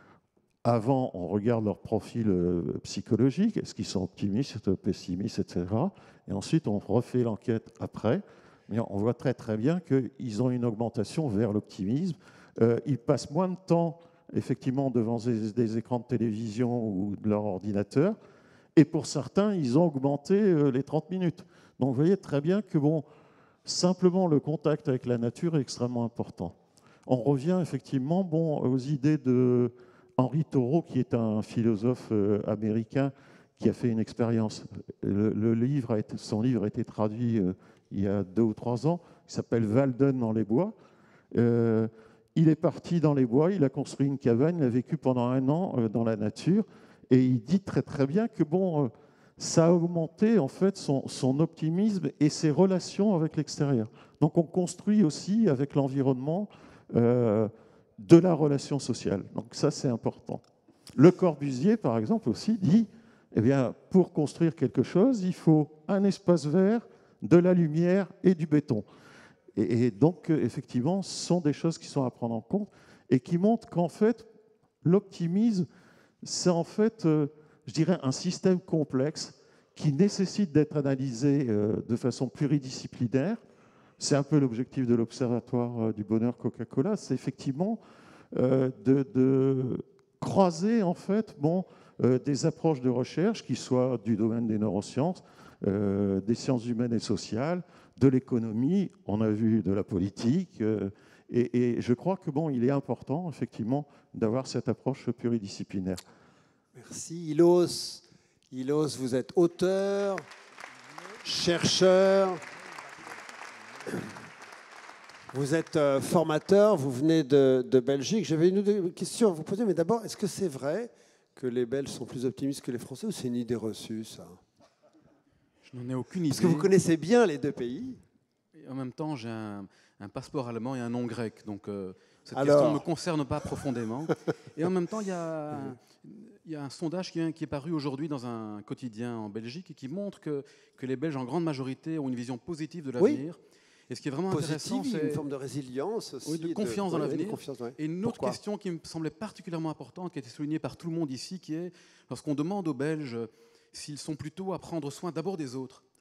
Avant, on regarde leur profil euh, psychologique, est-ce qu'ils sont optimistes, pessimistes, et cetera. Et ensuite, on refait l'enquête après. Mais on voit très très bien qu'ils ont une augmentation vers l'optimisme. Euh, ils passent moins de temps, effectivement, devant des, des écrans de télévision ou de leur ordinateur. Et pour certains, ils ont augmenté euh, les trente minutes. Donc, vous voyez très bien que, bon, simplement, le contact avec la nature est extrêmement important. On revient effectivement bon, aux idées de Henri Thoreau, qui est un philosophe euh, américain qui a fait une expérience. Le, le livre a été, son livre a été traduit euh, il y a deux ou trois ans. Il s'appelle Walden dans les bois. Euh, il est parti dans les bois, il a construit une cabane, il a vécu pendant un an euh, dans la nature. Et il dit très très bien que bon, euh, ça a augmenté en fait son, son optimisme et ses relations avec l'extérieur. Donc on construit aussi avec l'environnement euh, de la relation sociale. Donc ça c'est important. Le Corbusier par exemple aussi dit, eh bien pour construire quelque chose, il faut un espace vert, de la lumière et du béton. Et, et donc effectivement, ce sont des choses qui sont à prendre en compte et qui montrent qu'en fait l'optimisme c'est en fait, euh, je dirais, un système complexe qui nécessite d'être analysé euh, de façon pluridisciplinaire. C'est un peu l'objectif de l'Observatoire euh, du bonheur Coca-Cola, c'est effectivement euh, de, de croiser en fait, bon, euh, des approches de recherche qui soient du domaine des neurosciences, euh, des sciences humaines et sociales, de l'économie, on a vu de la politique, euh, et, et je crois que bon, il est important effectivement d'avoir cette approche pluridisciplinaire. Merci. Ilos, Ilos, vous êtes auteur, chercheur, vous êtes formateur, vous venez de, de Belgique. J'avais une question à vous poser, mais d'abord, est-ce que c'est vrai que les Belges sont plus optimistes que les Français ou c'est une idée reçue, ça? Je n'en ai aucune idée. Parce que vous connaissez bien les deux pays. Et en même temps, j'ai un, un passeport allemand et un nom grec, donc euh, cette Alors... question ne me concerne pas profondément. Et en même temps, il y a, il y a un sondage qui est, qui est paru aujourd'hui dans un quotidien en Belgique et qui montre que, que les Belges, en grande majorité, ont une vision positive de l'avenir. Oui. Et ce qui est vraiment Positive, intéressant, c'est une forme de résilience aussi, oui, de confiance de, dans ouais, l'avenir. Ouais. Et une autre Pourquoi question qui me semblait particulièrement importante, qui a été soulignée par tout le monde ici, qui est lorsqu'on demande aux Belges s'ils sont plutôt à prendre soin d'abord des autres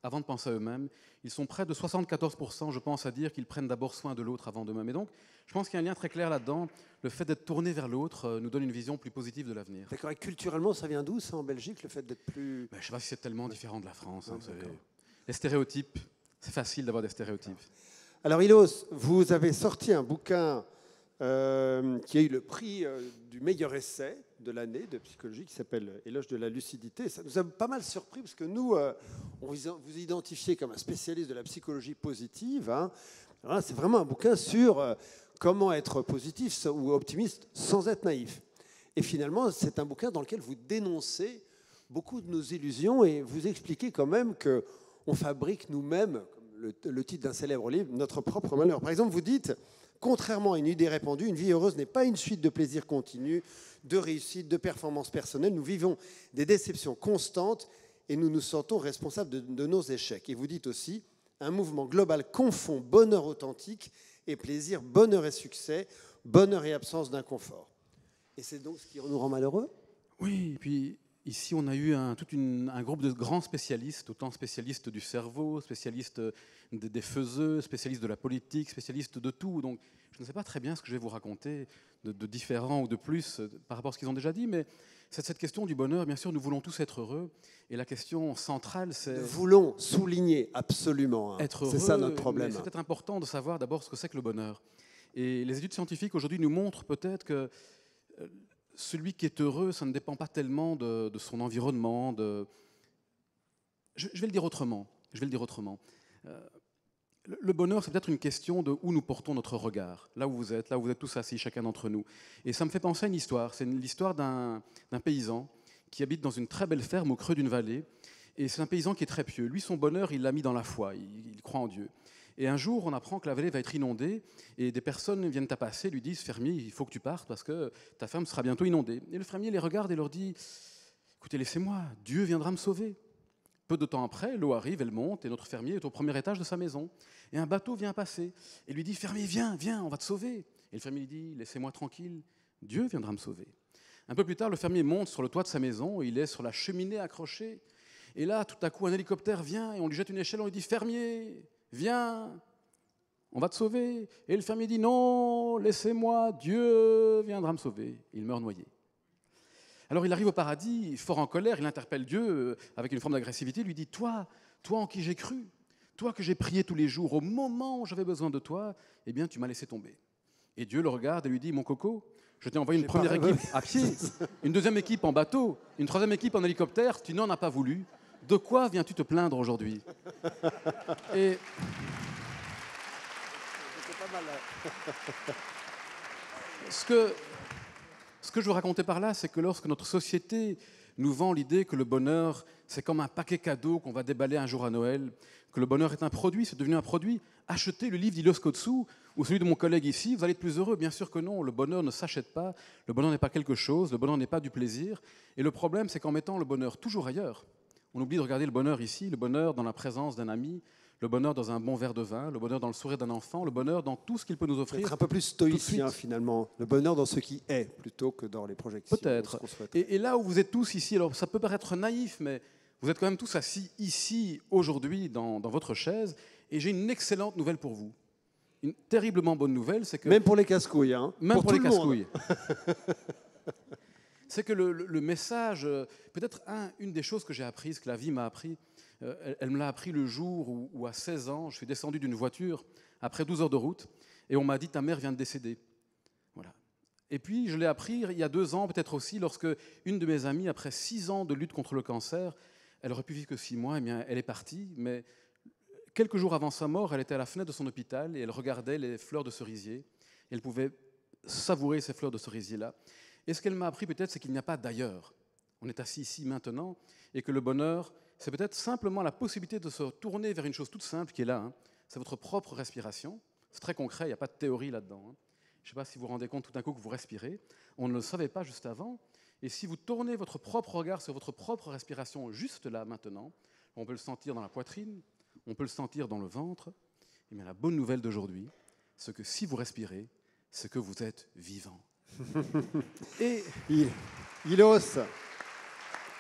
avant de penser à eux-mêmes. Ils sont près de soixante-quatorze pour cent, je pense, à dire qu'ils prennent d'abord soin de l'autre avant d'eux-mêmes. Et donc, je pense qu'il y a un lien très clair là-dedans. Le fait d'être tourné vers l'autre euh, nous donne une vision plus positive de l'avenir. D'accord. Et culturellement, ça vient d'où, ça, en Belgique, le fait d'être plus... Ben, je ne sais pas si c'est tellement différent de la France. Hein, Ouais, vous savez. d'accord. Les stéréotypes, c'est facile d'avoir des stéréotypes. Alors, Ilos, vous avez sorti un bouquin euh, qui a eu le prix euh, du meilleur essai de l'année de psychologie, qui s'appelle Éloge de la lucidité. Ça nous a pas mal surpris, parce que nous, euh, on vous, vous identifiez comme un spécialiste de la psychologie positive. Hein. Alors là, c'est vraiment un bouquin sur euh, comment être positif ou optimiste sans être naïf. Et finalement, c'est un bouquin dans lequel vous dénoncez beaucoup de nos illusions et vous expliquez quand même qu'on fabrique nous-mêmes, comme le, le titre d'un célèbre livre, notre propre malheur. Par exemple, vous dites, contrairement à une idée répandue, une vie heureuse n'est pas une suite de plaisirs continus, de réussites, de performances personnelles. Nous vivons des déceptions constantes et nous nous sentons responsables de, de nos échecs. Et vous dites aussi, un mouvement global confond bonheur authentique et plaisir, bonheur et succès, bonheur et absence d'inconfort. Et c'est donc ce qui nous rend malheureux ? Oui, et puis ici on a eu un, tout une, un groupe de grands spécialistes, autant spécialistes du cerveau, spécialistes de, des faiseux, spécialistes de la politique, spécialistes de tout. Donc je ne sais pas très bien ce que je vais vous raconter de, de différent ou de plus par rapport à ce qu'ils ont déjà dit, mais c'est cette question du bonheur, bien sûr, nous voulons tous être heureux. Et la question centrale, c'est... Nous voulons souligner absolument. Hein. Être heureux. C'est ça notre problème. C'est peut-être important de savoir d'abord ce que c'est que le bonheur. Et les études scientifiques aujourd'hui nous montrent peut-être que celui qui est heureux, ça ne dépend pas tellement de, de son environnement. De... Je, je vais le dire autrement. Je vais le dire autrement. Euh, le, le bonheur, c'est peut-être une question de où nous portons notre regard. Là où vous êtes, là où vous êtes tous assis, chacun d'entre nous. Et ça me fait penser à une histoire. C'est l'histoire d'un, d'un paysan qui habite dans une très belle ferme au creux d'une vallée. Et c'est un paysan qui est très pieux. Lui, son bonheur, il l'a mis dans la foi. Il, il croit en Dieu. Et un jour, on apprend que la vallée va être inondée et des personnes viennent tapasser, lui disent « Fermier, il faut que tu partes parce que ta ferme sera bientôt inondée. » Et le fermier les regarde et leur dit « Écoutez, laissez-moi, Dieu viendra me sauver. » Peu de temps après, l'eau arrive, elle monte et notre fermier est au premier étage de sa maison. Et un bateau vient passer et lui dit « Fermier, viens, viens, on va te sauver. » Et le fermier lui dit « Laissez-moi tranquille, Dieu viendra me sauver. » Un peu plus tard, le fermier monte sur le toit de sa maison, il est sur la cheminée accroché. Et là, tout à coup, un hélicoptère vient et on lui jette une échelle, on lui dit « Fermier, viens, on va te sauver. » Et le fermier dit « Non, laissez-moi, Dieu viendra me sauver. » Il meurt noyé. Alors il arrive au paradis, fort en colère, il interpelle Dieu avec une forme d'agressivité, il lui dit « Toi, toi en qui j'ai cru, toi que j'ai prié tous les jours, au moment où j'avais besoin de toi, eh bien tu m'as laissé tomber. » Et Dieu le regarde et lui dit « Mon coco, je t'ai envoyé une première équipe à pied, une deuxième équipe en bateau, une troisième équipe en hélicoptère, tu n'en as pas voulu. De quoi viens-tu te plaindre aujourd'hui ?» Et ce que, ce que je veux raconter par là, c'est que lorsque notre société nous vend l'idée que le bonheur, c'est comme un paquet cadeau qu'on va déballer un jour à Noël, que le bonheur est un produit, c'est devenu un produit, achetez le livre d'Ilos Cotsou ou celui de mon collègue ici, vous allez être plus heureux. Bien sûr que non, le bonheur ne s'achète pas, le bonheur n'est pas quelque chose, le bonheur n'est pas du plaisir. Et le problème, c'est qu'en mettant le bonheur toujours ailleurs, on oublie de regarder le bonheur ici, le bonheur dans la présence d'un ami, le bonheur dans un bon verre de vin, le bonheur dans le sourire d'un enfant, le bonheur dans tout ce qu'il peut nous offrir. Être un peu plus stoïcien finalement, le bonheur dans ce qui est plutôt que dans les projections. Peut-être. Et, et là où vous êtes tous ici, alors ça peut paraître naïf, mais vous êtes quand même tous assis ici aujourd'hui dans, dans votre chaise, et j'ai une excellente nouvelle pour vous. Une terriblement bonne nouvelle, c'est que... Même pour les casse-couilles, hein. Même pour, pour les tout le casse-couilles. C'est que le, le, le message, peut-être un, une des choses que j'ai apprises, que la vie m'a appris, euh, elle, elle me l'a appris le jour où, où, à seize ans, je suis descendu d'une voiture après douze heures de route, et on m'a dit « ta mère vient de décéder ». Voilà. Et puis, je l'ai appris il y a deux ans, peut-être aussi, lorsque une de mes amies, après six ans de lutte contre le cancer, elle aurait pu vivre que six mois, et bien elle est partie, mais quelques jours avant sa mort, elle était à la fenêtre de son hôpital, et elle regardait les fleurs de cerisier, et elle pouvait savourer ces fleurs de cerisier-là. Et ce qu'elle m'a appris peut-être, c'est qu'il n'y a pas d'ailleurs. On est assis ici maintenant, et que le bonheur, c'est peut-être simplement la possibilité de se tourner vers une chose toute simple qui est là. Hein. C'est votre propre respiration. C'est très concret, il n'y a pas de théorie là-dedans. Hein. Je ne sais pas si vous vous rendez compte tout d'un coup que vous respirez. On ne le savait pas juste avant. Et si vous tournez votre propre regard sur votre propre respiration juste là, maintenant, on peut le sentir dans la poitrine, on peut le sentir dans le ventre. Et bien la bonne nouvelle d'aujourd'hui, c'est que si vous respirez, c'est que vous êtes vivant. Et Ilos,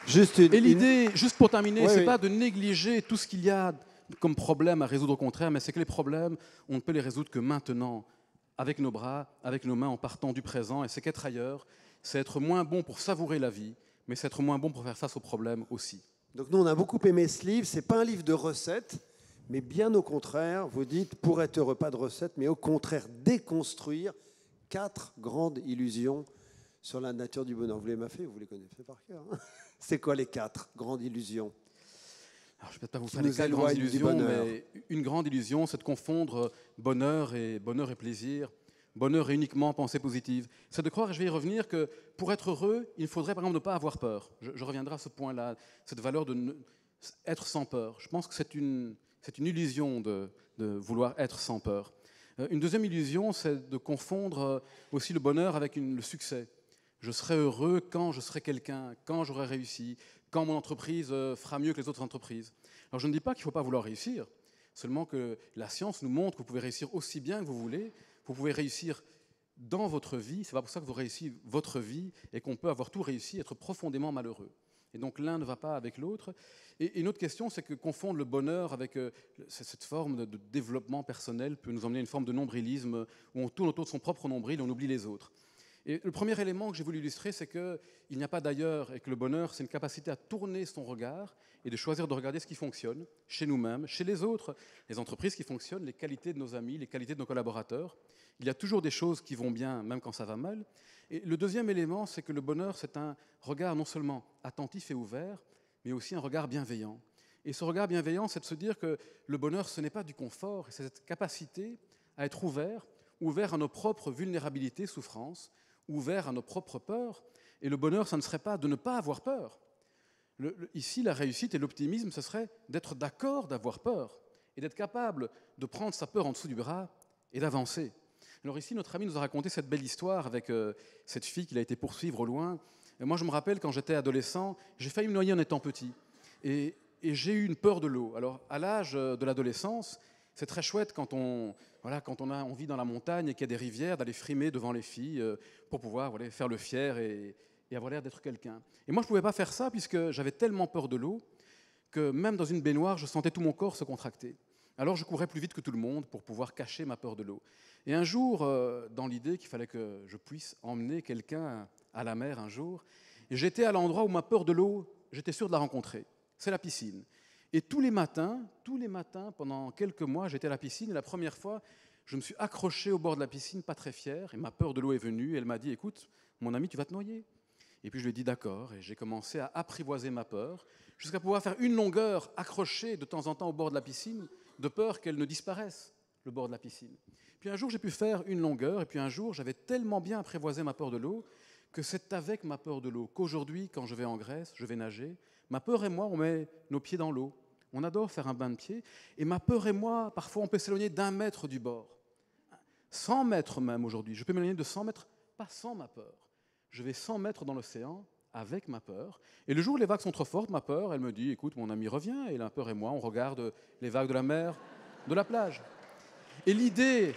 Juste une, Et l'idée, juste pour terminer, Oui, c'est oui. pas de négliger tout ce qu'il y a comme problème à résoudre, au contraire, mais c'est que les problèmes, on ne peut les résoudre que maintenant, avec nos bras, avec nos mains, en partant du présent. Et c'est qu'être ailleurs, c'est être moins bon pour savourer la vie, mais c'est être moins bon pour faire face aux problèmes aussi. Donc nous, on a beaucoup aimé ce livre. Ce n'est pas un livre de recettes, mais bien au contraire, vous dites, pour être heureux, pas de recettes, mais au contraire, déconstruire quatre grandes illusions sur la nature du bonheur. Vous les m'avez fait, vous les connaissez par cœur. Hein. C'est quoi les quatre grandes illusions? Alors, je ne vais peut-être pas vous Qui faire les nous quatre grandes éloignent du illusions, bonheur. mais une grande illusion, c'est de confondre bonheur et, bonheur et plaisir. Bonheur et uniquement pensée positive. C'est de croire, et je vais y revenir, que pour être heureux, il faudrait par exemple ne pas avoir peur. Je, je reviendrai à ce point-là, cette valeur de ne, être sans peur. Je pense que c'est une, c'est une illusion de, de vouloir être sans peur. Euh, une deuxième illusion, c'est de confondre euh, aussi le bonheur avec une- le succès. Je serai heureux quand je serai quelqu'un, quand j'aurai réussi, quand mon entreprise euh, fera mieux que les autres entreprises. Alors je ne dis pas qu'il ne faut pas vouloir réussir, seulement que la science nous montre que vous pouvez réussir aussi bien que vous voulez, vous pouvez réussir dans votre vie, c'est pas pour ça que vous réussissez votre vie et qu'on peut avoir tout réussi, être profondément malheureux. Et donc l'un ne va pas avec l'autre. Et une autre question, c'est que confondre le bonheur avec euh, cette forme de, de développement personnel peut nous emmener à une forme de nombrilisme où on tourne autour de son propre nombril et on oublie les autres. Et le premier élément que j'ai voulu illustrer, c'est qu'il n'y a pas d'ailleurs et que le bonheur, c'est une capacité à tourner son regard et de choisir de regarder ce qui fonctionne chez nous-mêmes, chez les autres, les entreprises qui fonctionnent, les qualités de nos amis, les qualités de nos collaborateurs. Il y a toujours des choses qui vont bien, même quand ça va mal. Et le deuxième élément, c'est que le bonheur, c'est un regard non seulement attentif et ouvert, mais aussi un regard bienveillant. Et ce regard bienveillant, c'est de se dire que le bonheur, ce n'est pas du confort, c'est cette capacité à être ouvert, ouvert à nos propres vulnérabilités, souffrances, ouvert à nos propres peurs. Et le bonheur, ça ne serait pas de ne pas avoir peur. Le, le, ici, la réussite et l'optimisme, ce serait d'être d'accord d'avoir peur et d'être capable de prendre sa peur en dessous du bras et d'avancer. Alors ici, notre ami nous a raconté cette belle histoire avec euh, cette fille qu'il a été poursuivre au loin. Et moi, je me rappelle, quand j'étais adolescent, j'ai failli me noyer en étant petit. Et, et j'ai eu une peur de l'eau. Alors, à l'âge de l'adolescence, c'est très chouette quand on, voilà, quand on, a, on vit dans la montagne et qu'il y a des rivières, d'aller frimer devant les filles euh, pour pouvoir voilà, faire le fier et, et avoir l'air d'être quelqu'un. Et moi, je ne pouvais pas faire ça puisque j'avais tellement peur de l'eau que même dans une baignoire, je sentais tout mon corps se contracter. Alors, je courais plus vite que tout le monde pour pouvoir cacher ma peur de l'eau. Et un jour, euh, dans l'idée qu'il fallait que je puisse emmener quelqu'un à la mer un jour, j'étais à l'endroit où ma peur de l'eau, j'étais sûr de la rencontrer. C'est la piscine. Et tous les matins, tous les matins, pendant quelques mois, j'étais à la piscine. Et la première fois, je me suis accroché au bord de la piscine, pas très fier. Et ma peur de l'eau est venue. Et elle m'a dit, écoute, mon ami, tu vas te noyer. Et puis je lui ai dit, d'accord. Et j'ai commencé à apprivoiser ma peur, jusqu'à pouvoir faire une longueur accrochée de temps en temps au bord de la piscine, de peur qu'elle ne disparaisse, le bord de la piscine. Puis un jour, j'ai pu faire une longueur. Et puis un jour, j'avais tellement bien apprivoisé ma peur de l'eau que c'est avec ma peur de l'eau qu'aujourd'hui, quand je vais en Grèce, je vais nager, ma peur et moi, on met nos pieds dans l'eau. On adore faire un bain de pieds. Et ma peur et moi, parfois, on peut s'éloigner d'un mètre du bord. cent mètres même aujourd'hui. Je peux m'éloigner de cent mètres, pas sans ma peur. Je vais cent mètres dans l'océan avec ma peur. Et le jour où les vagues sont trop fortes, ma peur, elle me dit, écoute, mon ami, reviens. Et la peur et moi, on regarde les vagues de la mer, de la plage. Et l'idée...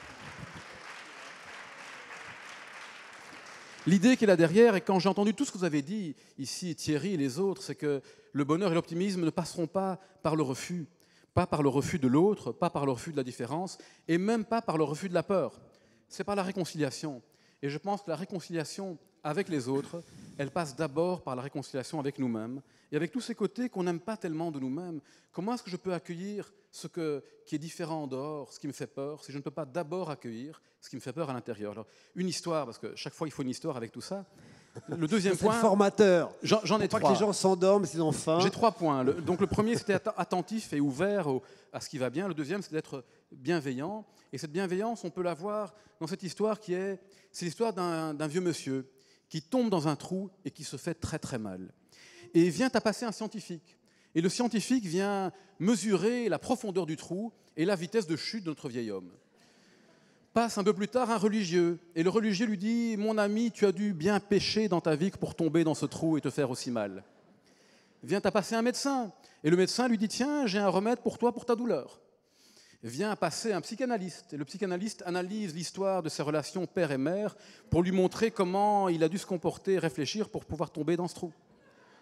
L'idée qui est là derrière, et quand j'ai entendu tout ce que vous avez dit ici, Thierry et les autres, c'est que le bonheur et l'optimisme ne passeront pas par le refus, pas par le refus de l'autre, pas par le refus de la différence, et même pas par le refus de la peur. C'est par la réconciliation. Et je pense que la réconciliation avec les autres, elle passe d'abord par la réconciliation avec nous-mêmes, et avec tous ces côtés qu'on n'aime pas tellement de nous-mêmes. Comment est-ce que je peux accueillir ce que, qui est différent en dehors, ce qui me fait peur, si je ne peux pas d'abord accueillir ce qui me fait peur à l'intérieur? Alors, une histoire, parce que chaque fois il faut une histoire avec tout ça. Le deuxième point... C'est le formateur. J'en, j'en ai Pour trois. pas que les gens s'endorment s'ils ont faim. J'ai trois points. Le, donc le premier, c'était attentif et ouvert au, à ce qui va bien. Le deuxième, c'est d'être bienveillant. Et cette bienveillance, on peut la voir dans cette histoire qui est... C'est l'histoire d'un, d'un vieux monsieur qui tombe dans un trou et qui se fait très très mal. Et vient à passer un scientifique. Et le scientifique vient mesurer la profondeur du trou et la vitesse de chute de notre vieil homme. Passe un peu plus tard un religieux. Et le religieux lui dit « Mon ami, tu as dû bien pécher dans ta vie pour tomber dans ce trou et te faire aussi mal. » Vient à passer un médecin. Et le médecin lui dit « Tiens, j'ai un remède pour toi, pour ta douleur. » Vient à passer un psychanalyste. Et le psychanalyste analyse l'histoire de ses relations père et mère pour lui montrer comment il a dû se comporter et réfléchir pour pouvoir tomber dans ce trou.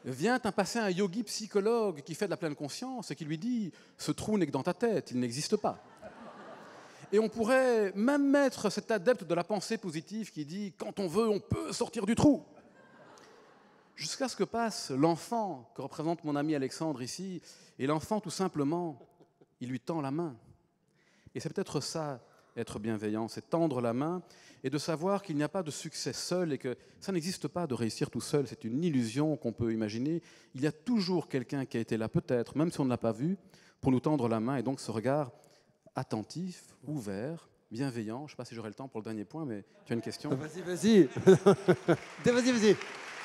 vient un passer un yogi psychologue qui fait de la pleine conscience et qui lui dit « ce trou n'est que dans ta tête, il n'existe pas ». Et on pourrait même mettre cet adepte de la pensée positive qui dit « quand on veut, on peut sortir du trou ». Jusqu'à ce que passe l'enfant que représente mon ami Alexandre ici, et l'enfant tout simplement, il lui tend la main. Et c'est peut-être ça, être bienveillant, c'est tendre la main et de savoir qu'il n'y a pas de succès seul et que ça n'existe pas de réussir tout seul, c'est une illusion qu'on peut imaginer. Il y a toujours quelqu'un qui a été là, peut-être, même si on ne l'a pas vu, pour nous tendre la main, et donc ce regard attentif, ouvert, bienveillant. Je ne sais pas si j'aurai le temps pour le dernier point, mais tu as une question? Vas-y, vas-y. Vas-y, vas-y.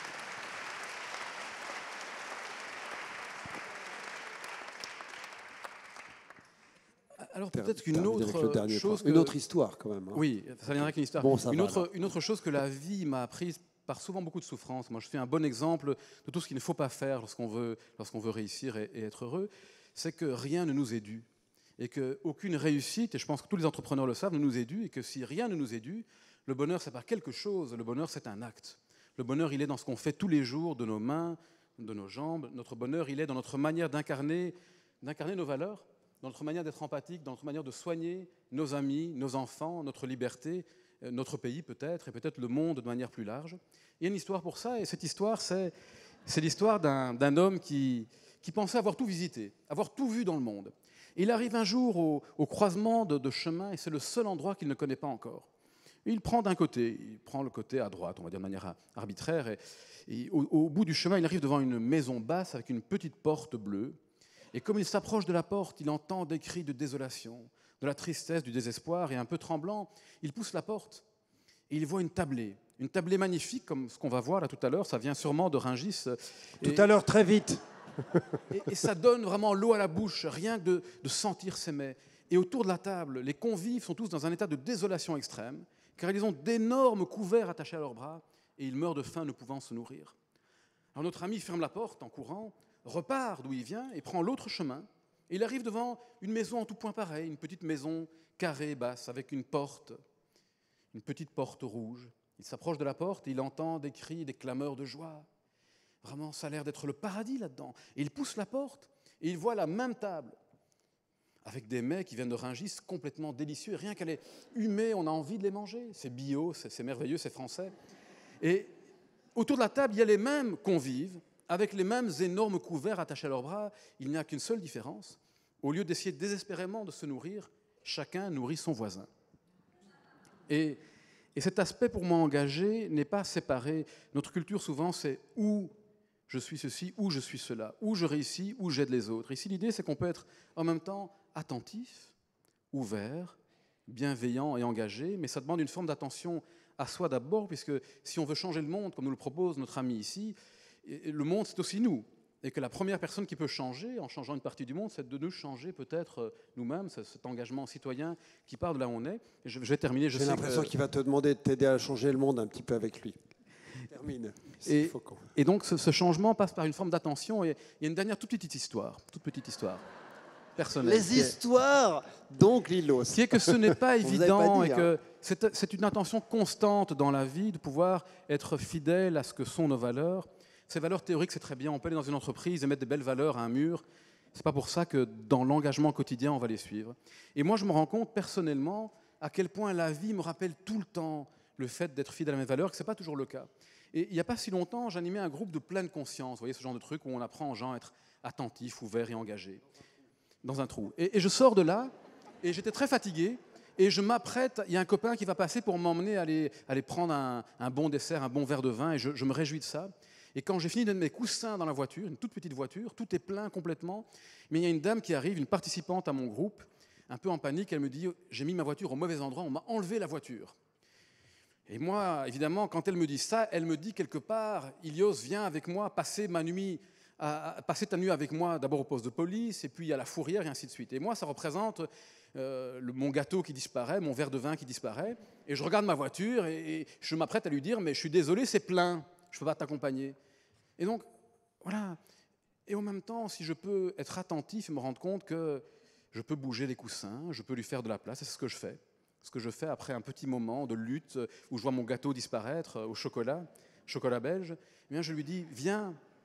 Alors peut-être qu'une autre chose... Que... Une autre histoire quand même. Hein. Oui, ça viendra avec une histoire. Bon, ça une, va, autre, une autre chose que la vie m'a apprise par souvent beaucoup de souffrance. Moi, je fais un bon exemple de tout ce qu'il ne faut pas faire lorsqu'on veut, lorsqu'on veut réussir et, et être heureux. C'est que rien ne nous est dû. Et qu'aucune réussite, et je pense que tous les entrepreneurs le savent, ne nous est dû. Et que si rien ne nous est dû, le bonheur, c'est pas quelque chose. Le bonheur, c'est un acte. Le bonheur, il est dans ce qu'on fait tous les jours, de nos mains, de nos jambes. Notre bonheur, il est dans notre manière d'incarner, d'incarner nos valeurs, dans notre manière d'être empathique, dans notre manière de soigner nos amis, nos enfants, notre liberté, notre pays peut-être, et peut-être le monde de manière plus large. Il y a une histoire pour ça, et cette histoire, c'est, c'est l'histoire d'un, d'un homme qui, qui pensait avoir tout visité, avoir tout vu dans le monde. Et il arrive un jour au, au croisement de, de chemins, et c'est le seul endroit qu'il ne connaît pas encore. Et il prend d'un côté, il prend le côté à droite, on va dire de manière arbitraire, et, et au, au bout du chemin, il arrive devant une maison basse avec une petite porte bleue. Et comme il s'approche de la porte, il entend des cris de désolation, de la tristesse, du désespoir, et un peu tremblant, il pousse la porte et il voit une tablée, une tablée magnifique, comme ce qu'on va voir là tout à l'heure, ça vient sûrement de Rungis. Tout et, à l'heure, très vite. et, et ça donne vraiment l'eau à la bouche, rien que de, de sentir ces mets. Et autour de la table, les convives sont tous dans un état de désolation extrême, car ils ont d'énormes couverts attachés à leurs bras, et ils meurent de faim ne pouvant se nourrir. Alors notre ami ferme la porte en courant, repart d'où il vient et prend l'autre chemin. Et il arrive devant une maison en tout point pareil, une petite maison carrée, basse, avec une porte, une petite porte rouge. Il s'approche de la porte et il entend des cris, des clameurs de joie. Vraiment, ça a l'air d'être le paradis là-dedans. Et il pousse la porte et il voit la même table, avec des mets qui viennent de Rungis, complètement délicieux. Et rien qu'à les humer, on a envie de les manger. C'est bio, c'est, c'est merveilleux, c'est français. Et autour de la table, il y a les mêmes convives, avec les mêmes énormes couverts attachés à leurs bras. Il n'y a qu'une seule différence. Au lieu d'essayer désespérément de se nourrir, chacun nourrit son voisin. Et, et cet aspect, pour moi, engagé, n'est pas séparé. Notre culture, souvent, c'est où je suis ceci, où je suis cela, où je réussis, où j'aide les autres. Ici, l'idée, c'est qu'on peut être en même temps attentif, ouvert, bienveillant et engagé, mais ça demande une forme d'attention à soi d'abord, puisque si on veut changer le monde, comme nous le propose notre ami ici, le monde, c'est aussi nous. Et que la première personne qui peut changer, en changeant une partie du monde, c'est de nous changer peut-être nous-mêmes, cet engagement citoyen qui part de là où on est. Et je vais terminer. J'ai l'impression que... qu'il va te demander de t'aider à changer le monde un petit peu avec lui. Termine. Et, et donc ce, ce changement passe par une forme d'attention. Et il y a une dernière toute petite histoire, toute petite histoire personnelle. Les histoires, donc Lilos. Qui est que ce n'est pas évident pas dit, et que hein. c'est, c'est une intention constante dans la vie de pouvoir être fidèle à ce que sont nos valeurs. Ces valeurs théoriques, c'est très bien. On peut aller dans une entreprise et mettre des belles valeurs à un mur. Ce n'est pas pour ça que dans l'engagement quotidien, on va les suivre. Et moi, je me rends compte personnellement à quel point la vie me rappelle tout le temps le fait d'être fidèle à mes valeurs, que ce n'est pas toujours le cas. Et il n'y a pas si longtemps, j'animais un groupe de pleine conscience. Vous voyez, ce genre de truc où on apprend aux gens à être attentifs, ouverts et engagés. Dans un trou. Et, et je sors de là, et j'étais très fatigué. Et je m'apprête, il y a un copain qui va passer pour m'emmener à aller, à aller prendre un, un bon dessert, un bon verre de vin, et je, je me réjouis de ça. Et quand j'ai fini de mettre mes coussins dans la voiture, une toute petite voiture, tout est plein complètement, mais il y a une dame qui arrive, une participante à mon groupe, un peu en panique, elle me dit « J'ai mis ma voiture au mauvais endroit, on m'a enlevé la voiture ». Et moi, évidemment, quand elle me dit ça, elle me dit quelque part « Ilios, viens avec moi, passer ma nuit, à, à, passer ta nuit avec moi, d'abord au poste de police, et puis à la fourrière, et ainsi de suite ». Et moi, ça représente euh, le, mon gâteau qui disparaît, mon verre de vin qui disparaît, et je regarde ma voiture, et, et je m'apprête à lui dire « Mais je suis désolé, c'est plein, je ne peux pas t'accompagner ». Et donc, voilà. Et en même temps, si je peux être attentif et me rendre compte que je peux bouger les coussins, je peux lui faire de la place, et c'est ce que je fais. Ce que je fais après un petit moment de lutte où je vois mon gâteau disparaître au chocolat, chocolat belge, eh bien je lui dis, viens,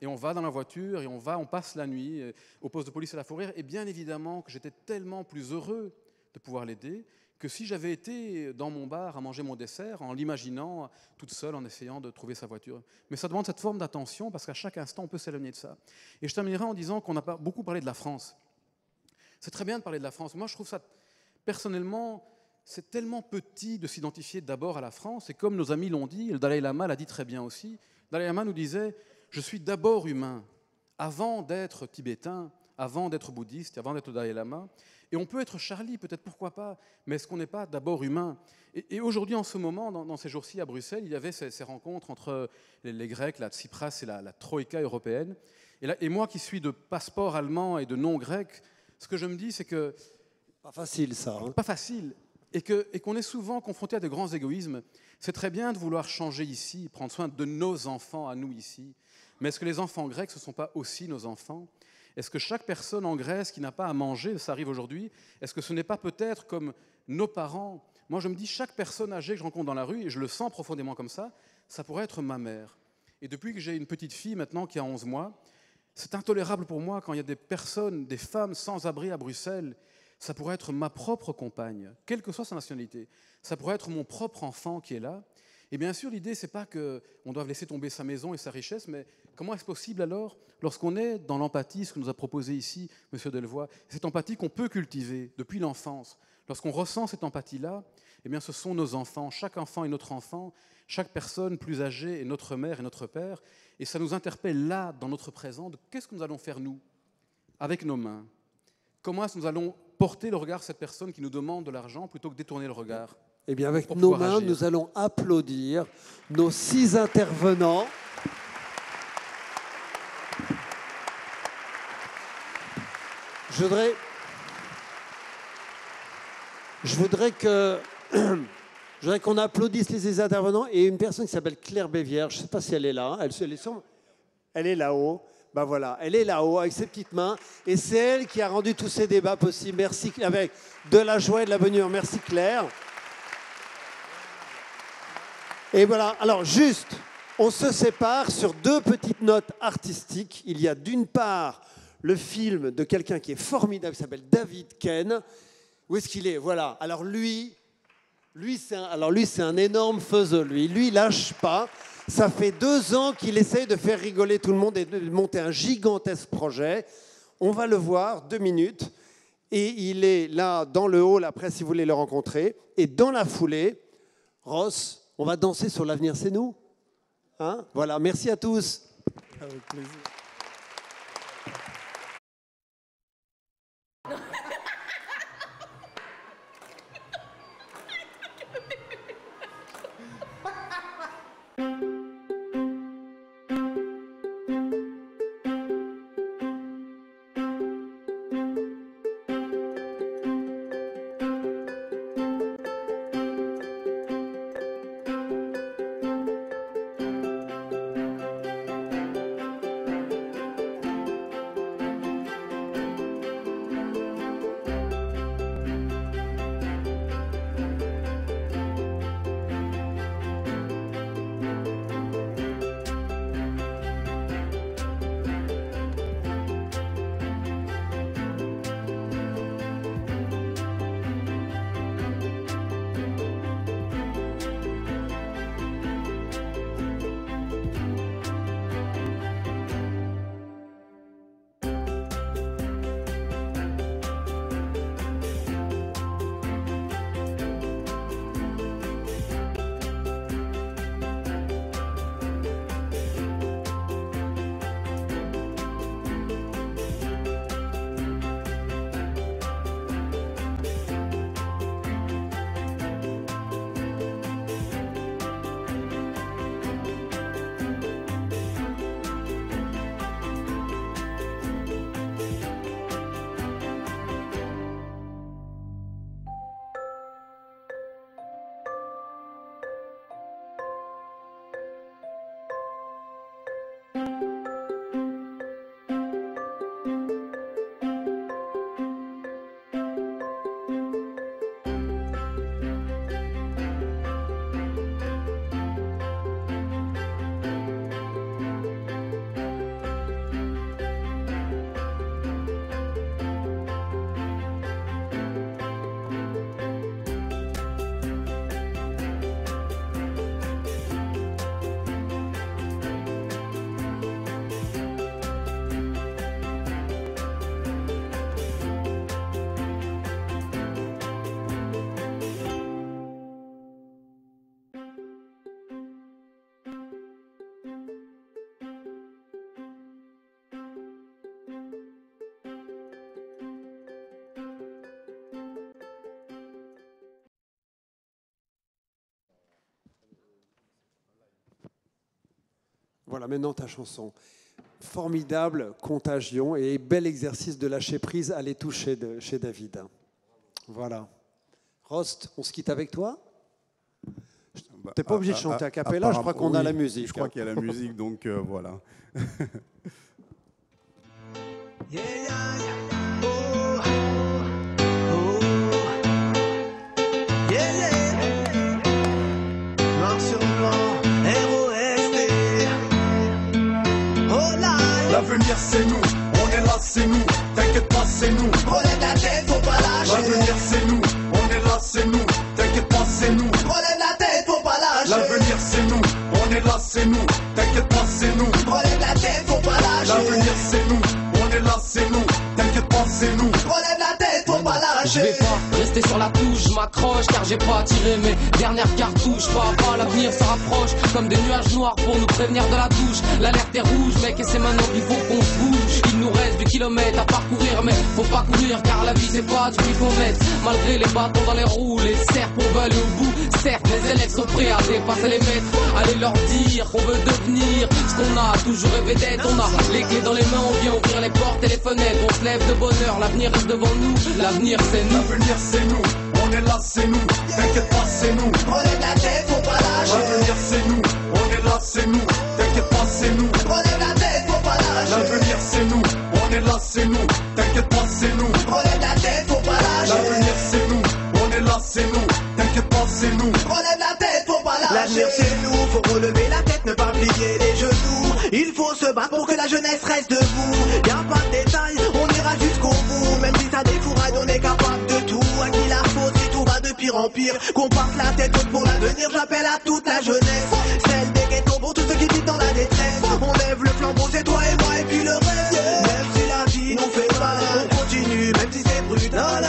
Et on va dans la voiture et on va, on passe la nuit euh, au poste de police à la Fourrière. Et bien évidemment que j'étais tellement plus heureux de pouvoir l'aider que si j'avais été dans mon bar à manger mon dessert en l'imaginant toute seule en essayant de trouver sa voiture. Mais ça demande cette forme d'attention parce qu'à chaque instant on peut s'éloigner de ça. Et je terminerai en disant qu'on a pas beaucoup parlé de la France. C'est très bien de parler de la France. Moi je trouve ça, personnellement, c'est tellement petit de s'identifier d'abord à la France. Et comme nos amis l'ont dit, et le Dalai Lama l'a dit très bien aussi, le Dalai Lama nous disait « Je suis d'abord humain, avant d'être tibétain, avant d'être bouddhiste, avant d'être Dalai Lama. » Et on peut être Charlie, peut-être, pourquoi pas, mais est-ce qu'on n'est pas d'abord humain? Et, et aujourd'hui, en ce moment, dans, dans ces jours-ci à Bruxelles, il y avait ces, ces rencontres entre les, les Grecs, la Tsipras et la, la Troïka européenne. Et, là, et moi qui suis de passeport allemand et de nom grec, ce que je me dis, c'est que... Pas facile, ça. Hein. Pas facile. Et qu'on et qu'on est souvent confronté à de grands égoïsmes. C'est très bien de vouloir changer ici, prendre soin de nos enfants à nous ici. Mais est-ce que les enfants grecs, ce ne sont pas aussi nos enfants? Est-ce que chaque personne en Grèce qui n'a pas à manger, ça arrive aujourd'hui, est-ce que ce n'est pas peut-être comme nos parents? Moi, je me dis, chaque personne âgée que je rencontre dans la rue, et je le sens profondément comme ça, ça pourrait être ma mère. Et depuis que j'ai une petite fille maintenant qui a onze mois, c'est intolérable pour moi quand il y a des personnes, des femmes sans abri à Bruxelles. Ça pourrait être ma propre compagne, quelle que soit sa nationalité. Ça pourrait être mon propre enfant qui est là. Et bien sûr, l'idée, ce n'est pas qu'on doive laisser tomber sa maison et sa richesse, mais comment est-ce possible alors, lorsqu'on est dans l'empathie, ce que nous a proposé ici M. Delvoye, cette empathie qu'on peut cultiver depuis l'enfance, lorsqu'on ressent cette empathie-là, eh bien, ce sont nos enfants. Chaque enfant est notre enfant, chaque personne plus âgée est notre mère et notre père. Et ça nous interpelle là, dans notre présent, de qu'est-ce que nous allons faire, nous, avec nos mains? Comment est-ce que nous allons porter le regard de cette personne qui nous demande de l'argent plutôt que détourner le regard? Eh bien, avec nos mains, agir. Nous allons applaudir nos six intervenants. Je voudrais, je voudrais que, je voudrais qu'on applaudisse les six intervenants et une personne qui s'appelle Claire Bévière. Je ne sais pas si elle est là. Elle, elle est, elle est là-haut. Ben voilà, elle est là-haut avec ses petites mains et c'est elle qui a rendu tous ces débats possibles. Merci, avec de la joie et de la bonne humeur. Merci Claire. Et voilà, alors juste, on se sépare sur deux petites notes artistiques. Il y a d'une part le film de quelqu'un qui est formidable, qui s'appelle David Ken. Où est-ce qu'il est? Voilà, alors lui, lui c'est un, alors lui, c'est un énorme faiseux, lui. Lui, il lâche pas. Ça fait deux ans qu'il essaye de faire rigoler tout le monde et de monter un gigantesque projet. On va le voir, deux minutes. Et il est là, dans le hall, après, si vous voulez le rencontrer. Et dans la foulée, Ross, on va danser sur l'avenir, c'est nous. Hein? Voilà, merci à tous. Avec plaisir. Voilà, maintenant ta chanson. Formidable contagion et bel exercice de lâcher prise à les toucher de, chez David. Voilà. Rost, on se quitte avec toi? Bah, T'es pas obligé de chanter a cappella, je crois qu'on oui, a la musique. Je crois qu'il y a la musique, donc euh, voilà. Yeah, yeah, yeah. Oh, oh, yeah, yeah. Noir sur blanc, R O S T. Oh là, l'avenir c'est nous, on est là c'est nous, t'inquiète pas c'est nous. Relève la tête, faut pas lâcher. L'avenir c'est nous, on est là c'est nous, t'inquiète pas c'est nous. Relève la tête, faut pas lâcher. L'avenir c'est nous, on est là c'est nous, t'inquiète pas c'est nous. Relève la tête, faut pas lâcher. L'avenir c'est nous, on est là c'est nous, t'inquiète pas c'est nous. Relève la tête, faut pas lâcher. Je vais pas rester sur la touche, je m'accroche car j'ai pas tiré mes dernières cartouches. Pas à pas, l'avenir se rapproche comme des nuages noirs pour nous prévenir de la douche. L'alerte est rouge mec et c'est maintenant qu'il faut qu'on se bouge. Il nous reste du kilomètre à parcourir mais faut pas courir car la vie c'est pas du pifomètre. Malgré les bâtons dans les roues, les serpes on veut aller au bout. Certes les élèves sont prêts à dépasser les maîtres. Allez leur dire qu'on veut devenir ce qu'on a toujours rêvé d'être. On a les clés dans les mains, on vient ouvrir les portes et les fenêtres. On se lève de bonheur, l'avenir reste devant nous. L'avenir c'est nous. L'avenir c'est nous, on est là c'est nous, t'inquiète pas c'est nous. Relève la tête, faut pas lâcher. L'avenir c'est nous, on est là c'est nous, t'inquiète pas c'est nous. Relève la tête, faut pas lâcher. L'avenir c'est nous, on est là c'est nous, t'inquiète pas c'est nous. Relève la tête, faut pas lâcher. L'avenir c'est nous, on est là c'est nous, t'inquiète pas c'est nous. Relève la tête, faut pas lâcher. L'avenir c'est nous, faut relever la tête, ne pas plier les genoux. Il faut se battre pour que la jeunesse reste debout. Y'a pas de détails, on ira jusqu'au bout. Même si ça défouraille, on est capable de tout. À qui la faute si tout va de pire en pire. Qu'on parte la tête haute pour l'avenir, j'appelle à toute la jeunesse. Celle des ghettos pour tous ceux qui vivent dans la détresse. On lève le flambeau, c'est toi et moi et puis le reste. Même si la vie nous fait mal, on continue, même si c'est brutal.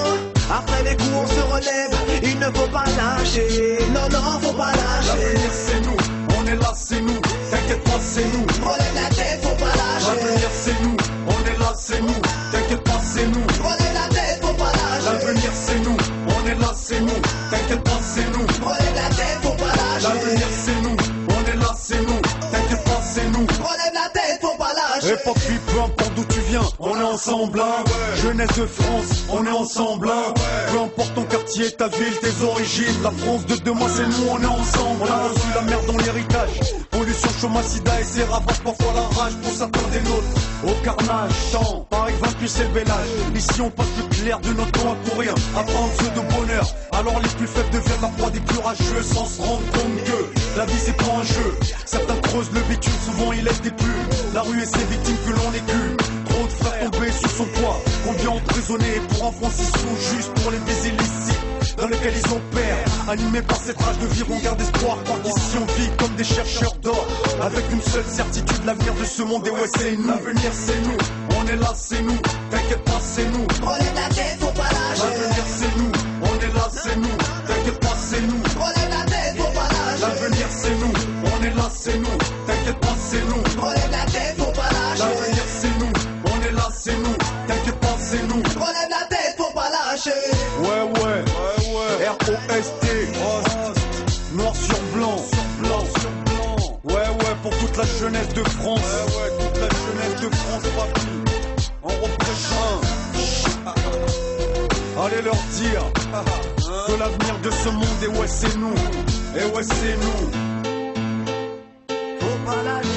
Après les coups on se relève, il ne faut pas lâcher. Non, non, faut pas lâcher. L'avenir c'est nous, on est là c'est nous, t'inquiète pas c'est nous. Relève la tête, faut pas lâcher. L'avenir c'est nous, on est là c'est nous, t'inquiète pas c'est nous. Relève la tête, faut pas lâcher. L'avenir c'est nous, on est là c'est nous, t'inquiète pas c'est nous. Relève la tête, faut pas lâcher. L'avenir c'est nous, on est là c'est nous, t'inquiète pas c'est nous. Relève la tête, faut pas lâcher. Et pas puis peu importe d'où tu viens, on est ensemble, hein. Jeunesse de France, on est ensemble, hein. Peu importe ton quartier, ta ville, tes origines, la France de demain c'est nous, on est ensemble. On a reçu la merde dans l'héritage, pollution, chômage, sida et ses ravages, parfois la rage pour certains des nôtres. Au carnage, tant, par exemple, puis c'est le bel âge. Ici on passe le clair de notre temps à courir, à prendre ceux de bonheur. Alors les plus faibles deviennent la proie des plus rageux, sans se rendre compte que la vie c'est pas un jeu. Certains creusent le bitume, souvent ils laissent des pulls. La rue et ses victimes que l'on écume. Trop de frères tombés sous son poids, combien emprisonnés pour un Francis ou juste pour les baisers illicites dans lesquels ils opèrent. Animés par cette rage de vie, on garde espoir. Croire qu'ici on vit comme des chercheurs d'or, avec une seule certitude, l'avenir de ce monde. Et ouais c'est nous, l'avenir c'est nous, on est là c'est nous, t'inquiète pas c'est nous. Relève la tête, faut pas lâcher. L'avenir c'est nous, on est là c'est nous, t'inquiète pas c'est nous. Relève la tête, faut pas lâcher. L'avenir c'est nous, on est là c'est nous, t'inquiète pas c'est nous. Relève la tête, faut pas lâcher. L'avenir c'est nous, on est là c'est nous, t'inquiète pas c'est nous. Relève la tête, faut pas lâcher. Ouais ouais, R O S T, noir sur blanc, blanc sur blanc. Ouais ouais, pour toute la jeunesse de France. Ouais ouais, toute la jeunesse de France, papi. On représente. Allez leur dire que l'avenir de ce monde, et ouais c'est nous, et ouais c'est nous. Faut pas lâcher.